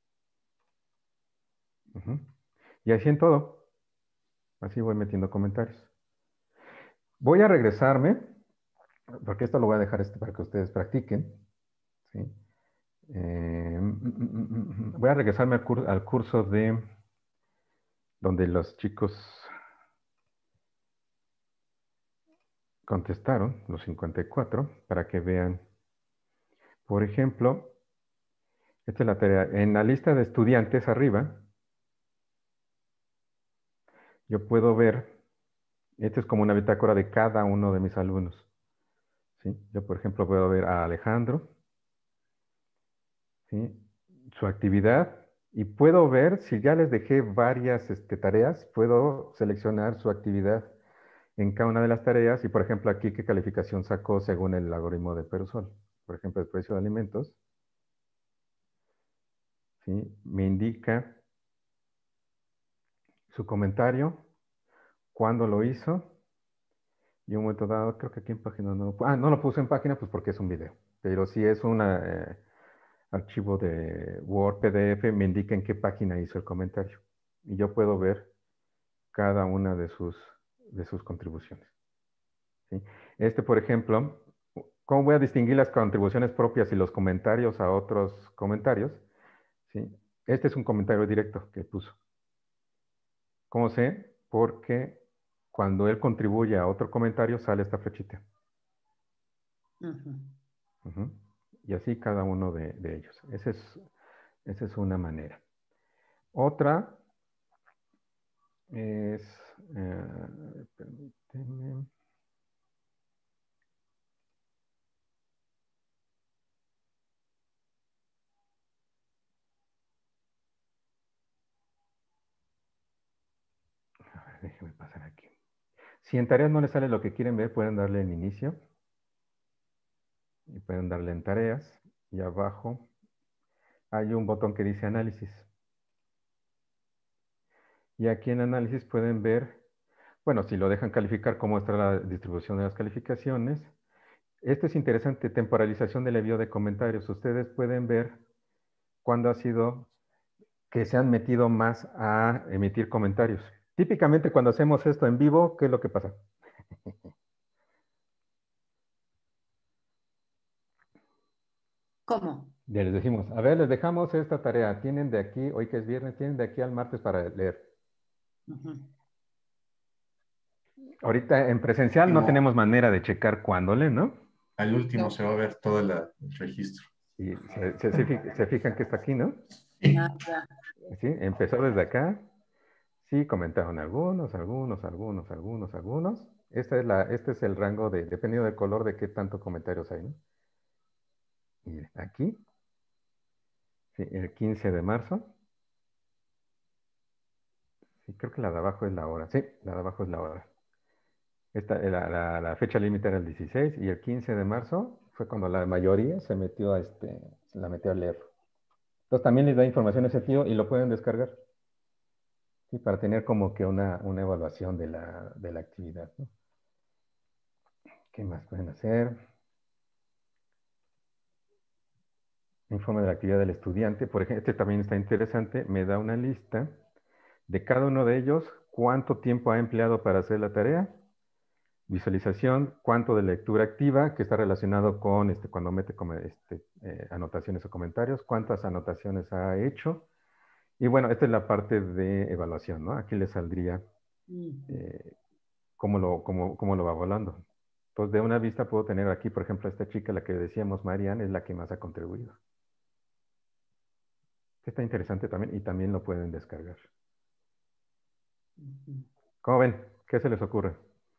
Uh-huh. Y así en todo. Así voy metiendo comentarios. Voy a regresarme, porque esto lo voy a dejar este para que ustedes practiquen. ¿Sí? Eh, voy a regresarme al, cur al curso de donde los chicos contestaron, los cincuenta y cuatro, para que vean. Por ejemplo, esta es la tarea. En la lista de estudiantes arriba, yo puedo ver, esta es como una bitácora de cada uno de mis alumnos. ¿Sí? Yo, por ejemplo, puedo ver a Alejandro, ¿sí? Su actividad, y puedo ver, si ya les dejé varias este, tareas, puedo seleccionar su actividad en cada una de las tareas, y por ejemplo aquí qué calificación sacó según el algoritmo de Perusol. Por ejemplo, el precio de alimentos, ¿sí? Me indica su comentario, cuándo lo hizo, y un momento dado, creo que aquí en página no lo, ah, no lo puse en página, pues porque es un video, pero si es un eh, archivo de Word, P D F, me indica en qué página hizo el comentario, y yo puedo ver cada una de sus, de sus contribuciones. ¿Sí? Este, por ejemplo, ¿cómo voy a distinguir las contribuciones propias y los comentarios a otros comentarios? ¿Sí? Este es un comentario directo que puso. ¿Cómo sé? Porque cuando él contribuye a otro comentario sale esta flechita. Uh-huh. Uh-huh. Y así cada uno de, de ellos. Esa es, esa es una manera. Otra es... Eh, permíteme. Déjenme pasar aquí. Si en tareas no les sale lo que quieren ver, pueden darle en inicio. Y pueden darle en tareas. Y abajo hay un botón que dice análisis. Y aquí en análisis pueden ver, bueno, si lo dejan calificar, cómo está la distribución de las calificaciones. Esto es interesante, temporalización del envío de comentarios. Ustedes pueden ver cuándo ha sido que se han metido más a emitir comentarios. Típicamente cuando hacemos esto en vivo, ¿qué es lo que pasa?
¿Cómo?
Ya les decimos, a ver, les dejamos esta tarea. Tienen de aquí, hoy que es viernes, tienen de aquí al martes para leer. Uh-huh. Ahorita en presencial no, no tenemos manera de checar cuándo leen, ¿no?
Al último no. Se va a ver todo la, el registro.
Y se, se, se, se fijan que está aquí, ¿no?
Ah, ya.
Sí, empezó desde acá. Sí, comentaron algunos, algunos, algunos, algunos, algunos. Esta es la, este es el rango de, dependiendo del color, de qué tanto comentarios hay, ¿no? Y aquí, sí, el quince de marzo. Sí, creo que la de abajo es la hora. Sí, la de abajo es la hora. Esta, la, la, la fecha límite era el dieciséis y el quince de marzo fue cuando la mayoría se metió a este, se la metió a leer. Entonces también les da información ese tío y lo pueden descargar. Sí, para tener como que una, una evaluación de la, de la actividad, ¿no? ¿Qué más pueden hacer? Informe de la actividad del estudiante. Por ejemplo, este también está interesante. Me da una lista de cada uno de ellos, cuánto tiempo ha empleado para hacer la tarea. Visualización, cuánto de lectura activa, que está relacionado con este, cuando mete como, este, eh, anotaciones o comentarios, cuántas anotaciones ha hecho. Y bueno, esta es la parte de evaluación, ¿no? Aquí le saldría eh, cómo, lo, cómo, cómo lo va evaluando. Entonces, de una vista puedo tener aquí, por ejemplo, esta chica, la que decíamos, Marianne, es la que más ha contribuido. Está interesante también y también lo pueden descargar. ¿Cómo ven? ¿Qué se les ocurre?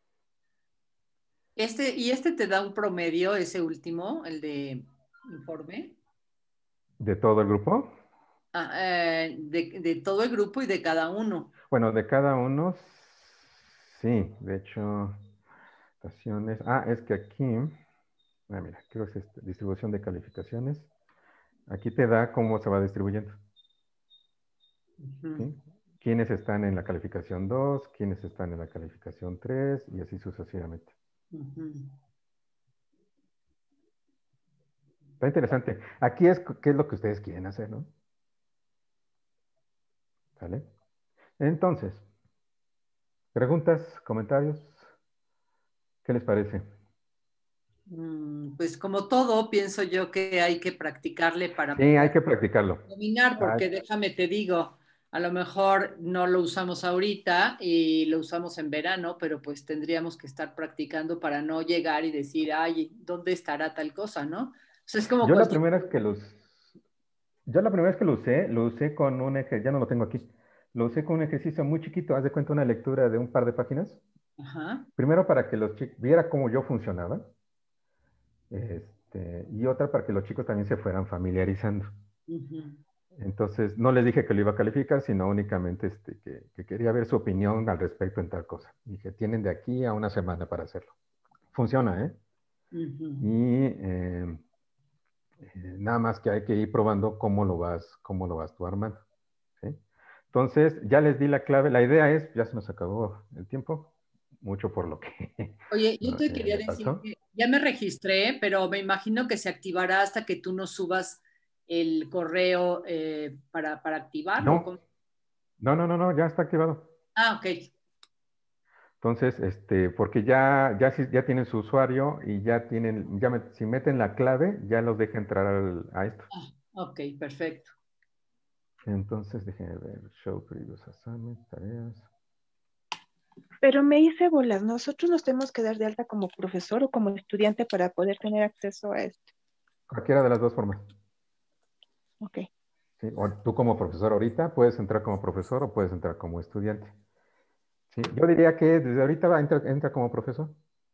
Este, ¿y este te da un promedio, ese último, el de informe?
¿De todo el grupo?
Ah, eh, de, de todo el grupo y de cada uno.
Bueno, de cada uno, sí. De hecho, estaciones. Ah, es que aquí, ah, mira, creo que es esta, distribución de calificaciones. Aquí te da cómo se va distribuyendo.
Uh-huh.
¿Sí? Quiénes están en la calificación dos, quiénes están en la calificación tres y así sucesivamente.
Uh-huh.
Está interesante. Aquí es qué es lo que ustedes quieren hacer, ¿no? ¿Sale? Entonces, preguntas, comentarios, ¿qué les parece?
Mm, pues como todo, pienso yo que hay que practicarle para
Sí, hay
poder
que practicarlo.
dominar, porque
Ay.
déjame te digo, a lo mejor no lo usamos ahorita y lo usamos en verano, pero pues tendríamos que estar practicando para no llegar y decir, ay, ¿dónde estará tal cosa, no? O sea, es como
Yo la
cualquier...
primera vez que los, yo la primera vez que lo usé, lo usé con un ejercicio, ya no lo tengo aquí, lo usé con un ejercicio muy chiquito, haz de cuenta una lectura de un par de páginas.
Ajá.
Primero para que los chicos viera cómo yo funcionaba, este, y otra para que los chicos también se fueran familiarizando.
Uh-huh.
Entonces, no les dije que lo iba a calificar, sino únicamente este, que, que quería ver su opinión al respecto en tal cosa. Y que tienen de aquí a una semana para hacerlo. Funciona, ¿eh?
Uh-huh.
Y eh, eh, nada más que hay que ir probando cómo lo vas, cómo lo vas tú armando. ¿Sí? Entonces, ya les di la clave. La idea es, ya se nos acabó el tiempo, mucho por lo que
Oye, yo te
eh,
quería
me
decir
pasó.
que ya me registré, pero me imagino que se activará hasta que tú nos subas el correo eh, para, para activarlo.
No, no, no, no, no, ya está activado.
Ah, ok.
Entonces, este, porque ya, ya, si- ya tienen su usuario y ya tienen, ya me- si meten la clave, ya los deja entrar al- a esto.
Ah, ok, perfecto.
Entonces, déjenme ver, show previous assignment, tareas.
Pero me hice bolas. ¿Nosotros nos tenemos que dar de alta como profesor o como estudiante para poder tener acceso a esto?
Cualquiera de las dos formas.
Ok.
¿Sí? O tú como profesor ahorita puedes entrar como profesor o puedes entrar como estudiante. ¿Sí? Yo diría que desde ahorita va, entra, entra como profesor.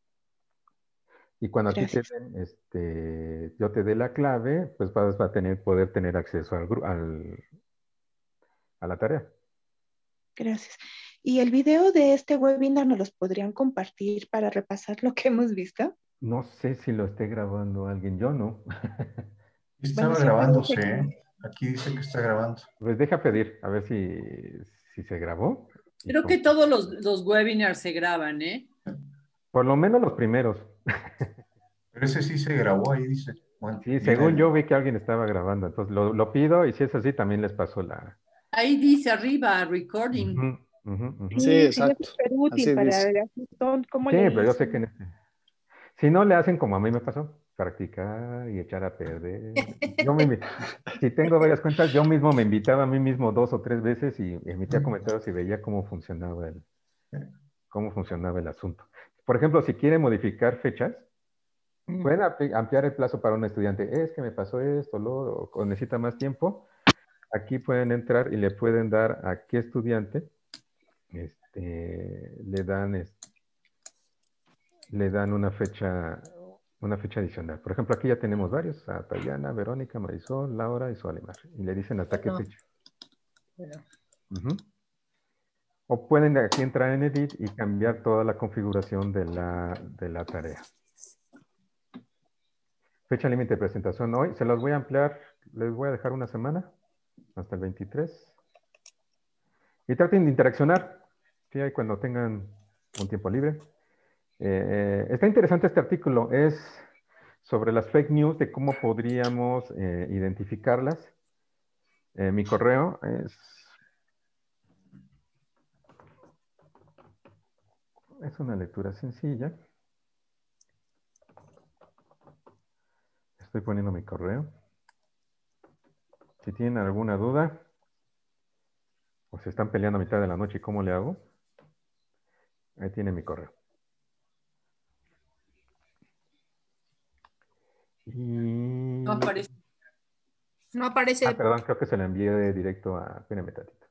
Y cuando a ti te
Gracias.
den, este, yo te dé la clave, pues vas a tener, poder tener acceso al, gru- al, a la tarea.
Gracias. ¿Y el video de este webinar nos los podrían compartir para repasar lo que hemos visto?
No sé si lo esté grabando alguien, yo no.
Estaba
Bueno, si pueden
grabándose,
checar.
¿eh? Aquí dice que está grabando.
Pues deja pedir, a ver si, si se grabó. y
Creo
con-
que todos los, los webinars se graban, ¿eh?
Por lo menos los primeros.
Pero ese sí se grabó, ahí dice. Bueno,
Sí,
viene
según
el...
yo vi que alguien estaba grabando, entonces lo, lo pido y si es así también les paso la...
Ahí dice arriba, recording.
Ujú, ujú, ujú.
Sí, sería súper útil para
dice.
ver así todo cómo
Sí,
le
pero yo sé
hice.
que en este- si no le hacen como a mí me pasó, practicar y echar a perder. Yo me, invi- si tengo varias cuentas, yo mismo me invitaba a mí mismo dos o tres veces y emitía comentarios y veía cómo funcionaba el, cómo funcionaba el asunto. Por ejemplo, si quiere modificar fechas, pueden apli- ampliar el plazo para un estudiante. Es que me pasó esto, lo, o, o necesita más tiempo. Aquí pueden entrar y le pueden dar a qué estudiante este, le dan, es- le dan una fecha, una fecha adicional. Por ejemplo, aquí ya tenemos varios, a Tayana, Verónica, Marisol, Laura y Solimar. Y le dicen hasta qué
Bueno,
fecha.
bueno.
Ujú. O pueden aquí entrar en Edit y cambiar toda la configuración de la, de la tarea. Fecha límite de presentación hoy. Se los voy a ampliar, les voy a dejar una semana, hasta el veintitrés. Y traten de interaccionar, ¿sí? Ahí cuando tengan un tiempo libre. Eh, está interesante este artículo, es sobre las fake news, de cómo podríamos eh, identificarlas. Eh, mi correo es, es una lectura sencilla. Estoy poniendo mi correo. Si tienen alguna duda, o se están peleando a mitad de la noche, ¿cómo le hago? Ahí tiene mi correo. Y...
No aparece. No aparece.
Ah, perdón, creo que se la envié de directo a... Espérenme tantito.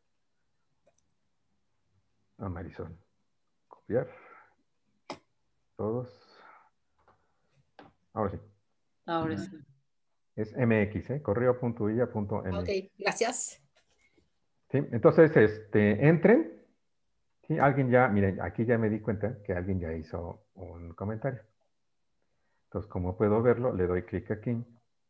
A Marisol. Copiar. Todos. Ahora sí.
Ahora sí.
Es M X, ¿eh? correo.illa.mx.
Ok, gracias.
Sí, entonces, este, entren. Sí, alguien ya, miren, aquí ya me di cuenta que alguien ya hizo un comentario. Entonces, como puedo verlo, le doy clic aquí.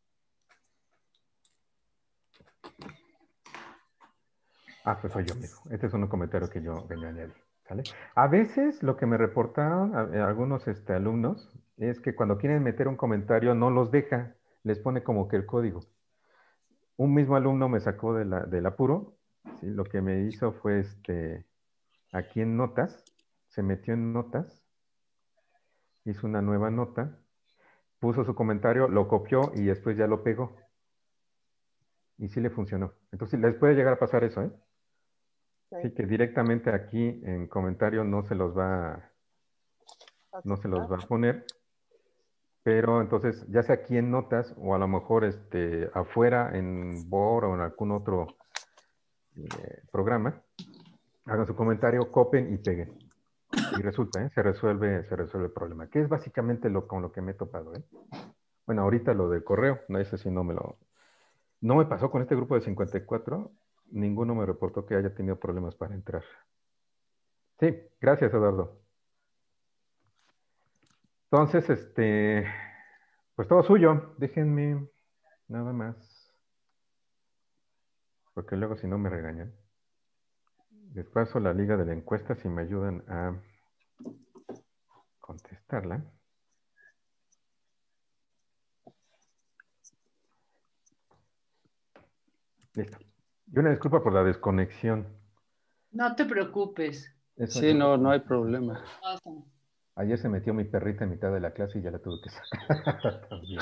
Ah, pues soy yo mismo. Este es un comentario que yo, que yo añadí. ¿Sale? A veces lo que me reportaron a, a algunos este, alumnos es que cuando quieren meter un comentario no los deja, les pone como que el código. Un mismo alumno me sacó de la, del apuro. ¿Sí? Lo que me hizo fue este, aquí en notas, se metió en notas, hizo una nueva nota, puso su comentario, lo copió y después ya lo pegó. Y sí le funcionó. Entonces les puede llegar a pasar eso, ¿eh? Sí, que directamente aquí en comentario no se los va a, no se los va a poner, pero entonces ya sea aquí en notas o a lo mejor este, afuera en Word o en algún otro eh, programa, hagan su comentario, copien y peguen. Y resulta, ¿eh? se resuelve, se resuelve el problema, que es básicamente lo con lo que me he topado, ¿eh? Bueno, ahorita lo del correo, no, ese sí no me lo, no me pasó con este grupo de cincuenta y cuatro, ninguno me reportó que haya tenido problemas para entrar. Sí, gracias, Eduardo. Entonces, este, pues todo suyo. Déjenme nada más. Porque luego si no me regañan. Les paso la liga de la encuesta si me ayudan a contestarla. Listo. Y una disculpa por la desconexión.
No te preocupes.
Eso
Sí,
yo-
no, no hay problema.
Ayer se metió mi perrita en mitad de la clase y ya la tuve que sacar también.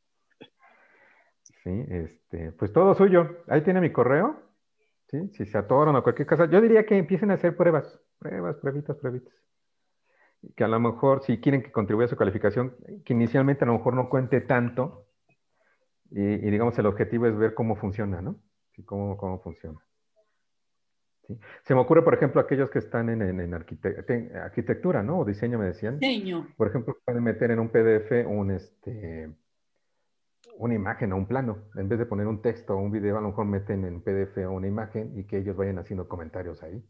Sí, este, pues todo suyo. Ahí tiene mi correo. ¿Sí? Si se atoran o cualquier cosa, yo diría que empiecen a hacer pruebas. Pruebas, pruebitas, pruebitas. Que a lo mejor si quieren que contribuya a su calificación, que inicialmente a lo mejor no cuente tanto. Y, y digamos el objetivo es ver cómo funciona, ¿no? Sí, cómo, cómo funciona. ¿Sí? Se me ocurre, por ejemplo, aquellos que están en, en, en arquite arquitectura, ¿no? O diseño, me decían.
Diseño.
Por ejemplo, pueden meter en un P D F un, este, una imagen o un plano. En vez de poner un texto o un video, a lo mejor meten en P D F una imagen y que ellos vayan haciendo comentarios ahí.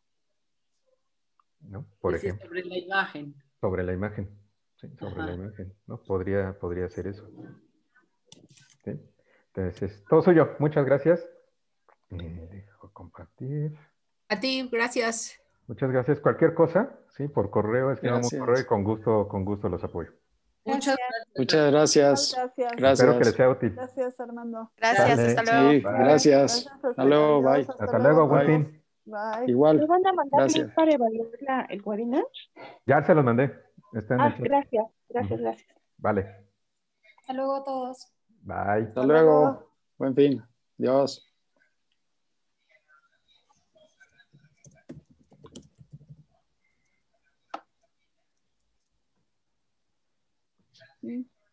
¿No? Por
Decir,
ejemplo.
sobre la imagen.
Sobre la imagen. Sí, sobre
Ajá.
la imagen, ¿no? Podría, podría ser eso. ¿Sí? Entonces, todo suyo. Muchas gracias. Eh, dejo compartir.
A ti, gracias.
Muchas gracias. Cualquier cosa, sí, por correo, escribamos un correo y con gusto, con gusto los apoyo.
Muchas
gracias.
Muchas gracias.
Gracias.
Gracias.
Espero que les sea útil.
Gracias, Armando.
Gracias,
Dale.
hasta luego.
Sí,
Bye.
gracias.
Gracias,
Hasta luego, bye.
adiós,
Hasta luego, buen
Bye.
fin.
Bye.
Igual.
¿Me van a mandar
Gracias.
link para evaluar la, el webinar?
Ya se los mandé. Está en
Ah,
el chat.
gracias, gracias, gracias.
Vale.
Hasta luego a todos.
Bye.
Hasta luego. Buen fin. Adiós.
Mm.